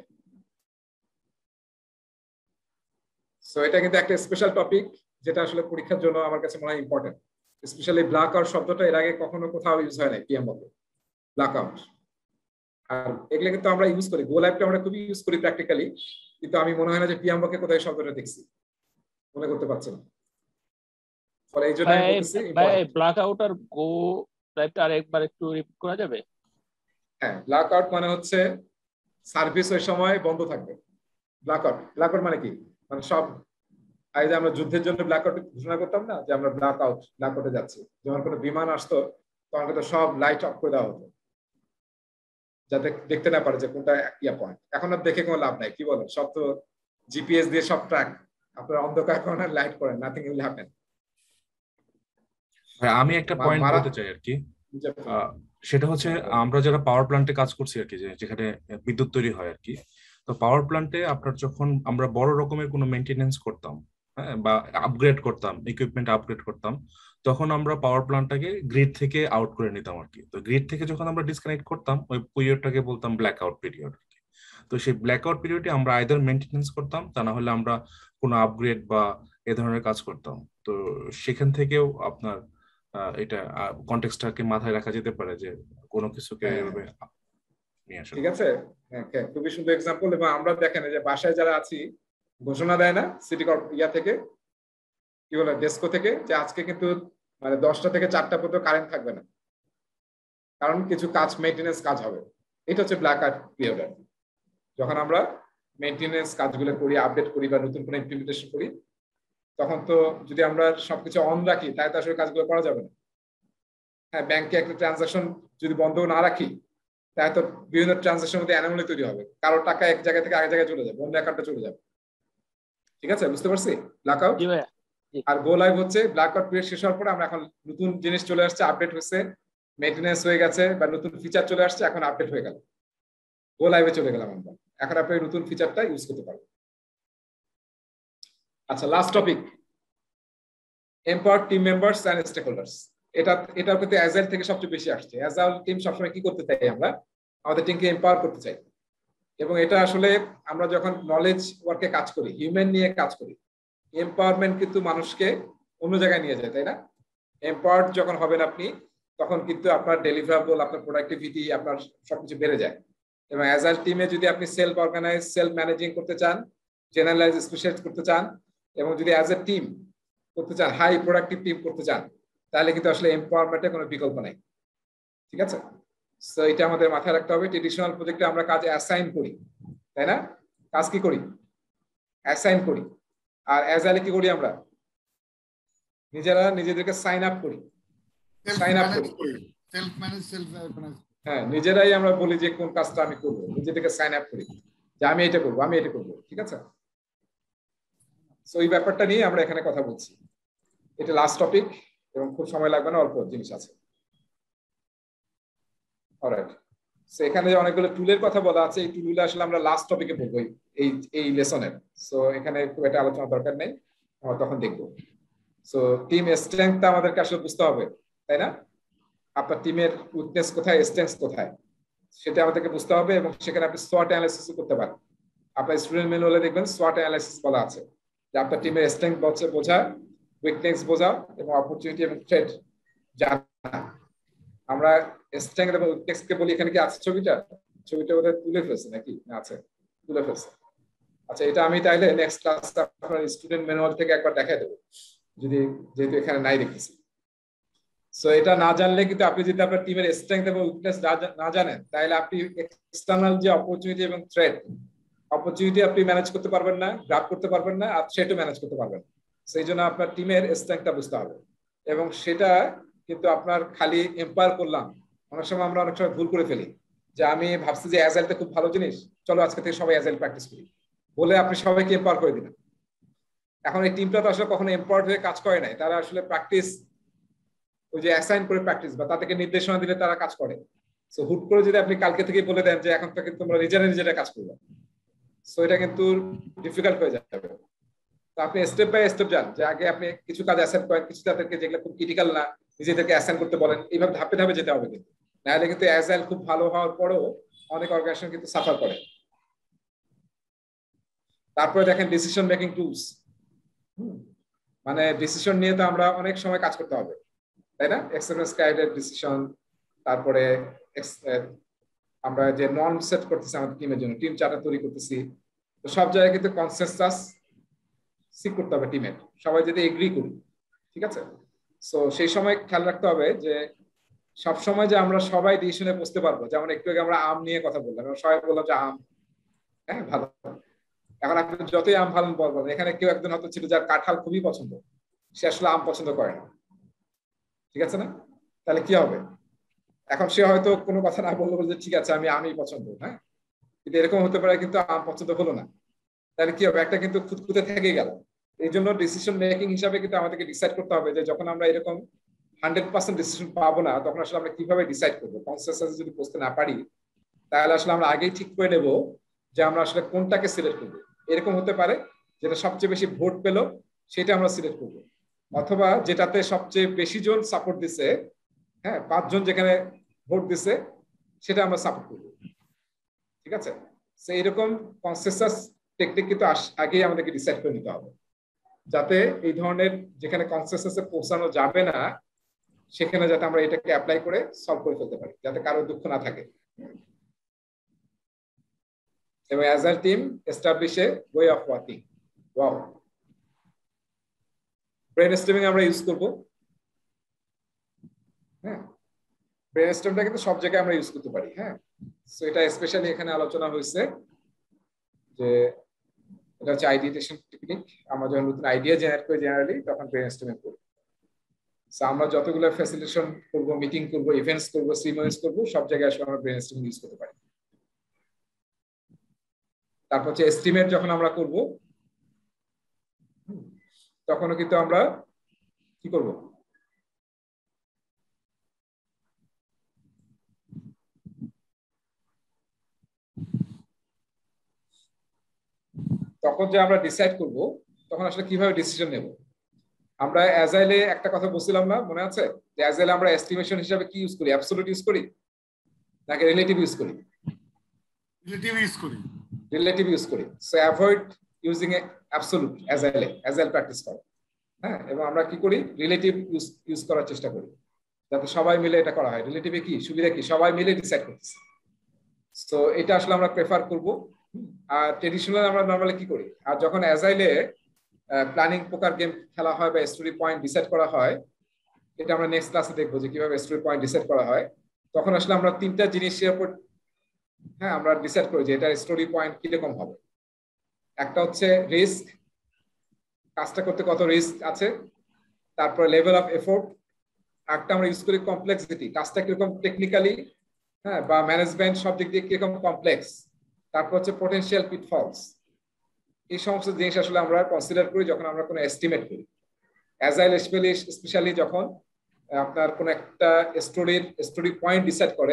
সো এটা কিন্তু একটা স্পেশাল টপিক যেটা আসলে পরীক্ষার জন্য আমার কাছে মনে হয় ইম্পর্টেন্ট। স্পেশালি ব্ল্যাক আউট শব্দটা এর আগে কখনো কোথাও ইউজ হয় না পিএমওকে, ব্ল্যাক আউট। আর এগুলো কিন্তু আমরা ইউজ করি, গো লাইভটা আমরা খুবই ইউজ করি প্র্যাকটিক্যালি, কিন্তু আমি মনে হয় না যে পিএমওকে কোথায় শব্দটা দেখছি, মনে করতে পারছি না। ফলে এই জন্য আমি বলতেছি ব্ল্যাক আউট আর গো লাইভটা আরেকবার একটু রিপিট করা যাবে? হ্যাঁ, ব্ল্যাক আউট মানে হচ্ছে সার্ভিস ওই সময় বন্ধ থাকবে। ব্ল্যাক আউট মানে কি? মানে সব এই যে আমরা যুদ্ধের জন্য ব্ল্যাক আউট ঘোষণা করতাম না যে আমরা ব্ল্যাক আউটে যাচ্ছি, যেমন কোনো বিমান আসতো তখন কিন্তু সব লাইট অফ করে দেওয়া হতো যাতে দেখতে না পারে যে কোনটা ইয়া পয়েন্ট। এখন আর দেখে কোনো লাভ নাই, কি বলেন? সব তো জিপিএস দিয়ে সব ট্র্যাক, আপনার অন্ধকার কর্নার লাইট করেন, নাথিং উইল হ্যাপেন। আমি একটা পয়েন্ট বলতে চাই আর কি, সেটা হচ্ছে আমরা যারা পাওয়ার প্ল্যান্টে কাজ করছি আর কি, যেখানে বিদ্যুৎ তৈরি হয় আর কি, তো পাওয়ার প্ল্যান্টে আপনার যখন আমরা বড় রকমের কোনো মেইনটেনেন্স করতাম, হ্যাঁ, বা আপগ্রেড করতাম, ইকুইপমেন্ট আপগ্রেড করতাম, তখন আমরা পাওয়ার প্ল্যান্টটাকে গ্রিড থেকে আউট করে নিতাম আর কি। তো গ্রিড থেকে যখন আমরা ডিসকানেক্ট করতাম ওই পিরিয়ডটাকে বলতাম ব্ল্যাক আউট পিরিয়ড। তো সেই ব্ল্যাক আউট পিরিয়ডে আমরা আইদার মেইনটেনেন্স করতাম, তা না হলে আমরা কোনো আপগ্রেড বা এ ধরনের কাজ করতাম। তো সেখান থেকেও আপনার এটা কনটেক্সটটাকে মাথায় রাখা যেতে পারে যে কোনো কিছুকে এভাবে নিয়ে আসা। ঠিক আছে, খুবই সুন্দর এক্সাম্পল। এবং আমরা দেখেন যে বাসায় যারা আছি ঘোষণা দেয় না সিটি ইয়া থেকে, কি বলে, ডেস্কো থেকে, যে আজকে কিন্তু মানে 10টা থেকে 4টা পর্যন্ত কারেন্ট থাকবে না, কারণ কিছু কাজ মেইনটেনেন্স কাজ হবে। এটা হচ্ছে ব্ল্যাক আউট পিরিয়ড। যখন আমরা মেইনটেনেন্স কাজগুলো করি, আপডেট করি বা নতুন কোনো ইমপ্লিমেন্টেশন করি, তখন তো যদি আমরা সবকিছু অন রাখি তাই তো আসলে কাজগুলো করা যাবে না। হ্যাঁ, ব্যাংকে একটা ট্রানজাকশন যদি বন্ধ না রাখি তাই তো বিভিন্ন ট্রানজাকশনের মধ্যে অ্যানোমালি তৈরি হবে, কারো টাকা এক জায়গা থেকে আরেক জায়গায় চলে যাবে, বন্ধ অ্যাকাউন্টে চলে যাবে। ঠিক আছে, বুঝতে পারছি? ব্ল্যাক আউট আর গো লাইভ হচ্ছে ব্ল্যাক আউট পিরিয়ড শেষ হওয়ার পরে আমরা এখন নতুন জিনিস চলে আসছে, আপডেট হয়েছে, মেইনটেনেন্স হয়ে গেছে বা নতুন ফিচার চলে আসছে, এখন আপডেট হয়ে গেল, গো লাইভে চলে গেলাম আমরা, এখন আপনি নতুন ফিচারটা ইউজ করতে পারবেন। আচ্ছা, last topic, empower team members and stakeholders. এটা কিন্তু অ্যাজাইল থেকে সবচেয়ে বেশি আসছে। অ্যাজাইল টিম সবসময় কি করতে চাই? আমরা আমাদের টিমকে এম্পাওয়ার করতে চাই। এবং এটা আসলে আমরা যখন নলেজ ওয়ার্কে কাজ করি, হিউম্যান নিয়ে কাজ করি, এম্পাওয়ারমেন্ট কিন্তু মানুষকে অন্য জায়গায় নিয়ে যায়, তাই না? এম্পাওয়ার্ড যখন হবেন আপনি, তখন কিন্তু আপনার ডেলিভারেবল, আপনার প্রোডাক্টিভিটি, আপনার সবকিছু বেড়ে যায়। এবং অ্যাজাইল টিমে যদি আপনি সেলফ অর্গানাইজ, সেলফ ম্যানেজিং করতে চান, জেনারেলাইজ, স্পেশালাইজ করতে চান, এবং যদি অ্যাজ এ টিম করতে চান, হাই প্রোডাক্টিভ টিম করতে চান, তাহলে কিন্তু আসলে এম্পাওয়ারমেন্টের কোনো বিকল্প নাই। ঠিক আছে, সো এটা আমাদের মাথায় রাখতে হবে। ট্রেডিশনাল প্রজেক্টে আমরা কাজ অ্যাসাইন করি, তাই না? কাজ কি করি? অ্যাসাইন করি। আর অ্যাজাইলে কি করি? আমরা নিজেরা নিজেদেরকে সাইন আপ করি, হ্যাঁ, নিজেরাই আমরা বলি যে কোন কাজটা আমি করবো, নিজেদেরকে সাইন আপ করি যে আমি এটা করবো, আমি এটা করবো। ঠিক আছে, সো এই ব্যাপারটা নিয়ে আমরা এখানে কথা বলছি। এটা লাস্ট টপিক এবং খুব সময় লাগবে না, অল্প জিনিস আছে। অলরাইট, এখানে অনেকগুলো টুলের কথা বলা আছে, এই টুলগুলো আসলে আমরা লাস্ট টপিকে বলবো এই লেসনের। সো এখানে খুব একটা আলোচনা দরকার নেই, আমরা তখন দেখবো। সো টিম স্ট্রেংথটা আমাদেরকে আসলে বুঝতে হবে, তাই না? আপনার টিমের উইকনেস কোথায়, স্ট্রেংথ কোথায়, সেটা আমাদেরকে বুঝতে হবে। এবং সেখানে আপনি SWOT অ্যানালাইসিস করতে পারেন। আপনার স্টুডেন্ট ম্যানুয়ালে দেখবেন SWOT অ্যানালাইসিস বলা আছে, যে আপনার টিমের স্ট্রেংথ বোঝা, উইকনেস বোঝা এবং অপরচুনিটি এবং থ্রেট জানা। আমরা স্ট্রেংথ এবং উইকনেসকে বলি, এখানে কি আছে ছবিটা বোধহয় তুলে ফেলছে নাকি? আছে, তুলে ফেলছে। আচ্ছা, এটা আমি তাইলে নেক্সট ক্লাসে আপনার স্টুডেন্ট ম্যানুয়াল থেকে একবার দেখাই দেবো, যেহেতু এখানে নাই দেখতেছি। সো এটা না জানলে কিন্তু আপনি যদি আপনার টিমের স্ট্রেংথ এবং উইকনেস না জানেন, তাহলে আপনি এক্সটার্নাল যে অপরচুনিটি এবং থ্রেট, অপরচুনিটি আপনি ম্যানেজ করতে পারবেন না, গ্রাব করতে পারবেন না, আর থ্রেটও ম্যানেজ করতে পারবেন। সেই জন্য আপনার টিমের স্ট্রেংথটা বুঝতে হবে। এবং সেটা কিন্তু আপনার খালি এম্পায়ার করলাম, অনেক সময় আমরা অনেক সময় ভুল করে ফেলি, যে আমি ভাবছি যে অ্যাজাইলটা খুব ভালো জিনিস, চলো আজকে থেকে সবাই অ্যাজাইল প্র্যাকটিস করি বলে আপনি সবাইকে এম্পাওয়ার করে দিলেন। এখন এই টিমটা তো আসলে কখনো এম্পাওয়ার্ড হয়ে কাজ করে নাই, তারা আসলে প্র্যাকটিস, ওই যে অ্যাসাইন করে প্র্যাকটিস বা তাদেরকে নির্দেশনা দিলে তারা কাজ করে। সো হুট করে যদি আপনি কালকে থেকে বলে দেন যে এখন থেকে তোমরা নিজেরা কাজ করবে, সো এটা কিন্তু ডিফিকাল্ট হয়ে যাবে। তো আপনি স্টেপ বাই স্টেপ যান, যে আগে আপনি কিছু কাজ অ্যাসাইন করেন, কিছু তাদেরকে যেগুলো খুব ক্রিটিক্যাল না নিজেদেরকে অ্যাসাইন করতে বলেন, এইভাবে ধাপে ধাপে যেতে হবে। কিন্তু নাহলে কিন্তু অ্যাজাইল খুব ভালো হওয়ার পরেও অনেক অর্গানাইজেশন কিন্তু সাফার করে। তারপরে দেখেন ডিসিশন মেকিং টুলস, মানে ডিসিশন নিয়ে তো আমরা অনেক সময় কাজ করতে হবে, তাই না? এক্সপেরিয়েন্স গাইডেড ডিসিশন, তারপরে আমরা যে নর্ম সেট করতেছি আমাদের টিমের জন্য, টিম চার্টার তৈরি করতেছি, তো সব জায়গায় কিন্তু কনসেনসাস সিক করতে হবে টিমের, সবাই যদি এগ্রি করি, ঠিক আছে? সো সেই সময় খেয়াল রাখতে হবে যে সব সময় যে আমরা সবাই ডিসিশনে বসতে পারবো। যেমন একটু আগে আমরা আম নিয়ে কথা বললাম, সবাই বললাম যে আম হ্যাঁ ভালো, এখন আপনি যতই আম ভালো বলবেন, এখানে কেউ একজন হয়তো ছিল যার কাঁঠাল খুবই পছন্দ, সে আসলে আম পছন্দ করে না, ঠিক আছে না? তাহলে কি হবে? এখন সে হয়তো কোনো কথা না বললো, বলছে ঠিক আছে আমি আমই পছন্দ, হ্যাঁ, কিন্তু এরকম হতে পারে কিন্তু আম পছন্দ হলো না, তাহলে কি হবে? একটা কিন্তু খুঁতখুঁতে থেকে গেল। এই জন্য ডিসিশন মেকিং হিসাবে কিন্তু আমাদেরকে ডিসাইড করতে হবে যে যখন আমরা এরকম 100% ডিসিশন পাবো না, তখন আসলে আমরা কিভাবে ডিসাইড করবো। কনসেনসাসে যদি বসতে না পারি, তাহলে আসলে আমরা আগেই ঠিক করে নেব যে আমরা আসলে কোনটাকে সিলেক্ট করবো। এরকম হতে পারে যেটা সবচেয়ে বেশি ভোট পেল সেটা আমরা সিলেক্ট করবো, অথবা যেটাতে সবচেয়ে বেশি জন সাপোর্ট দিছে, হ্যাঁ 5 জন যেখানে ভোট দিছে সেটা আমরা সাপোর্ট করবো, ঠিক আছে? সো এরকম কনসেনসাস টেকনিক কিন্তু আগেই আমাদেরকে ডিসাইড করে নিতে হবে, যাতে এই ধরনের যেখানে কনসেনসাসে পৌঁছানো যাবে না সেখানে যাতে আমরা এটাকে অ্যাপ্লাই করে সলভ করে ফেলতে পারি, যাতে কারো দুঃখ না থাকে। এবং as a team establish a way of working. Wow, brainstorming আমরা ইউজ করব। হ্যাঁ, ব্রেনস্টর্মটা কিন্তু সব জায়গায় আমরা ইউজ করতে পারি। হ্যাঁ, সো এটা স্পেশালি এখানে আলোচনা হয়েছে যে এটা হচ্ছে আইডিয়েশন টেকনিক। আমরা যখন নতুন আইডিয়া জেনারেট করি জেনারেলি, তখন ব্রেনস্টর্মিং করি। সো আমরা যতগুলো ফ্যাসিলিটেশন করব, মিটিং করব, ইভেন্টস করব, সিরিমনিজ করব, সব জায়গায় আসলে আমরা ব্রেনস্টর্মিং ইউজ করতে পারি। তারপর হচ্ছে এস্টিমেট যখন আমরা করব, তখনও কিন্তু আমরা কি করব? তখন যে আমরা ডিসাইড করব, তখন আসলে কিভাবে ডিসিশন নেব। আমরা অ্যাজাইলে একটা কথা বলছিলাম না, মনে আছে? যে অ্যাজাইলে আমরা এস্টিমেশন হিসাবে কি ইউজ করি? অ্যাবসলিউট ইউজ করি নাকি রিলেটিভ ইউজ করি? রিলেটিভ ইউজ করি। রিলেটিভ ইউজ করি। So avoid using a absolute agile practice করো। হ্যাঁ, এবং আমরা কি করি? রিলেটিভ ইউজ করার চেষ্টা করি, যাতে সবাই মিলে এটা করা হয়। রিলেটিভে কি সুবিধা, কি সবাই মিলে ডিসাইড করতেছে। সো এটা আসলে আমরা প্রেফার করব। আর ট্রেডিশনাল আমরা নরমালি কি করি? আর যখন অ্যাজাইলে প্ল্যানিং পোকার গেম খেলা হয় বা স্টোরি পয়েন্ট ডিসাইড করা হয়, এটা আমরা নেক্সট ক্লাসে দেখবো যে কিভাবে স্টোরি পয়েন্ট ডিসাইড করা হয়। তখন আসলে আমরা 3টা জিনিসের উপর হ্যাঁ আমরা ডিসাইড করি যে এটা স্টোরি পয়েন্ট কিরকম হবে। একটা হচ্ছে রিস্ক, কাজটা করতে কত রিস্ক আছে, তারপরে লেভেল অফ এফোর্ট, একটা আমরা ইউজ করি কমপ্লেক্সিটি, কাজটা কিরকম টেকনিক্যালি হ্যাঁ বা ম্যানেজমেন্ট সব দিক দিয়ে কিরকম কমপ্লেক্স, তারপর হচ্ছে পোটেনশিয়াল পিটফলস। এই সমস্ত জিনিস আসলে আমরা কনসিডার করি যখন আমরা কোনো এস্টিমেট করি। অ্যাজাইল স্পেশালি যখন আপনার কোন একটা স্টোরি পয়েন্ট ডিসাইড করে,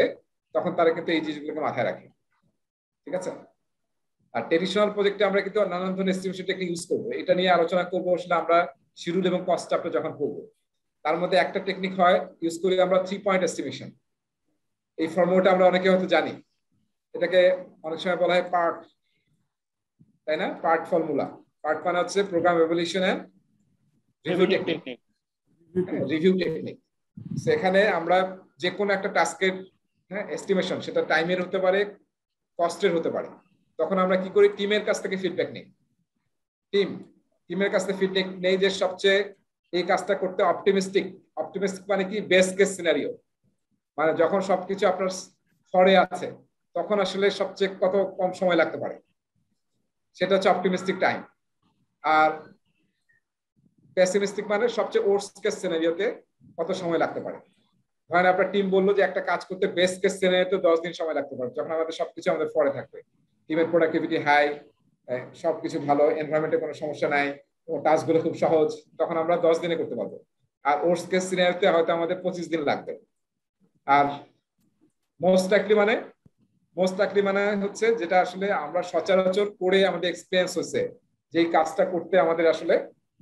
তখন তারা কিন্তু এই জিনিসগুলোকে মাথায় রাখে। ঠিক আছে, আর ট্রেডিশনাল প্রজেক্টে আমরা কিন্তু নানান ধরনের এস্টিমেশন টেকনিক ইউজ করবো। এটা নিয়ে আলোচনা করবো আসলে আমরা শিডিউল এবং কস্ট চাপ্টার যখন করবো। তার মধ্যে একটা টেকনিক হয় ইউজ করি আমরা 3 পয়েন্ট এস্টিমেশন। এই ফর্মুলাটা আমরা অনেকে হয়তো জানি, এটাকে অনেক সময় বলা হয় পার্ট, তাই না? Part formula. পার্ট মানে হচ্ছে program evolution and review technique. Review technique, সেখানে আমরা যে কোনো একটা টাস্কের এস্টিমেশন, সেটা টাইমের হতে পারে, কস্টের হতে পারে, তখন আমরা কি করি, টিমের কাছ থেকে ফিডব্যাক নিই। টিমের কাছ থেকে ফিডব্যাক নেই যে সবচেয়ে এই কাজটা করতে অপটিমিস্টিক মানে কি, বেস্ট কেস সিনারিও, মানে যখন সবকিছু আপনার ফরে আছে তখন আসলে সবচেয়ে কত কম সময় লাগতে পারে, সেটা হচ্ছে অপটিমিস্টিক টাইম। আর পেসিমিস্টিক মানে সবচেয়ে ওয়ার্স্ট কেস সিনারিওতে কত সময় লাগতে পারে। ধরেন আপনার টিম বললো যে একটা কাজ করতে বেস্ট কেস সিনারিওতে 10 দিন সময় লাগতে পারে, যখন আমাদের সবকিছু আমাদের ফরে থাকবে, টিমের প্রোডাক্টিভিটি হাই, সবকিছু ভালো, এনভায়রনমেন্টে কোনো সমস্যা নাই, টাস্ক গুলো খুব সহজ, তখন আমরা 10 দিনে করতে পারবো। আর ওয়ার্স্ট কেস সিনারিওতে হয়তো আমাদের 25 দিন লাগবে। আর মোস্ট লাইকলি মানে হচ্ছে যেটা আসলে আমরা সচরাচর করে আমাদের এক্সপেরিয়েন্স হচ্ছে, যে কাজটা করতে আমাদের আসলে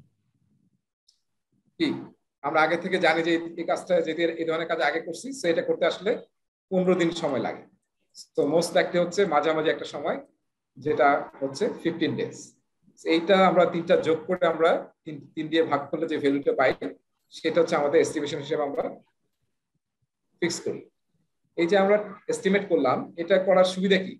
কি, আমরা আগে থেকে জানি যে এই কাজটা, যেটি এই ধরনের কাজ আগে করছি, সেটা করতে আসলে 15 দিন সময় লাগে। তো মোস্ট লাইকলি হচ্ছে মাঝামাঝি একটা সময়, যেটা হচ্ছে 15 ডেজ। এইটা আমরা 3টা যোগ করে আমরা 3 দিয়ে ভাগ করলে যে ভ্যালুটা পাই, সেটা হচ্ছে আমাদের এস্টিমেশন হিসেবে আমরা ফিক্স করি। এই যে আমরা এস্টিমেট করলাম, এটা করার সুবিধা কি?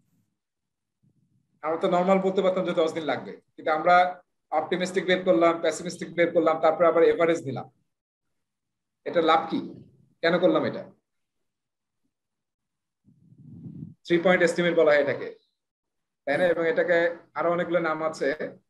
আমরা তো নর্মাল বলতে পারতাম যে 10 দিন লাগবে, কিন্তু আমরা অপটিমিস্টিক বের করলাম, পেসিমিস্টিক বের করলাম, তারপরে আবার এভারেজ দিলাম। এটা লাভ কি, কেন করলাম এটা? 3 পয়েন্ট এস্টিমেট বলা হয় এটাকে, তাই না? এবং এটাকে আরো অনেকগুলো নাম আছে,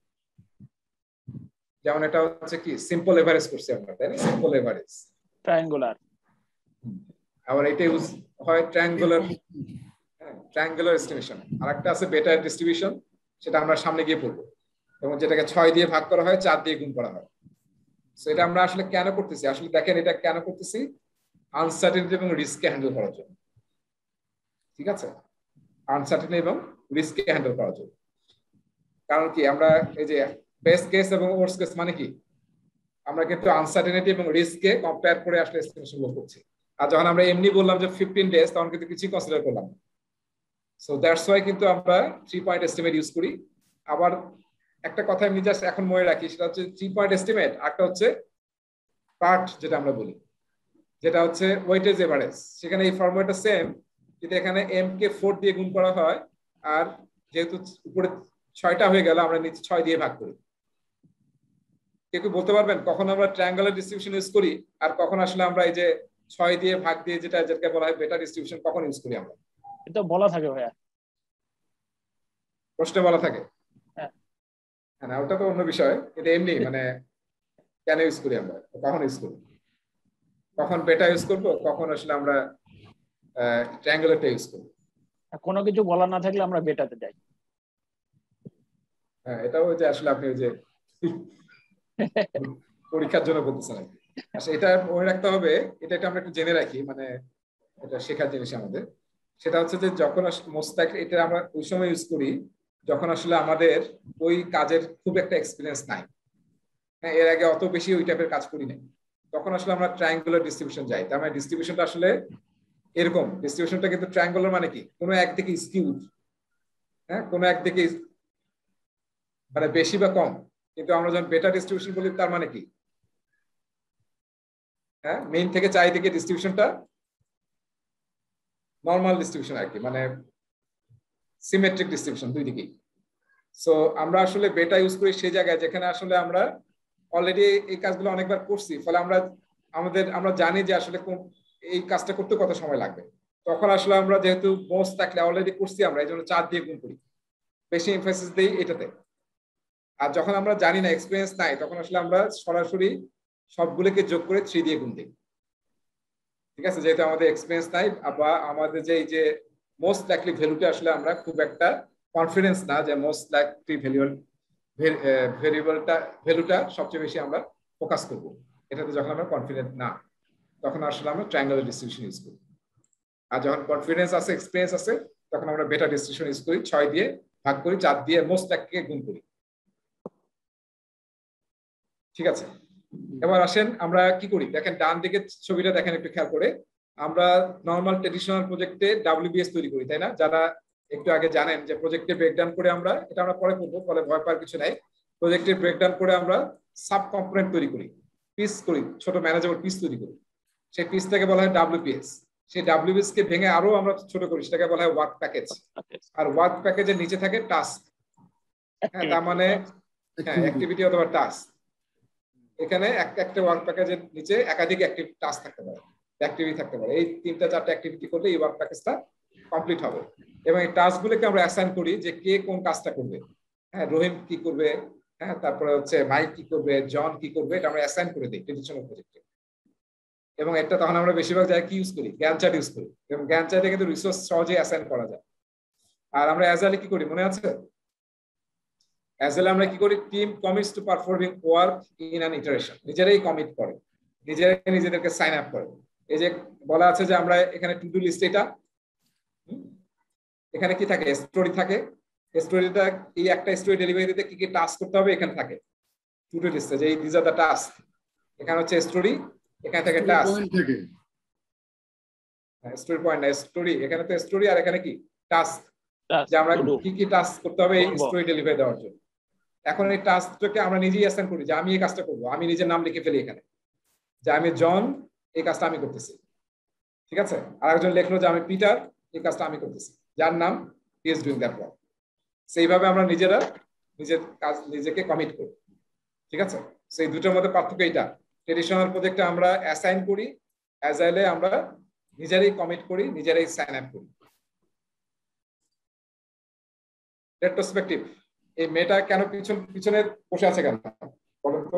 যেমন এটা হচ্ছে কি, সিম্পল এভারেজ করছি আমরা, তাই না? সিম্পল এভারেজ, ট্রায়াঙ্গুলার, আবার এটা ইউজ হয় ট্রায়াঙ্গুলার এস্টিমেশন। আরেকটা আছে বেটা ডিস্ট্রিবিউশন, সেটা আমরা সামনে গিয়ে পড়বো, এবং যেটাকে 6 দিয়ে ভাগ করা হয়, 4 দিয়ে গুণ করা হয়। সো এটা আমরা আসলে কেন করতেছি? আসলে দেখেন, এটা কেন করতেছি, আনসার্টেনিটি এবং রিস্ককে হ্যান্ডেল করার জন্য। ঠিক আছে, আনসার্টেনিটি এবং রিস্ককে হ্যান্ডেল করার জন্য। কারণ কি, আমরা এই যে বেস্ট কেস এবং ওয়ার্স্ট কেস মানে কি, আমরা কিন্তু আনসার্টেনিটি এবং রিস্ককে কম্পেয়ার করে আসলে এস্টিমেশন করছি। আর যখন আমরা এমনি বললাম যে 15 ডেজ, তখন কিন্তু কিছুই কনসিডার করলাম না। সো দ্যাটস ওয়াই কিন্তু আমরা 3 পয়েন্ট এস্টিমেট ইউজ করি। আবার একটা কথা আমি জাস্ট এখন মনে রাখি, সেটা হচ্ছে 3 পয়েন্ট এস্টিমেট, একটা হচ্ছে পার্ট যেটা আমরা বলি, যেটা হচ্ছে ওয়েটেজ এভারেজ। সেখানে এই ফর্মুলাটা সেম, কিন্তু এখানে এম কে 4 দিয়ে গুণ করা হয়, আর যেহেতু উপরে 6টা হয়ে গেল, আমরা নিচে 6 দিয়ে ভাগ করি। কেউ বলতে পারবেন কখন আমরা ট্রায়াঙ্গুলার ডিস্ট্রিবিউশন ইউজ করি, আর কখন আসলে আমরা এই যে 6 দিয়ে ভাগ দিয়ে, যেটাকে বলা হয় বেটা ডিস্ট্রিবিউশন, কখন ইউজ করি আমরা? এটা বলা থাকে ভাইয়া, প্রশ্নে বলা থাকে। হ্যাঁ, ওটা তো অন্য বিষয়, এটা এমনি মানে কেন ইউজ করি আমরা, কখন ইউজ করি, কখন বেটা ইউজ করবো, কখন আসলে আমরা ট্রায়াঙ্গুলারটা ইউজ করবো। কোনো কিছু বলা না থাকলে আমরা বেটাতে যাই। হ্যাঁ, এটাও যে আসলে আপনি ওই যে পরীক্ষার জন্য বলতেছেন আর কি। আচ্ছা, এটা মনে রাখতে হবে, এটা আমরা একটু জেনে রাখি, মানে এটা শেখার জিনিস আমাদের। সেটা হচ্ছে যে যখন মোস্তাক, এটা আমরা ওই সময় ইউজ করি যখন আসলে আমাদের ওই কাজের খুব একটা এক্সপিরিয়েন্স নাই, হ্যাঁ, এর আগে অত বেশি ওই টাইপের কাজ করি নাই, তখন আসলে আমরা ট্রায়াঙ্গুলার ডিস্ট্রিবিউশন যাই। তার মানে ডিস্ট্রিবিউশনটা আসলে এরকম, ডিস্ট্রিবিউশনটা কিন্তু ট্রায়াঙ্গুলার মানে কি, কোনো একদিকে স্কিউড, হ্যাঁ, কোনো একদিকে মানে বেশি বা কম। কিন্তু আমরা যখন বেটা ডিস্ট্রিবিউশন বলি, তার মানে কি, হ্যাঁ, মেইন থেকে চারিদিকে ডিস্ট্রিবিউশনটা নর্মাল ডিস্ট্রিবিউশন আর কি, মানে সিমেট্রিক ডিস্ট্রিবিউশন দুই দিকেই। সো আমরা আসলে বেটা ইউজ করি সেই জায়গায় যেখানে আসলে আমরা অলরেডি এই কাজগুলো অনেকবার করছি, ফলে আমরা জানি যে আসলে এই কাজটা করতে কত সময় লাগবে। তখন আসলে আমরা যেহেতু মোস্ট থাকলে অলরেডি করছি, আমরা এই জন্য 4 দিয়ে গুণ করি, বেশি এমফাসিস দেই এটাতে। আর যখন আমরা জানি না, এক্সপিরিয়েন্স নাই, তখন আসলে আমরা সরাসরি সবগুলোকে যোগ করে 3 দিয়ে গুণ দিই। ঠিক আছে, যেহেতু আমাদের এক্সপিরিয়েন্স নাই, বা আমাদের যে এই যে মোস্ট লাইকলি ভ্যালুটা আসলে আমরা খুব একটা কনফিডেন্স না যে মোস্ট লাইকলি ভ্যালুটা সবচেয়ে বেশি আমরা ফোকাস করব, এটাতে যখন আমরা কনফিডেন্ট না, তখন আসলে আমরা ট্রায়াঙ্গুলার ডিস্ট্রিবিউশন ইউজ করি। আর যখন কনফিডেন্স আছে, এক্সপিরিয়েন্স আছে, তখন আমরা বেটা ডিস্ট্রিবিউশন ইউজ করি, 6 দিয়ে ভাগ করি, 4 দিয়ে মোস্ট কে গুণ করি। ঠিক আছে, এবার আসেন আমরা কি করি, দেখেন ডান দিকে ছবিটা দেখেন একটু খেয়াল করে। আমরা নর্মাল ট্রেডিশনাল প্রজেক্টে WBS তৈরি করি, তাই না? যারা একটু আগে জানেন যে প্রজেক্টে ব্রেকডাউন করে আমরা, এটা আমরা পরে করবো, ফলে ভয় পাওয়ার কিছু নাই। প্রজেক্টে ব্রেকডাউন করে আমরা সাব কম্পোনেন্ট তৈরি করি, পিস করি, ছোট ম্যানেজেবল পিস তৈরি করি। সেই পিসটাকে বলা হয় WPS। সেই WPS কে ভেঙে আরো আমরা ছোট করি, সেটাকে বলা হয় ওয়ার্ক প্যাকেজ। আর ওয়ার্ক প্যাকেজের নিচে থাকে টাস্ক। হ্যাঁ, তার মানে অ্যাক্টিভিটি অথবা টাস্ক। এখানে একটা ওয়ার্ক প্যাকেজের নিচে একাধিক টাস্ক থাকতে পারে, অ্যাক্টিভিটি থাকতে পারে। এই 3-4টা অ্যাক্টিভিটি করলে এই ওয়ার্ক প্যাকেজটা কমপ্লিট হবে। এবং এই টাস্কগুলোকে আমরা অ্যাসাইন করি যে কে কোন কাজটা করবে। হ্যাঁ, রহিম কি করবে, হ্যাঁ, তারপরে হচ্ছে মাইক কি করবে, জন কি করবে, এটা আমরা অ্যাসাইন করে দিই ট্রেডিশনাল প্রজেক্টে। এবং এটা তখন আমরা বেশিরভাগ জায়গায় কি ইউজ করি, গ্যান্ট চার্ট ইউজ করি। এবং গ্যান্ট চার্টে কিন্তু রিসোর্স সহজেই অ্যাসাইন করা যায়। আর আমরা অ্যাজাইলে কি করি মনে আছে? অ্যাজাইলে আমরা কি করি, team commits to performing work in an iteration. নিজেরাই কমিট করে, নিজেরাই নিজেদেরকে সাইন আপ করে। এই যে বলা আছে যে আমরা এখানে টু ডু লিস্ট, এটা এখানে কি থাকে, স্টোরি থাকে। স্টোরিটা এই একটা স্টোরি ডেলিভারি দিতে কি কি টাস্ক করতে হবে এখানে থাকে টু ডু লিস্টে, যে দিস আর দ্য টাস্ক। এখানে হচ্ছে স্টোরি, এখানে থাকে টাস্ক। স্টোরি পয়েন্ট না, স্টোরি, এখানে তো স্টোরি আর এখানে কি টাস্ক, যে আমরা কি কি টাস্ক করতে হবে এই স্টোরি ডেলিভারি দেওয়ার জন্য। এখন এই টাস্কটাকে আমরা নিজেই অ্যাসাইন করি যে আমি এই কাজটা করবো, আমি নিজের নাম লিখে ফেলি এখানে যে আমি জন, এই কাজটা আমি করতেছি। ঠিক আছে, আর একজন লিখলো যে আমি পিটার, এই কাজটা আমি করতেছি, যার নাম he is doing that work. সেইভাবে আমরা নিজেরা নিজের কাজ নিজেকে কমিট করি। ঠিক আছে, সেই দুটোর মধ্যে পার্থক্য এইটা। ট্রেডিশনাল প্রজেক্টে আমরা অ্যাসাইন করি, অ্যাজাইলে আমরা নিজেরাই কমিট করি, নিজেরাই সাইন আপ করি। রেট্রোস্পেক্টিভ, এই মেয়েটা কেন পিছনে বসে আছে কেন বলেন তো?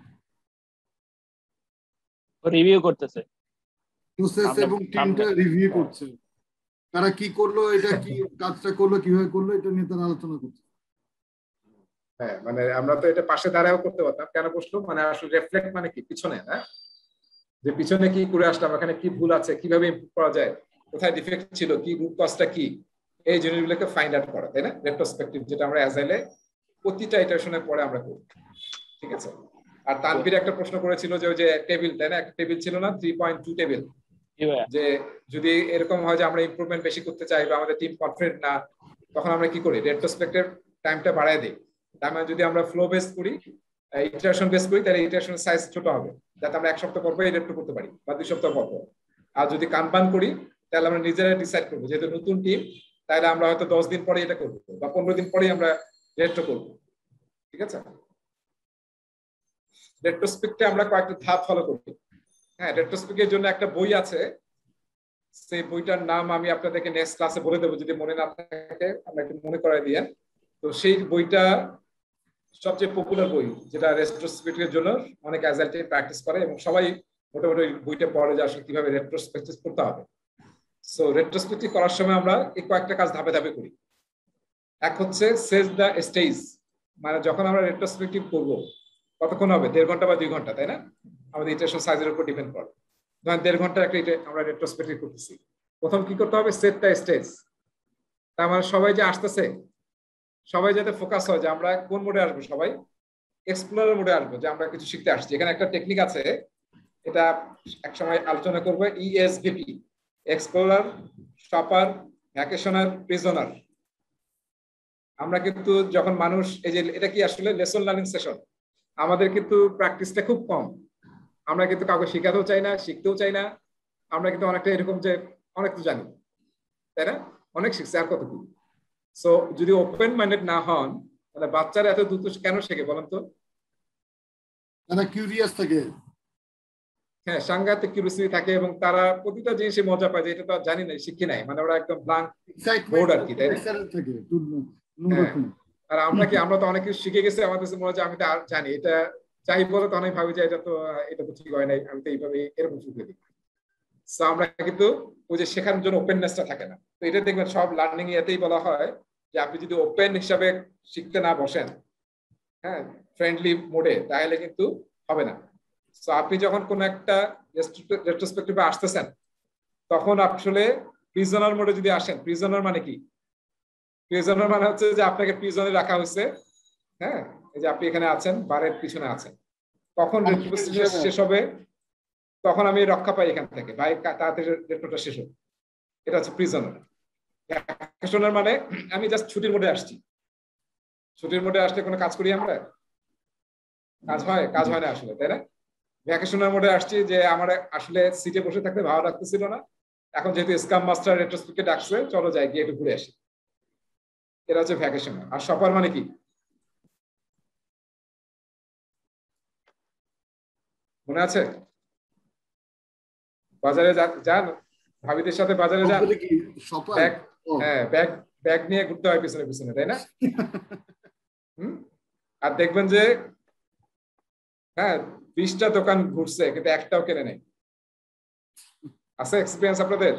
রিভিউ করতেছে, প্রসেস এবং টিমটা রিভিউ করছে, তারা কি করলো, এটা কি কাজটা করলো, কিভাবে করলো, এটা নিয়ে তারা আলোচনা করছে। হ্যাঁ, মানে আমরা তো এটা পাশে দাঁড়াও করতে পারতাম, কেন বসলো মানে আসলে রিফ্লেক্ট মানে কি পিছনে, না যে পিছনে কি করে আসলাম, এখানে কি ভুল আছে, কিভাবে ইমপ্রুভ করা যায়, কোথায় ডিফেক্ট ছিল, কি রুট কজটা কি, এই জিনিসগুলোকে ফাইন্ড আউট করা, তাই না? রেট্রোস্পেক্টিভ, যেটা আমরা অ্যাজাইলে প্রতিটা ইটারেশনের পরে আমরা করি। ঠিক আছে, আর তানভীর একটা প্রশ্ন করেছিল যে ওই যে টেবিল, তাই না? একটা টেবিল ছিল না, 3.2 টেবিল, যে যদি এরকম হয় যে আমরা ইমপ্রুভমেন্ট বেশি করতে চাই বা আমাদের টিম কনফিডেন্ট না, তখন আমরা কি করি, রেট্রোস্পেক্টিভ টাইমটা বাড়ায় দিই। তার মানে যদি আমরা ফ্লো বেস করি, ইটারেশন বেস করি, তাহলে ইটারেশনের সাইজ ছোট হবে, যাতে আমরা 1 সপ্তাহ পর পর রেট্রো করতে পারি বা 2 সপ্তাহ পর পর। আর যদি কানবান করি, তাহলে আমরা নিজেরাই ডিসাইড করবো, যেহেতু নতুন টিম, তাহলে আমরা হয়তো 10 দিন পরে এটা করবো বা 15 দিন পরেই আমরা রেট্রো করবো। ঠিক আছে, রেট্রোস্পেক্টে আমরা কয়েকটা ধাপ ফলো করি। হ্যাঁ, রেট্রোস্পেক্টের জন্য একটা বই আছে, সেই বইটার নাম আমি আপনাদেরকে নেক্সট ক্লাসে বলে দেবো, যদি মনে না থাকে আমরা একটু মনে করাই দিয়ে। তো সেই বইটা সবচেয়ে পপুলার বই, যেটা রেট্রোস্পেক্টিভের জন্য অনেক অ্যাজাইল টিম প্র্যাকটিস করে এবং সবাই মোটামুটি বইটা পড়ে যে আসলে কিভাবে রেট্রোস্পেক্টিভ করতে হবে। সো রেট্রোস্পেক্টিভ করার সময় আমরা এই কয়েকটা কাজ ধাপে ধাপে করি। এক হচ্ছে সেট দ্য স্টেজ, মানে যখন আমরা রেট্রোস্পেক্টিভ করবো কতক্ষণ হবে, 1.5 ঘন্টা বা 2 ঘন্টা, তাই না? আমাদের ইটারেশন সাইজের উপর ডিপেন্ড করে। ধরেন 1.5 ঘন্টা একটা আমরা রেট্রোস্পেক্টিভ করতেছি, প্রথম কি করতে হবে, সেট দ্য স্টেজ। তার মানে সবাই যে আসতেছে, সবাই যাতে ফোকাস হয় যে আমরা কোন মোডে আসবো, সবাই এক্সপ্লোরার মোডে আসবো, যে আমরা কিছু শিখতে আসছি। এখানে একটা টেকনিক আছে, এটা একসময় আলোচনা করবো, ESVP, explorer, shopper, vacationer, prisoner. আমরা কিন্তু যখন মানুষ, এই যে এটা কি আসলে লেসন লার্নিং সেশন, আমাদের কিন্তু প্র্যাকটিসটা খুব কম। আমরা কিন্তু কাউকে শেখাতেও চাই না, শিখতেও চাই না। আমরা কিন্তু অনেকটা এরকম যে অনেক তো জানি, তাই না? অনেক শিখছে, আর কত কি। সো যদি ওপেন মাইন্ডেড না হন, তাহলে বাচ্চারা এত দ্রুত কেন শেখে বলেন তো? তারা কিউরিয়াস থাকে। হ্যাঁ, সাংঘাতিক কিউরিয়াসিটি থাকে এবং তারা প্রতিটা জিনিসে মজা পায়, যে এটা তো জানি না, শিখি নাই, মানে ওরা একদম ব্ল্যাঙ্ক বোর্ড আর কি, তাই না? আর আমরা কি, আমরা তো অনেক কিছু শিখে গেছি, আমাদের মনে হয় যে আমি তো আর জানি, এটা চাই বলে তো অনেক ভাবি যে এটা তো ঠিক হয় নাই, আমি তো এইভাবে এরকম শিখে দিই। সো আমরা কিন্তু ওই যে শেখার জন্য ওপেননেসটা থাকে না। তো এটা দেখবেন সব লার্নিং এতেই বলা হয় যে আপনি যদি ওপেন হিসাবে শিখতে না বসেন, হ্যাঁ, ফ্রেন্ডলি মোডে, তাহলে কিন্তু হবে না। সো আপনি যখন কোন একটা রেট্রোস্পেক্টিভে আসতেছেন, তখন আসলে প্রিজনার মোডে যদি আসেন, প্রিজনার মানে কি? প্রিজনার মানে হচ্ছে যে আপনাকে প্রিজনে রাখা হয়েছে, হ্যাঁ, এই যে আপনি এখানে আছেন, বারের পিছনে আছেন, কখন রেট্রোস্পেকশন শেষ হবে তখন আমি রক্ষা পাই এখান থেকে, ভাই তাড়াতাড়ি রেট্রোটা শেষ হোক। এটা হচ্ছে প্রিজনার। ভ্যাকেশনার মানে আমি জাস্ট ছুটির মোডে আসছি। ছুটির মোডে আসলে কোনো কাজ করি আমরা? কাজ হয়? কাজ হয় না আসলে, তাই না? ভ্যাকেশনার মোডে আসছি যে আমার আসলে সিটে বসে থাকতে ভালো লাগতেছিল না, এখন যেহেতু স্কাম মাস্টার রেট্রোস্পেক্টে ডাকছে, চলো যাই গিয়ে একটু ঘুরে আসি। এটা হচ্ছে ভ্যাকেশনার। আর শপার মানে কি? মনে আছে? বাজারে যান, ভাবিদের সাথে বাজারে যান, ব্যাগ, হ্যাঁ, ব্যাগ ব্যাগ নিয়ে ঘুরতে হয় পিছনে পিছনে, তাই না? আর দেখবেন যে হ্যাঁ 20টা দোকান ঘুরছে কিন্তু একটাও কেনে নেই। আছে এক্সপেরিয়েন্স আপনাদের?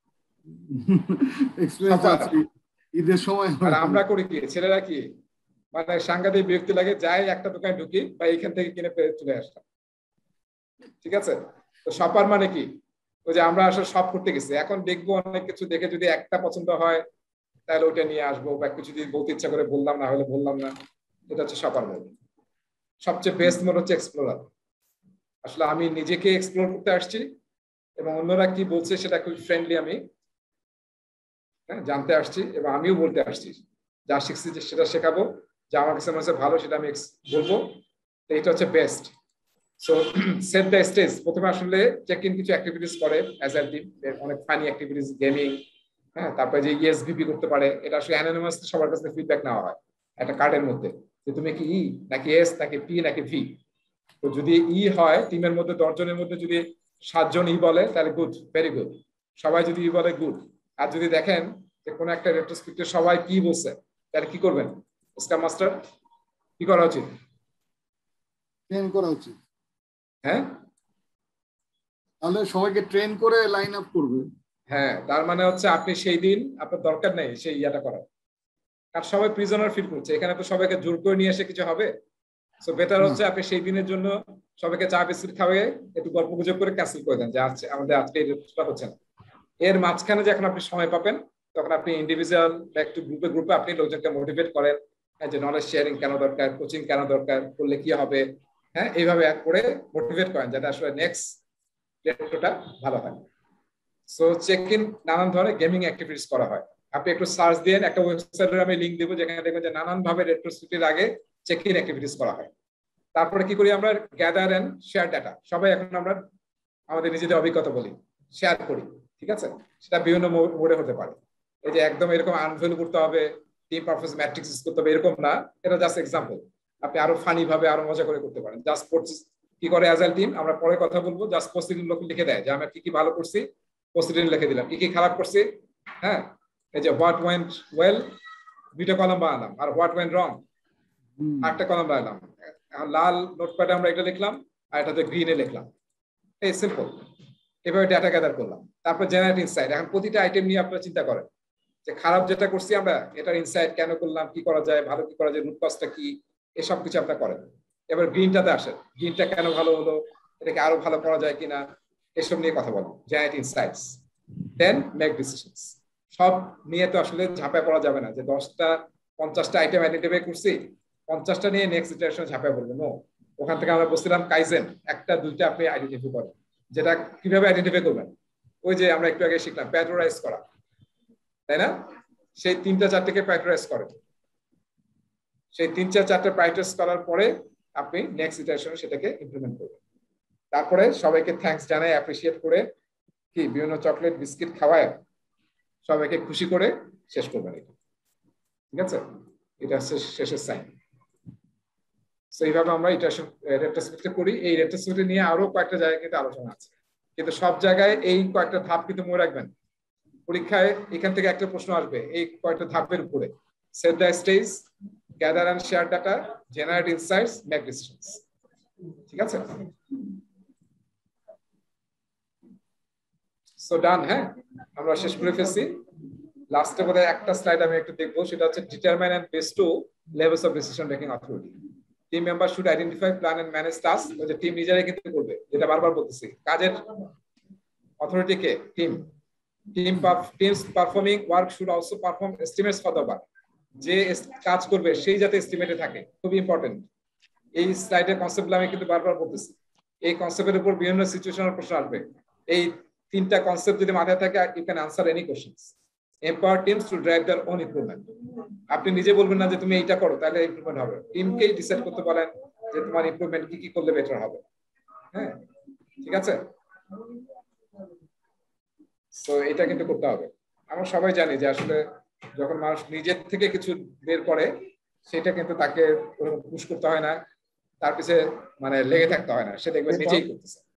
ঈদের সময়। আর আমরা করি কি, ছেলেরা কি মানে সাংঘাতিক বিরক্তি লাগে, যাই একটা দোকানে ঢুকি বা এখান থেকে কিনে চলে আসলাম। ঠিক আছে? তো শপার মানে কি? ওই যে আমরা আসলে শপ করতে গেছি, এখন দেখবো অনেক কিছু, দেখে যদি একটা পছন্দ হয় তাহলে ওটা নিয়ে আসবো, বা কিছু যদি বলতে ইচ্ছা করে বললাম, না হলে বললাম না। এটা হচ্ছে শপার মোড। সবচেয়ে বেস্ট মোড হচ্ছে এক্সপ্লোরার। আসলে আমি নিজেকে এক্সপ্লোর করতে আসছি এবং অন্যরা কি বলছে সেটা খুব ফ্রেন্ডলি আমি জানতে আসছি, এবং আমিও বলতে আসছি, যা শিখছি সেটা শেখাবো, যা আমার কাছে মনে হচ্ছে ভালো সেটা আমি বলবো। এইটা হচ্ছে best. So set the stage. প্রথমে আসলে চেক ইন কিছু অ্যাক্টিভিটিস করে অ্যাজাইল টিম, অনেক ফানি অ্যাক্টিভিটিস, গেমিং, হ্যাঁ, তারপরে যে ইএসভিপি করতে পারে, এটা আসলে অ্যানোনিমাস সবার কাছে ফিডব্যাক নেওয়া হয় একটা কার্ডের মধ্যে, যে তুমি কি ই নাকি এস নাকি পি নাকি ভি। তো যদি ই হয়, টিমের মধ্যে 10 জনের মধ্যে যদি 7 জন ই বলে তাহলে গুড, ভেরি গুড। সবাই যদি ই বলে গুড। আর যদি দেখেন যে কোনো একটা রেট্রোস্পেক্টে সবাই কি বলছে, তাহলে কি করবেন? স্ক্রাম মাস্টার কি করা উচিত? ট্রেন করা উচিত। হ্যাঁ, তাহলে সবাইকে ট্রেন করে লাইন আপ করবে। হ্যাঁ, তার মানে হচ্ছে আপনি সেই দিন আপনার দরকার নেই সেই ইয়াটা করার, কারণ সবাই প্রিজনার ফিল করছে, এখানে তো সবাইকে জোর করে নিয়ে এসে কিছু হবে। সো বেটার হচ্ছে আপনি সেই দিনের জন্য সবাইকে চা বিস্কুট খাওয়াই একটু গল্প গুজব করে ক্যান্সেল করে দেন, যে আমাদের আজকে এই রেটটা হচ্ছে না। এর মাঝখানে যখন আপনি সময় পাবেন তখন আপনি ইন্ডিভিজুয়াল বা একটু গ্রুপে গ্রুপে আপনি লোকজনকে মোটিভেট করেন, যে নলেজ শেয়ারিং কেন দরকার, কোচিং কেন দরকার, করলে কি হবে, হ্যাঁ, এইভাবে এক করে মোটিভেট করেন যাতে আসলে নেক্সট রেটটা ভালো হয়। সো চেক ইন নানান ধরনের গেমিং অ্যাক্টিভিটিস করা হয়। আপনি একটু সার্চ দিন, একটা ওয়েবসাইটের আমি লিংক দেবো, যেখানে দেখবেন যে নানান ভাবে রেট্রোস্পেক্টিভ আগে চেক ইন অ্যাক্টিভিটিস করা হয়। তারপরে কি করি আমরা? Gather and share data. সবাই এখন আমরা আমাদের নিজেদের অভিজ্ঞতা বলি, শেয়ার করি। ঠিক আছে? সেটা বিভিন্ন মোডে হতে পারে। এই যে একদম এরকম আনভ্যালু করতে হবে, টিম পারফরম্যান্স ম্যাট্রিক্স করতে হবে, এরকম না। এটা জাস্ট এক্সাম্পল। আপনি আরো ফানি ভাবে আরো মজা করে করতে পারেন। জাস্ট কি করে অ্যাজাইল টিম, আমরা পরে কথা বলবো, জাস্ট পজিটিভ লোক লিখে দেয় যে আমরা কি কি ভালো করছি, পজিটিভ লিখে দিলাম, কি কি খারাপ করছি। হ্যাঁ, এই যে হোয়াট ওয়েন্ট ওয়েল 2টা কলাম বানালাম, আর হোয়াট ওয়েন্ট রং 8টা কলাম বানালাম। লাল নোটপ্যাডে আমরা এটা লিখলাম, আর এটাতে গ্রিনে লিখলাম। এই সিম্পল। এভাবে ডাটা গ্যাদার করলাম। তারপর জেনারেট ইনসাইট। এখন প্রতিটা আইটেম নিয়ে আপনারা চিন্তা করেন যে খারাপ যেটা করছি আমরা, এটার ইনসাইট কেন করলাম, কি করা যায়, ভালো কি করা যায়, রুট কজটা কি, এসব কিছু আপনারা করেন। এবার গ্রিনটাতে আসেন, গ্রিনটা কেন ভালো হলো, এটাকে আরো ভালো করা যায় কিনা, এসব নিয়ে কথা বলেন। Generate insights, then make decisions. সব নিয়ে তো আসলে ঝাঁপায় পড়া যাবে না যে 10টা 50টা আইটেম আইডেন্টিফাই করছি, 50টা নিয়ে নেক্সট ইটারেশনে ঝাঁপায় পড়বো। নো, ওখান থেকে আমরা বলছিলাম কাইজেন, 1টা 2টা আপনি আইডেন্টিফাই করেন। যেটা কিভাবে আইডেন্টিফাই করবেন? ওই যে আমরা একটু আগে শিখলাম প্যাট্রোরাইজ করা, তাই না? সেই 3টা 4টাকে প্যাট্রোরাইজ করেন। সেই 3-4টা প্যাট্রোরাইজ করার পরে আপনি নেক্সট ইটারেশনে সেটাকে ইমপ্লিমেন্ট করবেন। তারপরে সবাইকে থ্যাঙ্কস জানাই, অ্যাপ্রিশিয়েট করে কি বিভিন্ন চকলেট বিস্কিট খাওয়ায় সবাইকে খুশি করে শেষ করবেন। ঠিক আছে? এটা হচ্ছে শেষের সাইন। সেইভাবে আমরা এটা রেট্রোস্পেক্ট করি। এই রেট্রোস্পেক্ট নিয়ে আরো কয়েকটা জায়গায় কিন্তু আলোচনা আছে, কিন্তু সব জায়গায় এই কয়েকটা ধাপ কিন্তু মনে রাখবেন। পরীক্ষায় এখান থেকে একটা প্রশ্ন আসবে এই কয়েকটা ধাপের উপরে। Set the stage, gather and share data, generate insights, make decisions. ঠিক আছে? So done. হ্যাঁ, আমরা শেষ করে ফেলছি। লাস্টে বোধহয় একটা স্লাইড আমি একটু দেখবো, সেটা হচ্ছে determine and base two levels of decision making authority. Team member should identify, plan and manage task. ওই যে টিম নিজেরাই কিন্তু করবে, যেটা বারবার বলতেছি। কাজের অথরিটি কে? Team. Teams performing work should also perform estimates for the work. যে কাজ করবে সেই যাতে এস্টিমেটে থাকে, খুব ইম্পর্টেন্ট। এই স্লাইডের কনসেপ্ট আমি কিন্তু বারবার বলতেছি, এই কনসেপ্টের উপর বিভিন্ন সিচুয়েশনাল প্রশ্ন আসবে। এই তিনটা কনসেপ্ট যদি মাথায় থাকে, you can answer any questions. Empower teams to drive their own improvement. আপনি নিজে বলবেন না যে তুমি এইটা করো তাহলে ইমপ্রুভমেন্ট হবে, টিমকেই ডিসাইড করতে বলেন যে তোমার ইমপ্রুভমেন্ট কি কি করলে বেটার হবে। হ্যাঁ, ঠিক আছে। সো এটা কিন্তু করতে হবে। আমরা সবাই জানি যে আসলে যখন মানুষ নিজের থেকে কিছু বের করে, সেটা কিন্তু তাকে পুশ করতে হয় না, তার পিছে মানে লেগে থাকতে হয় না, সে দেখবে নিজেই করতেছে।